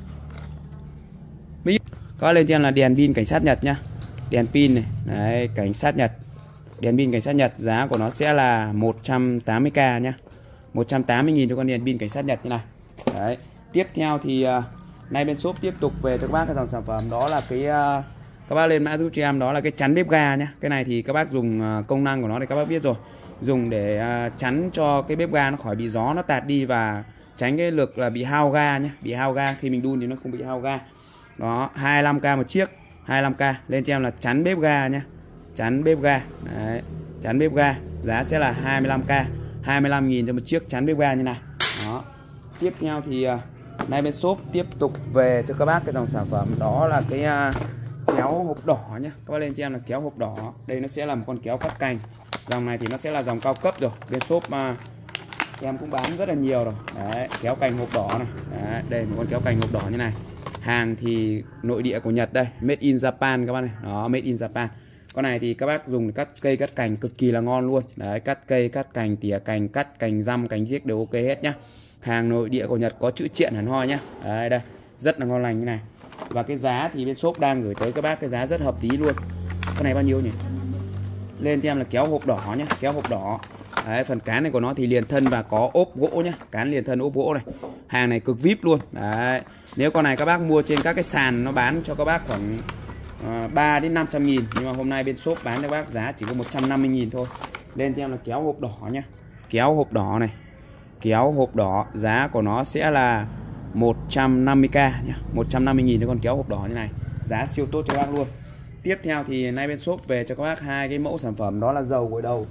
có lên cho em là đèn pin cảnh sát Nhật nhá. Đèn pin này, đấy, cảnh sát Nhật. Đèn pin cảnh sát Nhật, giá của nó sẽ là một trăm tám mươi k nhá. một trăm tám mươi nghìn cho con đèn pin cảnh sát Nhật như này. Đấy, tiếp theo thì uh, nay bên shop tiếp tục về cho các bác cái dòng sản phẩm đó là cái uh, các bác lên mã giúp cho em đó là cái chắn bếp ga nhá. Cái này thì các bác dùng uh, công năng của nó thì các bác biết rồi. Dùng để uh, chắn cho cái bếp ga nó khỏi bị gió nó tạt đi và tránh cái lực là bị hao ga nhé, bị hao ga khi mình đun thì nó không bị hao ga. Đó, hai mươi lăm k một chiếc, hai mươi lăm k. Lên cho em là chắn bếp ga nhé, chắn bếp ga. Đấy, chắn bếp ga, giá sẽ là hai mươi lăm k, hai mươi lăm nghìn cho một chiếc chắn bếp ga như này. Đó. Tiếp theo thì uh, nay bên shop tiếp tục về cho các bác cái dòng sản phẩm đó là cái uh, kéo hộp đỏ nhé. Các bác lên cho em là kéo hộp đỏ. Đây nó sẽ là một con kéo cắt cành. Dòng này thì nó sẽ là dòng cao cấp rồi. Bên shop uh, em cũng bán rất là nhiều rồi. Đấy, kéo cành hộp đỏ này. Đấy, đây một con kéo cành hộp đỏ như này. Hàng thì nội địa của Nhật đây, made in Japan các bác này. Đó, made in Japan. Con này thì các bác dùng để cắt cây cắt cành cực kỳ là ngon luôn. Đấy, cắt cây cắt cành, tỉa cành, cắt cành răm, cành riếc đều ok hết nhá. Hàng nội địa của Nhật có chữ triện hẳn hoi nhá. Đấy, đây, rất là ngon lành như này. Và cái giá thì bên shop đang gửi tới các bác cái giá rất hợp lý luôn. Con này bao nhiêu nhỉ? Lên cho em là kéo hộp đỏ nhá, kéo hộp đỏ. Đấy, phần cán này của nó thì liền thân và có ốp gỗ nhá, cán liền thân ốp gỗ này. Hàng này cực vê i pê luôn. Đấy. Nếu con này các bác mua trên các cái sàn nó bán cho các bác khoảng uh, ba đến năm trăm nghìn, nhưng mà hôm nay bên shop bán cho các bác giá chỉ có một trăm năm mươi nghìn thôi. Lên cho em là kéo hộp đỏ nhá. Kéo hộp đỏ này. Kéo hộp đỏ, giá của nó sẽ là một trăm năm mươi k nhá, một trăm năm mươi nghìn cho con kéo hộp đỏ như này. Giá siêu tốt cho các bác luôn. Tiếp theo thì nay bên shop về cho các bác hai cái mẫu sản phẩm đó là dầu gội đầu.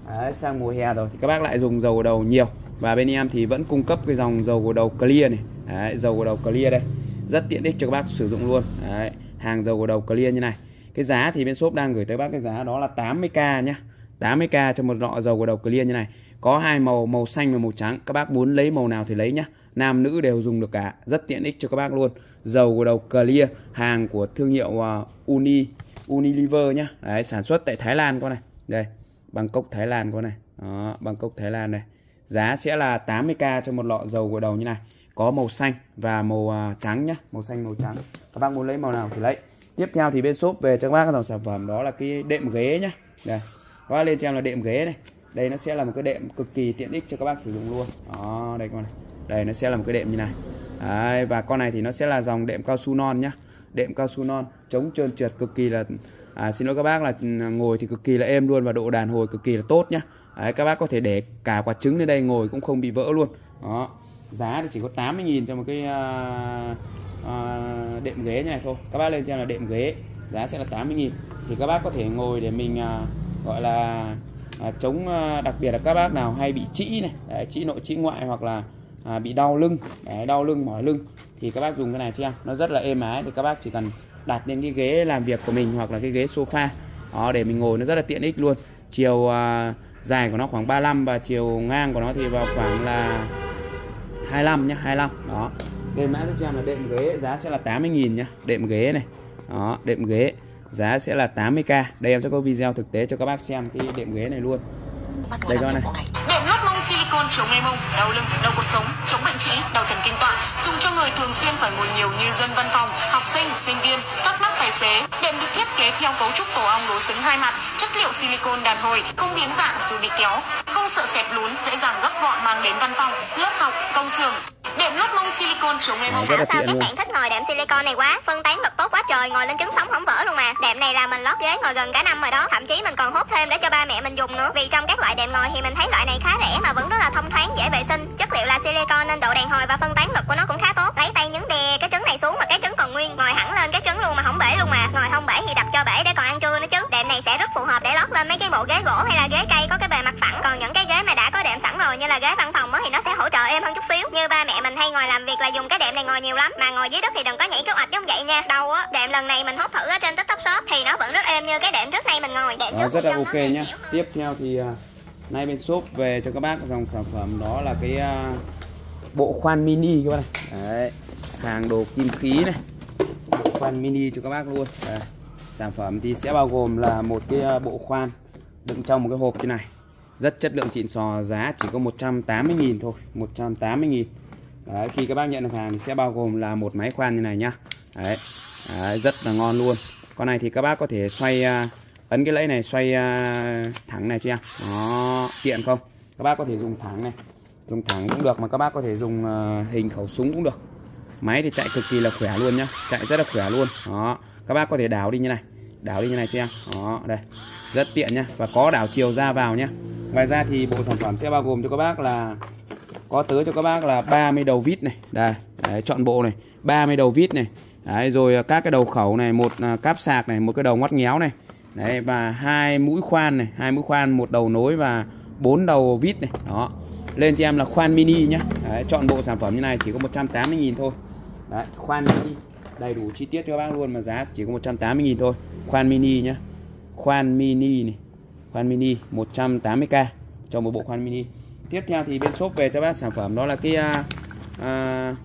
Đấy, sang mùa hè rồi thì các bác lại dùng dầu gội đầu nhiều. Và bên em thì vẫn cung cấp cái dòng dầu gội đầu Clear này. Đấy, dầu gội đầu Clear đây, rất tiện ích cho các bác sử dụng luôn. Đấy, hàng dầu gội đầu Clear như này. Cái giá thì bên shop đang gửi tới bác cái giá đó là tám mươi k nhá. tám mươi k cho một lọ dầu gội đầu Clear như này. Có hai màu, màu xanh và màu trắng. Các bác muốn lấy màu nào thì lấy nhá. Nam nữ đều dùng được cả, rất tiện ích cho các bác luôn. Dầu gội đầu Clear, hàng của thương hiệu uh, Uni Unilever nhá. Đấy, sản xuất tại Thái Lan con này. Đây, Bangkok Thái Lan con này. Đó, Bangkok Thái Lan này. Giá sẽ là tám mươi k cho một lọ dầu gội đầu như này. Có màu xanh và màu uh, trắng nhá, màu xanh màu trắng. Các bác muốn lấy màu nào thì lấy. Tiếp theo thì bên shop về cho các bác dòng sản phẩm đó là cái đệm ghế nhá. Đây. Các bác lên cho em là đệm ghế này. Đây nó sẽ là một cái đệm cực kỳ tiện ích cho các bác sử dụng luôn. Đó, đây con này. Đây nó sẽ là một cái đệm như này. Đấy, và con này thì nó sẽ là dòng đệm cao su non nhá. Đệm cao su non, chống trơn trượt cực kỳ là à, xin lỗi các bác là ngồi thì cực kỳ là êm luôn và độ đàn hồi cực kỳ là tốt nhá. Đấy, các bác có thể để cả quả trứng lên đây ngồi cũng không bị vỡ luôn. Đó. Giá thì chỉ có tám mươi nghìn cho một cái uh, uh, đệm ghế này thôi. Các bác lên cho là đệm ghế, giá sẽ là tám mươi nghìn. Thì các bác có thể ngồi để mình uh, gọi là À, chống à, đặc biệt là các bác nào hay bị trĩ này, đấy, trĩ nội trĩ ngoại hoặc là à, bị đau lưng, đấy, đau lưng mỏi lưng thì các bác dùng cái này cho em, nó rất là êm ái. Thì các bác chỉ cần đặt lên cái ghế làm việc của mình hoặc là cái ghế sofa đó để mình ngồi, nó rất là tiện ích luôn. Chiều à, dài của nó khoảng ba mươi lăm và chiều ngang của nó thì vào khoảng là hai mươi lăm nhá, hai mươi lăm đó. Đây mã cho em là đệm ghế, giá sẽ là tám mươi nghìn nhá, đệm ghế này đó, đệm ghế giá sẽ là tám mươi k. Đây em sẽ có video thực tế cho các bác xem cái đệm ghế này luôn. Đây các bạn này. Đệm lót mông silicone chống ngay mông, đau lưng, đau cột sống, chống bệnh trĩ, đau thần kinh tọa, dùng cho người thường xuyên phải ngồi nhiều như dân văn phòng, học sinh, sinh viên, thoát mắc tài xế. Đệm được thiết kế theo cấu trúc tổ ong đối xứng hai mặt, chất liệu silicone đàn hồi, không biến dạng dù bị kéo, không sợ xẹp lún, dễ dàng gấp gọn mang đến văn phòng, lớp học, công xưởng. Đệm lót mông silicone chống ngay mông. Sao các bạn thích ngồi đệm silicone này quá, phân tán lực tốt quá trời, ngồi lên trứng sống không vỡ luôn mà. Đệm này là mình lót ghế ngồi gần cả năm rồi đó, thậm chí mình còn hốt thêm để cho ba mẹ mình dùng nữa. Vì trong các loại đệm ngồi thì mình thấy loại này khá rẻ mà vẫn rất là thông thoáng, dễ vệ sinh. Chất liệu là silicone nên độ đàn hồi và phân tán lực của nó cũng khá tốt. Lấy tay nhấn đè cái trứng này xuống mà cái trứng còn nguyên, ngồi hẳn lên cái trứng luôn mà không bể luôn mà. Ngồi không bể thì đập cho bể để còn ăn trưa nữa chứ. Đệm này sẽ rất phù hợp để lót lên mấy cái bộ ghế gỗ hay là ghế cây có cái bề mặt phẳng. Còn những cái ghế mà đã có đệm sẵn rồi như là ghế văn phòng thì nó sẽ hỗ trợ êm hơn chút xíu. Như ba mẹ mình hay ngồi làm việc là dùng cái đệm này ngồi nhiều lắm, mà ngồi dưới đất thì đừng có nhảy kéo ạch giống vậy nha, đau á. Đệm lần này mình hốt thử ở trên TikTok Shop thì nó vẫn rất êm như cái đệm trước đây mình ngồi. Đệm đó, rất là ok nhá. Tiếp theo thì uh, nay bên shop về cho các bác dòng sản phẩm đó là cái uh, bộ khoan mini các bác này. Đấy, hàng đồ kim khí này, bộ khoan mini cho các bác luôn. Đây. Sản phẩm thì sẽ bao gồm là một cái uh, bộ khoan đựng trong một cái hộp như này, rất chất lượng xịn sò, giá chỉ có một trăm tám mươi nghìn thôi, một trăm tám mươi nghìn. Đấy, khi các bác nhận được hàng thì sẽ bao gồm là một máy khoan như này nhá. Đấy. Đấy, rất là ngon luôn. Con này thì các bác có thể xoay uh, ấn cái lẫy này xoay uh, thẳng này cho em. Đó, tiện không? Các bác có thể dùng thẳng này, dùng thẳng cũng được mà các bác có thể dùng uh, hình khẩu súng cũng được. Máy thì chạy cực kỳ là khỏe luôn nhá, chạy rất là khỏe luôn. Đó, các bác có thể đảo đi như này, đảo đi như này cho em. Đó, đây, rất tiện nhá, và có đảo chiều ra vào nhá. Ngoài ra thì bộ sản phẩm sẽ bao gồm cho các bác là có tới cho các bác là ba mươi đầu vít này, đây, đấy, chọn bộ này, ba mươi đầu vít này, đấy, rồi các cái đầu khẩu này, một cáp sạc này, một cái đầu ngoắt nghéo này, đấy, và hai mũi khoan này, hai mũi khoan, một đầu nối và bốn đầu vít này, đó. Lên cho em là khoan mini nhá, đấy, chọn bộ sản phẩm như này chỉ có một trăm tám mươi nghìn thôi, đấy, khoan mini đầy đủ chi tiết cho các bác luôn mà giá chỉ có một trăm tám mươi nghìn thôi, khoan mini nhá, khoan mini này, khoan mini một trăm tám mươi k cho một bộ khoan mini. Tiếp theo thì bên shop về cho bác sản phẩm đó là cái uh, uh,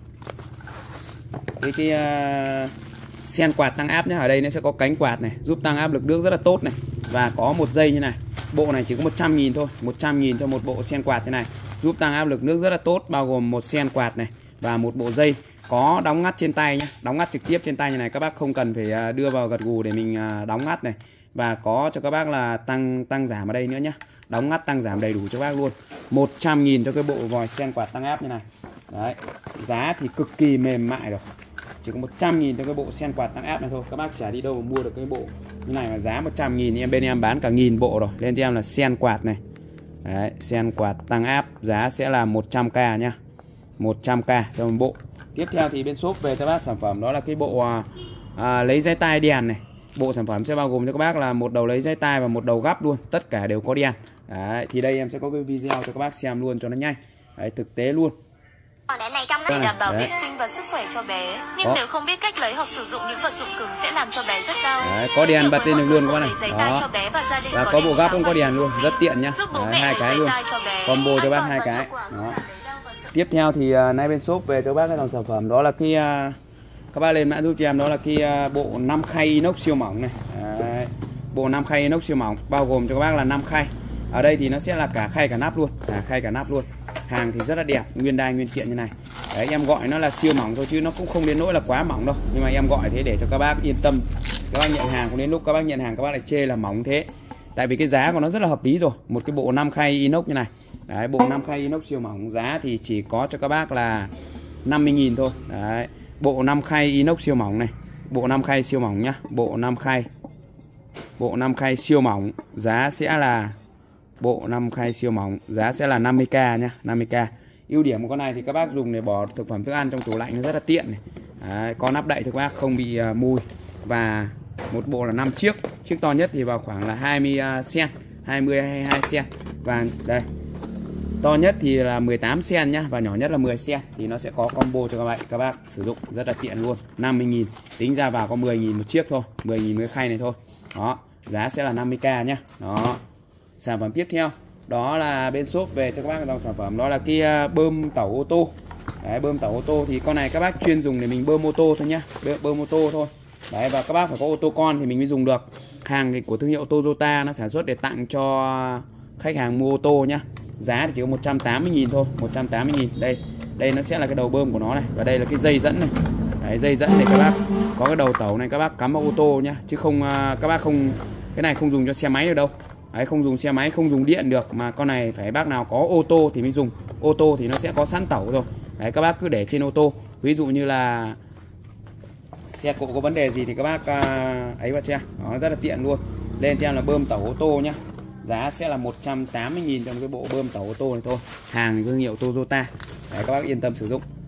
cái cái uh, sen quạt tăng áp nhé. Ở đây nó sẽ có cánh quạt này giúp tăng áp lực nước rất là tốt này, và có một dây như này. Bộ này chỉ có một trăm nghìn thôi, một trăm nghìn cho một bộ sen quạt thế này, giúp tăng áp lực nước rất là tốt, bao gồm một sen quạt này và một bộ dây có đóng ngắt trên tay nhé, đóng ngắt trực tiếp trên tay như này, các bác không cần phải đưa vào gật gù để mình đóng ngắt này, và có cho các bác là tăng tăng giảm ở đây nữa nhé, đóng ngắt tăng giảm đầy đủ cho các bác luôn. Một trăm nghìn cho cái bộ vòi sen quạt tăng áp như này. Đấy, giá thì cực kỳ mềm mại rồi, chỉ có một trăm nghìn cho cái bộ sen quạt tăng áp này thôi. Các bác chả đi đâu mà mua được cái bộ như này mà giá một trăm nghìn, em bên em bán cả nghìn bộ rồi. Lên cho em là sen quạt này. Đấy, sen quạt tăng áp giá sẽ là một trăm k nhá, một trăm k cho một bộ. Tiếp theo thì bên shop về cho các bác sản phẩm đó là cái bộ à, à, lấy dây tai đèn này. Bộ sản phẩm sẽ bao gồm cho các bác là một đầu lấy dây tai và một đầu gắp luôn, tất cả đều có đèn. Đấy, thì đây em sẽ có cái video cho các bác xem luôn cho nó nhanh. Đấy, thực tế luôn. Đèn này trong nó để đảm bảo Đấy. vệ sinh và sức khỏe cho bé. Nhưng Đó. nếu không biết cách lấy hoặc sử dụng những vật dụng cứng sẽ làm cho bé rất đau. Đấy, có đèn bật lên được luôn các bác này. Giấy tay Đó. cho bé và gia đình Và có có đèn bộ gắp sáng cũng có và đèn sử luôn, dụng rất tiện nhá. giúp bố Đấy, mẹ hai lấy cái giấy luôn. tay cho bé. Combo cho bác An hai toàn và cái. hiệu quả. Đó. Tiếp theo thì uh, nay bên shop về cho bác cái dòng sản phẩm đó là cái uh, các bác lên mã giúp cho em, đó là cái uh, bộ năm khay inox siêu mỏng này. Đấy. Bộ năm khay inox siêu mỏng bao gồm cho các bác là năm khay. Ở đây thì nó sẽ là cả khay cả nắp luôn, cả khay cả nắp luôn. Hàng thì rất là đẹp, nguyên đai nguyên kiện như này. Đấy, em gọi nó là siêu mỏng thôi chứ nó cũng không đến nỗi là quá mỏng đâu. Nhưng mà em gọi thế để cho các bác yên tâm. Các bác nhận hàng, không đến lúc các bác nhận hàng các bác lại chê là mỏng thế. Tại vì cái giá của nó rất là hợp lý rồi. Một cái bộ năm khay inox như này. Đấy, bộ năm khay inox siêu mỏng giá thì chỉ có cho các bác là năm mươi nghìn thôi. Đấy, bộ năm khay inox siêu mỏng này. Bộ năm khay siêu mỏng nhá. Bộ năm khay. Bộ năm khay siêu mỏng giá sẽ là bộ năm khay siêu mỏng giá sẽ là năm mươi k nhá, năm mươi k. Ưu điểm của con này thì các bác dùng để bỏ thực phẩm thức ăn trong tủ lạnh nó rất là tiện này. Đấy, có nắp đậy cho các bác không bị uh, mùi. Và một bộ là năm chiếc, chiếc to nhất thì vào khoảng là hai mươi xen, hai mươi hay hai mươi hai xen. Và đây, to nhất thì là mười tám xen nhá, và nhỏ nhất là mười xen. Thì nó sẽ có combo cho các bạn các bác sử dụng rất là tiện luôn. Năm mươi nghìn, tính ra vào có mười nghìn một chiếc thôi, mười nghìn một cái khay này thôi. Đó, giá sẽ là năm mươi k nhá. Đó. Sản phẩm tiếp theo đó là bên shop về cho các bác dòng sản phẩm đó là cái bơm tẩu ô tô. Đấy, bơm tẩu ô tô thì con này các bác chuyên dùng để mình bơm ô tô thôi nhá, bơm ô tô thôi. Đấy, và các bác phải có ô tô con thì mình mới dùng được. Hàng thì của thương hiệu Toyota nó sản xuất để tặng cho khách hàng mua ô tô nhá. Giá thì chỉ có một trăm tám mươi nghìn thôi, một trăm tám mươi nghìn. Đây, đây nó sẽ là cái đầu bơm của nó này, và đây là cái dây dẫn này. Đấy, dây dẫn để các bác có cái đầu tẩu này các bác cắm vào ô tô nhá, chứ không các bác không, cái này không dùng cho xe máy được đâu. Đấy, không dùng xe máy, không dùng điện được, mà con này phải bác nào có ô tô thì mới dùng. Ô tô thì nó sẽ có sẵn tẩu rồi. Đấy, các bác cứ để trên ô tô. Ví dụ như là xe cộ có vấn đề gì thì các bác uh, ấy vào cho em. Nó rất là tiện luôn. Lên cho em là bơm tẩu ô tô nhá. Giá sẽ là một trăm tám mươi nghìn trong cái bộ bơm tẩu ô tô này thôi. Hàng thương hiệu Toyota. Đấy, các bác yên tâm sử dụng.